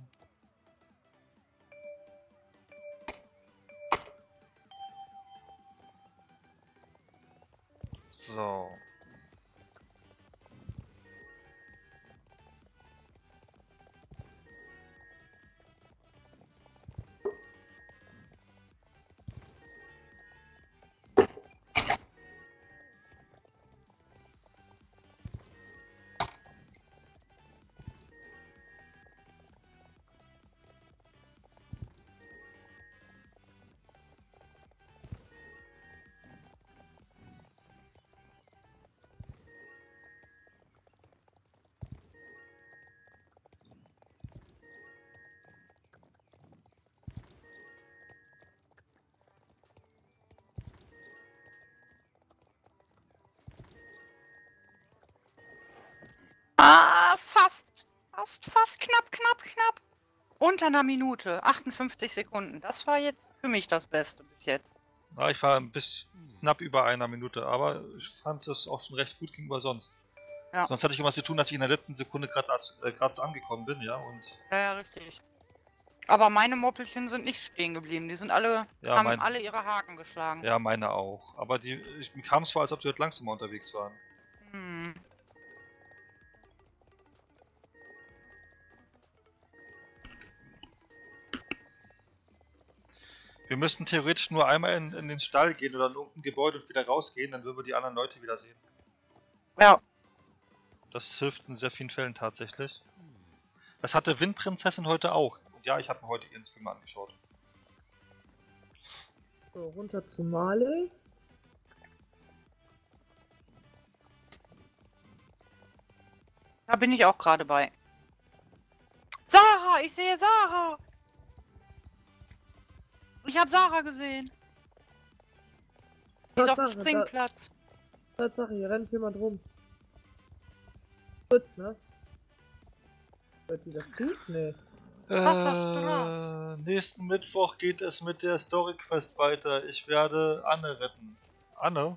So. Fast knapp. Unter einer Minute, 58 Sekunden. Das war jetzt für mich das Beste bis jetzt. Ja, ich war ein bisschen knapp über einer Minute, aber ich fand es auch schon recht gut gegenüber sonst. Ja. Sonst hatte ich irgendwas zu tun, dass ich in der letzten Sekunde gerade so angekommen bin, ja, und Ja, richtig. Aber meine Moppelchen sind nicht stehen geblieben. Die sind alle, Ja, haben alle ihre Haken geschlagen. ja, meine auch. Aber mir kam es vor, als ob die heute langsamer unterwegs waren. Hm. Wir müssten theoretisch nur einmal in den Stall gehen oder in irgendein Gebäude und wieder rausgehen, dann würden wir die anderen Leute wieder sehen. Ja. Das hilft in sehr vielen Fällen tatsächlich. Das hatte Windprinzessin heute auch. Und ja, ich habe mir heute ihren Stream angeschaut. So, runter zu Marley. Da bin ich auch gerade bei. Sarah! Ich sehe Sarah! Ich habe Sarah gesehen. Die ist auf dem Tatsache, Springplatz. Tatsache, hier rennt jemand rum. Kurz, ne? Hört die dazu? Nee. Wasserstraße. Nächsten Mittwoch geht es mit der Story Quest weiter. Ich werde Anne retten. Anne?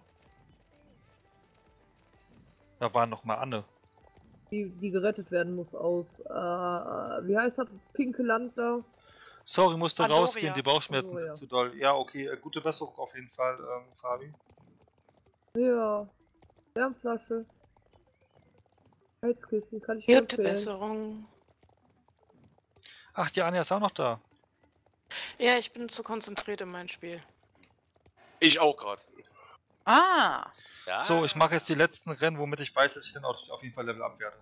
Da war noch mal Anne. Die gerettet werden muss aus, wie heißt das? Pinke Land da? Sorry, musste Pandoria. rausgehen, die Bauchschmerzen Pandoria. sind zu doll. Ja, okay, gute Besserung auf jeden Fall, Fabi. Ja. Wärmflasche. Heizkissen, kann ich nur Gute empfehlen. Besserung. Ach, die Anja ist auch noch da. Ja, ich bin zu konzentriert in mein Spiel. Ich auch gerade. Ah! Ja. So, ich mache jetzt die letzten Rennen, womit ich weiß, dass ich dann auf jeden Fall Level up werde.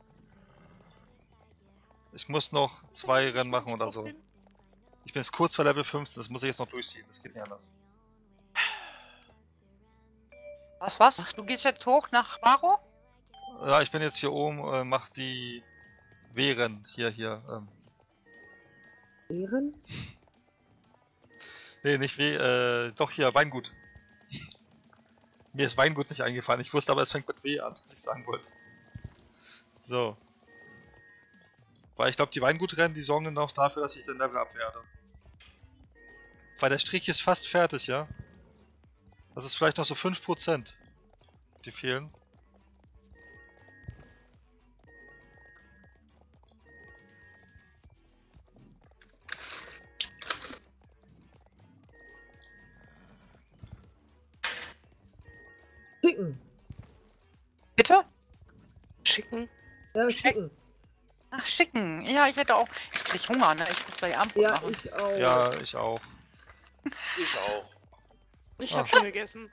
Ich muss noch 2 Rennen machen oder so. Ich bin jetzt kurz vor Level 15, das muss ich jetzt noch durchziehen, das geht nicht anders. Was? Du gehst jetzt hoch nach Baro? Ja, ich bin jetzt hier oben, mach die W-Rennen, hier, Ehren? Nee, nicht W, doch hier, Weingut. Mir ist Weingut nicht eingefallen, ich wusste aber, es fängt mit W an, was ich sagen wollte. So. Weil ich glaube, die Weingutrennen, die sorgen dann auch dafür, dass ich den Level up werde. Weil der Strich ist fast fertig, ja? Das ist vielleicht noch so 5%, die fehlen. Schicken. Bitte? Schicken. Ja, Schick- schicken. Ach, schicken. Ja, ich hätte auch. Ich krieg Hunger, ne? Ich muss gleich Abend Ja, machen. ich auch. Ja, ich auch. Ich auch. Ich Ah. habe schon gegessen.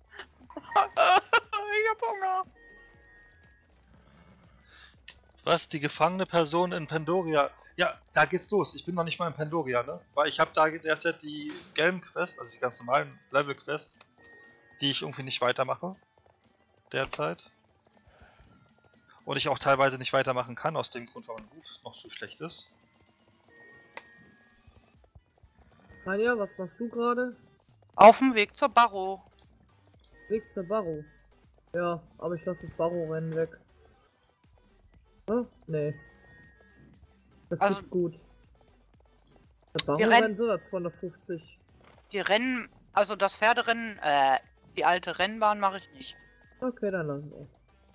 Ich hab Hunger. Was? Die gefangene Person in Pandoria? Ja, da geht's los. Ich bin noch nicht mal in Pandoria, ne? Weil ich habe da erst die gelben Quest, also die ganz normalen Level-Quest, die ich irgendwie nicht weitermache. Derzeit. Und ich auch teilweise nicht weitermachen kann, aus dem Grund, weil mein Ruf noch so schlecht ist. Anja, was machst du gerade? Auf dem Weg zur Baro. Weg zur Barrow. Ja, aber ich lasse das Barrow-Rennen weg. Hm? Nee. Das Also- ist gut. Das Wir Barrow-Rennen sind da 250. Die Rennen, also das Pferderennen, die alte Rennbahn mache ich nicht. Okay, dann lass es auch.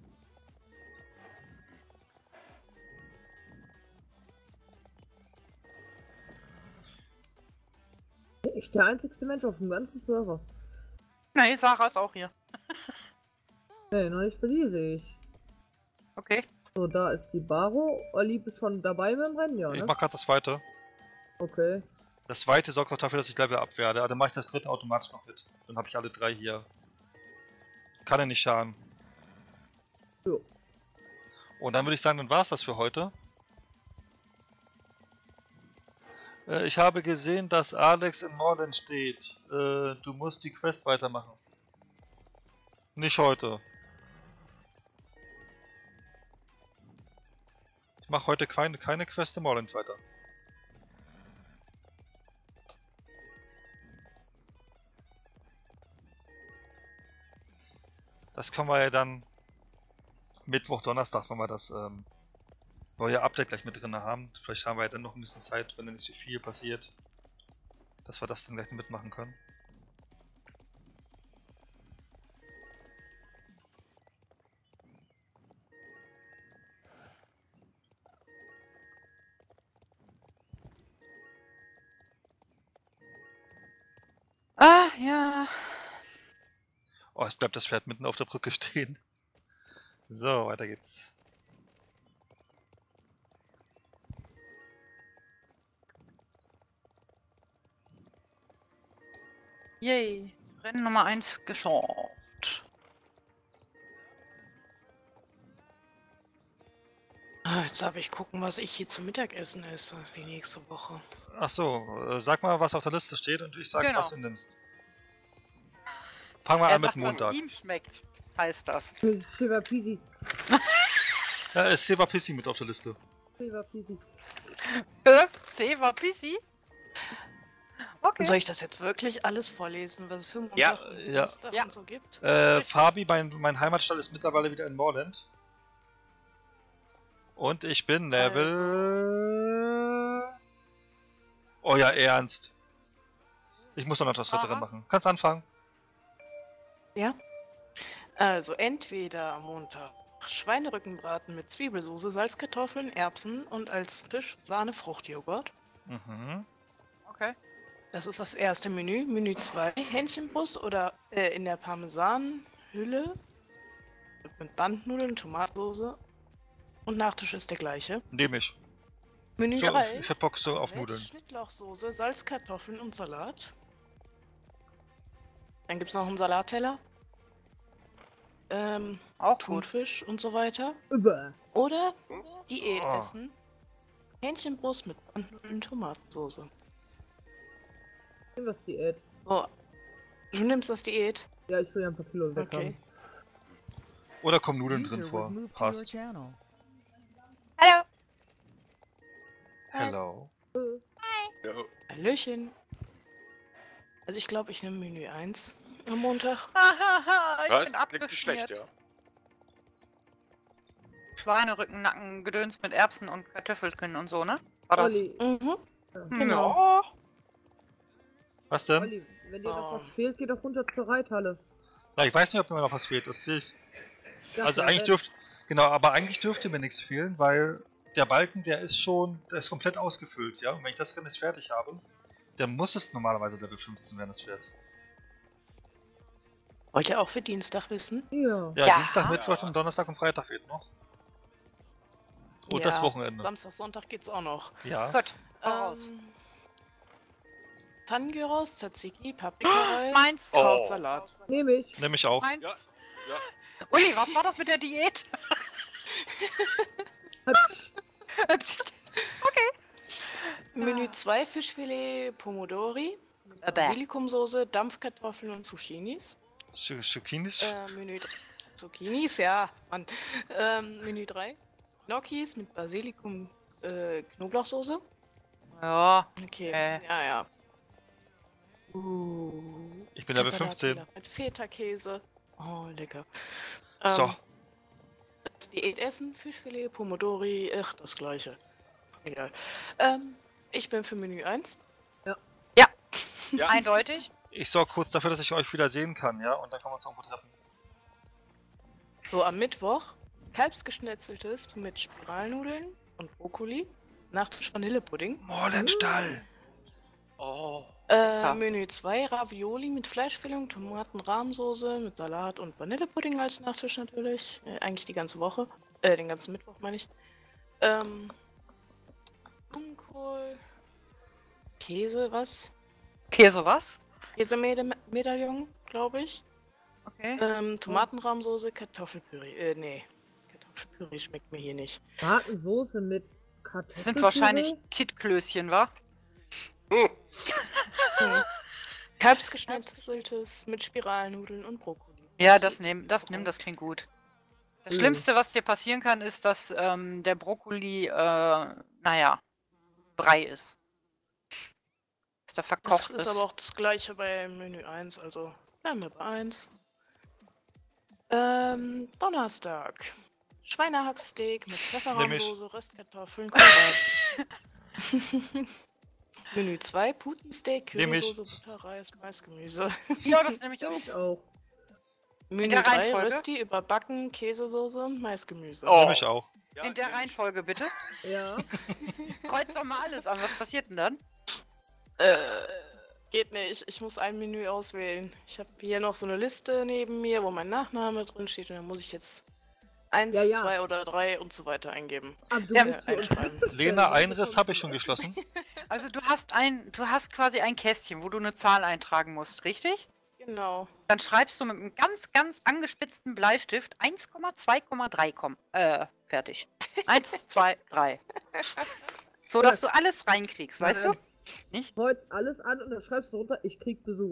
Ich der einzigste Mensch auf dem ganzen Server. Nee, Sarah ist auch hier. Nee, noch nicht für die sehe ich. Okay. So, da ist die Barrow. Olli ist schon dabei beim Rennen, ja, Ich ne? mach gerade das zweite. Okay. Das zweite sorgt auch dafür, dass ich Level up werde. Aber dann mache ich das dritte automatisch noch mit. Dann habe ich alle 3 hier. Kann ja nicht schaden. Jo. Und dann würde ich sagen, dann war's das für heute. Ich habe gesehen, dass Alex in Morland steht. Du musst die Quest weitermachen. Nicht heute. Ich mache heute keine Quest in Morland weiter. Das können wir ja dann Mittwoch, Donnerstag, wenn wir das Weil wir ja Update gleich mit drin haben. Vielleicht haben wir ja dann noch ein bisschen Zeit, wenn da nicht so viel passiert. Dass wir das dann gleich mitmachen können. Ah, ja. Oh, es bleibt das Pferd mitten auf der Brücke stehen. So, weiter geht's. Yay. Rennen Nummer 1 geschafft. Jetzt darf ich gucken, was ich hier zum Mittagessen esse, die nächste Woche. Ach so, sag mal, was auf der Liste steht und ich sag, Genau. was du nimmst. Fangen wir Er an mit sagt, Montag. was ihm schmeckt, heißt das. Silver Peasy. Ja, ist Silver Pissy mit auf der Liste. Silver Peasy. Das C war Pissi. Okay. Soll ich das jetzt wirklich alles vorlesen, was es für Montag Ja, und ja. Dienstag Ja. und so gibt? Fabi, mein Heimatstall ist mittlerweile wieder in Moorland. Und ich bin Level... Oh ja, ernst. Ich muss noch was Aha. drin machen. Kannst anfangen. Ja. Also entweder am Montag Schweinerückenbraten mit Zwiebelsoße, Salzkartoffeln, Erbsen und als Tisch Sahne, Fruchtjoghurt. Mhm. Okay. Das ist das erste Menü. Menü 2 Hähnchenbrust oder in der Parmesanhülle mit Bandnudeln, Tomatensauce. Und Nachtisch ist der gleiche. Nehme ich. Menü So, 3 ich hab Bock so auf Nudeln. Schnittlauchsoße, Salzkartoffeln und Salat. Dann gibt es noch einen Salatteller. Auch gut. Thunfisch und so weiter. Über. Oder Diät Oh. essen. Hähnchenbrust mit Bandnudeln, Tomatensauce. Nimm das Diät. Oh, du nimmst das Diät? Ja, ich will ja ein paar Kilo weg Okay. haben. Oder kommen Nudeln drin User was vor. moved to your Passt. channel. Hallo. Hello. Ja. Hallöchen. Also ich glaube, ich nehme Menü 1 am Montag. Hahaha, ich Ja, bin das klingt nicht schlecht, abgeschmiert. ja. Schweinerücken, Nacken, Gedöns mit Erbsen und Kartoffelchen und so, ne? War das? Olli, Mhm. Genau. Was denn? Olli, wenn dir noch Oh. was fehlt, geh doch runter zur Reithalle. Na, ich weiß nicht, ob mir noch was fehlt. Das sehe ich. Ja, Also eigentlich dürfte. Genau, aber eigentlich dürfte mir nichts fehlen, weil der Balken, der ist komplett ausgefüllt, ja. Und wenn ich das Rennen jetzt fertig habe, dann muss es normalerweise Level 15 werden, das Pferd. Wollt ihr auch für Dienstag wissen? Ja. Ja, Ja. Dienstag, Mittwoch und Donnerstag und Freitag fehlt noch. Und das Wochenende. Samstag, Sonntag geht's auch noch. Ja. Gut, voraus. Pfannengyros, Tzatziki, Paprika-Reis, Meins. Oh. Krautsalat. Nehme ich. Nehme ich auch. Meins. Ja. Uli, was war das mit der Diät? Hübsch. Menü 2 Fischfilet, Pomodori, Bäh. Basilikumsoße, Dampfkartoffeln und Zucchinis. Zucchinis. Menü 3 Zucchinis, ja, Mann. Menü 3 Gnocchis mit Basilikum, Knoblauchsoße. Ja. Okay, Äh. ja, ja. Ich bin Level Salat 15. mit Feta-Käse. Oh, lecker. So. Das Diätessen, Fischfilet, Pomodori, das gleiche. Egal. Ich bin für Menü 1. Ja. Eindeutig. Ich sorge kurz dafür, dass ich euch wieder sehen kann, ja? Und dann können wir uns irgendwo treffen. So, am Mittwoch Kalbsgeschnetzeltes mit Spiralnudeln und Brokkoli. Nachtisch Vanillepudding. Moorlandstall! Oh. Menü 2 Ravioli mit Fleischfüllung, Tomaten-Rahmsoße mit Salat und Vanillepudding als Nachtisch natürlich. Eigentlich die ganze Woche. Den ganzen Mittwoch meine ich. Blumenkohl. Käse, was? Käse was? Käsemedaillon, glaube ich. Okay. Tomatenrahmsoße, Kartoffelpüree. Nee. Kartoffelpüree schmeckt mir hier nicht. Bratensoße mit Kartoffeln. Das sind wahrscheinlich Kitklößchen, wa? Kalbsgeschnetzeltes mit Spiralnudeln und Brokkoli. Ja, das nimm, das klingt gut. Das Mhm. Schlimmste, was dir passieren kann, ist, dass der Brokkoli, naja, Brei ist. Dass der Das verkocht ist aber auch das gleiche bei Menü 1, also bleiben wir bei 1. Donnerstag. Schweinehacksteak mit Pfefferrahmsoße, Röstkartoffeln, Kohlrabi. Menü 2, Putensteak, Nehm ich. Currysoße, Butterreis, Maisgemüse. Ja, das nehme ich auch. Ich auch. Menü der 3, Reihenfolge? Rösti, überbacken, Käsesoße, Maisgemüse. Oh. Nehme ich auch. Ja, In der nehm ich. Reihenfolge, bitte. Ja. Kreuz doch mal alles an. Was passiert denn dann? Geht nicht, ich muss ein Menü auswählen. Ich habe hier noch so eine Liste neben mir, wo mein Nachname drin steht und dann muss ich jetzt 1, Ja, ja. 2 oder 3 und so weiter eingeben. Aber du Ja, musst für uns einschreiben. mitbestellen. Lena, Einriss habe ich schon geschlossen. Also du hast quasi ein Kästchen, wo du eine Zahl eintragen musst, richtig? Genau. Dann schreibst du mit einem ganz, ganz angespitzten Bleistift 1,2,3 fertig. 1, 2, 3. So, dass du alles reinkriegst, weißt du? Nicht? Kreuz alles an und dann schreibst du runter, ich krieg Besuch.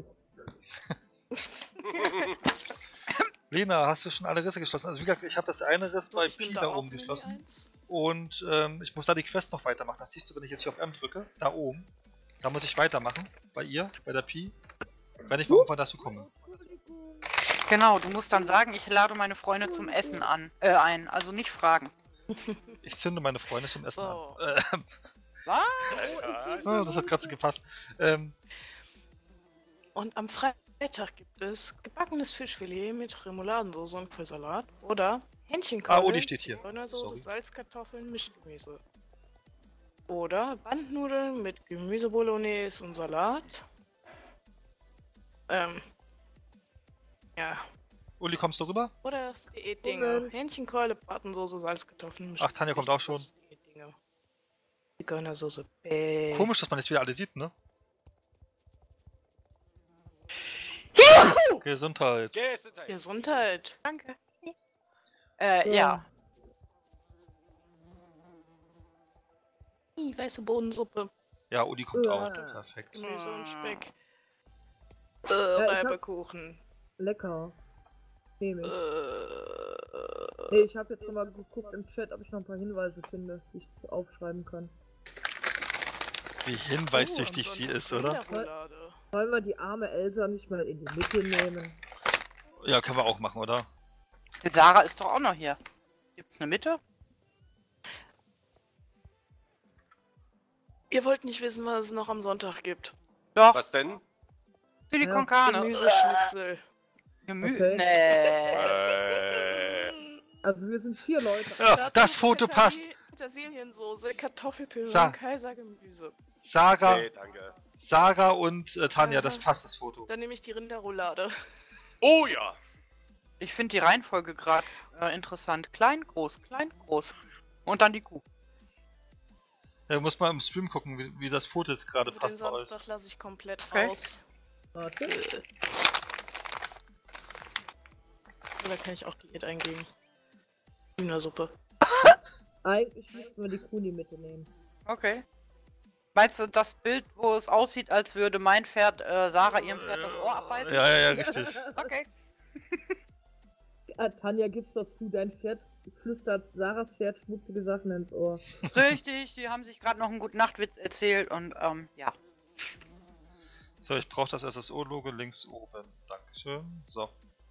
Lena, hast du schon alle Risse geschlossen? Also wie gesagt, ich habe das eine Riss So, bei ich nehm Pi da da auch oben Menü geschlossen. 1. Und ich muss da die Quest noch weitermachen. Das siehst du, wenn ich jetzt hier auf M drücke. Da oben. Da muss ich weitermachen. Bei ihr, bei der Pi. Wenn ich mal irgendwann dazu komme. Genau, du musst dann sagen, ich lade meine Freunde zum Essen ein. Also nicht fragen. Ich zünde meine Freunde zum Essen So. an. Was? Ah, das hat gerade so gepasst. Und am Freitag gibt es gebackenes Fischfilet mit Remouladensauce und Kohlsalat oder Hähnchenkeule, Uli steht hier. Zigeunersoße, Sorry. Salzkartoffeln, Mischgemüse. Oder Bandnudeln mit Gemüse Bolognese und Salat. Ja. Uli, kommst du rüber? Oder das Diätdinge. Moment. Hähnchenkeule, Bratensoße, Salzkartoffeln, Ach, Tanja kommt auch schon. Diätdinge. Zigeunersoße. Komisch, dass man jetzt wieder alle sieht, ne? Gesundheit. Gesundheit. Gesundheit. Danke. Ja. Ja. Weiße Bohnensuppe, Ja, Uli kommt Ja. auch. Perfekt. Gemüse und Speck. ich hab- Reibekuchen. Lecker. Nehme ich. Äh, Nee, ich habe jetzt nochmal geguckt im Chat, ob ich noch ein paar Hinweise finde, die ich aufschreiben kann. Wie hinweissüchtig am sie Sonntag ist, oder? Rinderroulade. Sollen wir die arme Elsa nicht mal in die Mitte nehmen? Ja, können wir auch machen, oder? Die Sarah ist doch auch noch hier. Gibt's eine Mitte? Ihr wollt nicht wissen, was es noch am Sonntag gibt. Doch, Was denn? Chili Ja, con Carne. Gemüseschnitzel. Okay. Nee. Also wir sind 4 Leute. Ja, Dazu das Foto passt. Petersiliensoße, Kartoffelpüree Sa- und Kaisergemüse. Sarah, Nee, danke. Sarah und Tanja, das passt, das Foto. Dann nehme ich die Rinderroulade. Oh ja. Ich finde die Reihenfolge gerade interessant. Klein, groß, und dann die Kuh. Ja, muss mal im Stream gucken, wie das Foto jetzt gerade Den passt bei euch. Samstag lasse ich komplett Okay. aus. Warte. Da kann ich auch Diät eingeben. Hühnersuppe. Eigentlich müssten wir die Kuh in die Mitte nehmen. Okay. Meinst du das Bild, wo es aussieht, als würde mein Pferd Sarah ihrem Pferd das Ohr abbeißen? Ja, richtig. Okay. Tanja, gib's doch zu, dein Pferd flüstert Sarahs Pferd schmutzige Sachen ins Ohr. Richtig, die haben sich gerade noch einen guten Nachtwitz erzählt und ja. So, ich brauche das SSO-Logo links oben. Dankeschön. So.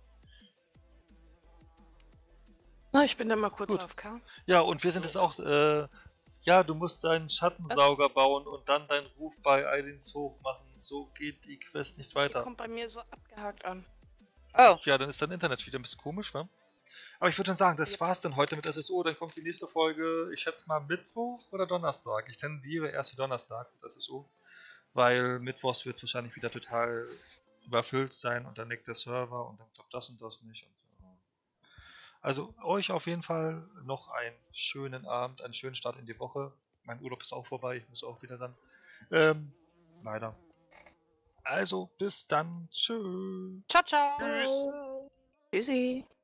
Na, ich bin dann mal kurz Gut. AFK. Ja, und wir sind jetzt auch, ja, du musst deinen Schattensauger bauen und dann deinen Ruf bei Eilins hoch machen. So geht die Quest nicht Die weiter. kommt bei mir so abgehakt an. Oh, Ja, dann ist dein Internet wieder ein bisschen komisch, wa? Aber ich würde dann sagen, das war's dann heute mit SSO. Dann kommt die nächste Folge, ich schätze mal Mittwoch oder Donnerstag. Ich tendiere erst für Donnerstag mit SSO. Weil Mittwochs wird es wahrscheinlich wieder total überfüllt sein und dann leckt der Server und dann klappt das und das nicht. Und, also euch auf jeden Fall noch einen schönen Abend, einen schönen Start in die Woche. Mein Urlaub ist auch vorbei, ich muss auch wieder ran. Leider. Also bis dann. Tschüss. ciao, ciao. Tschüssi.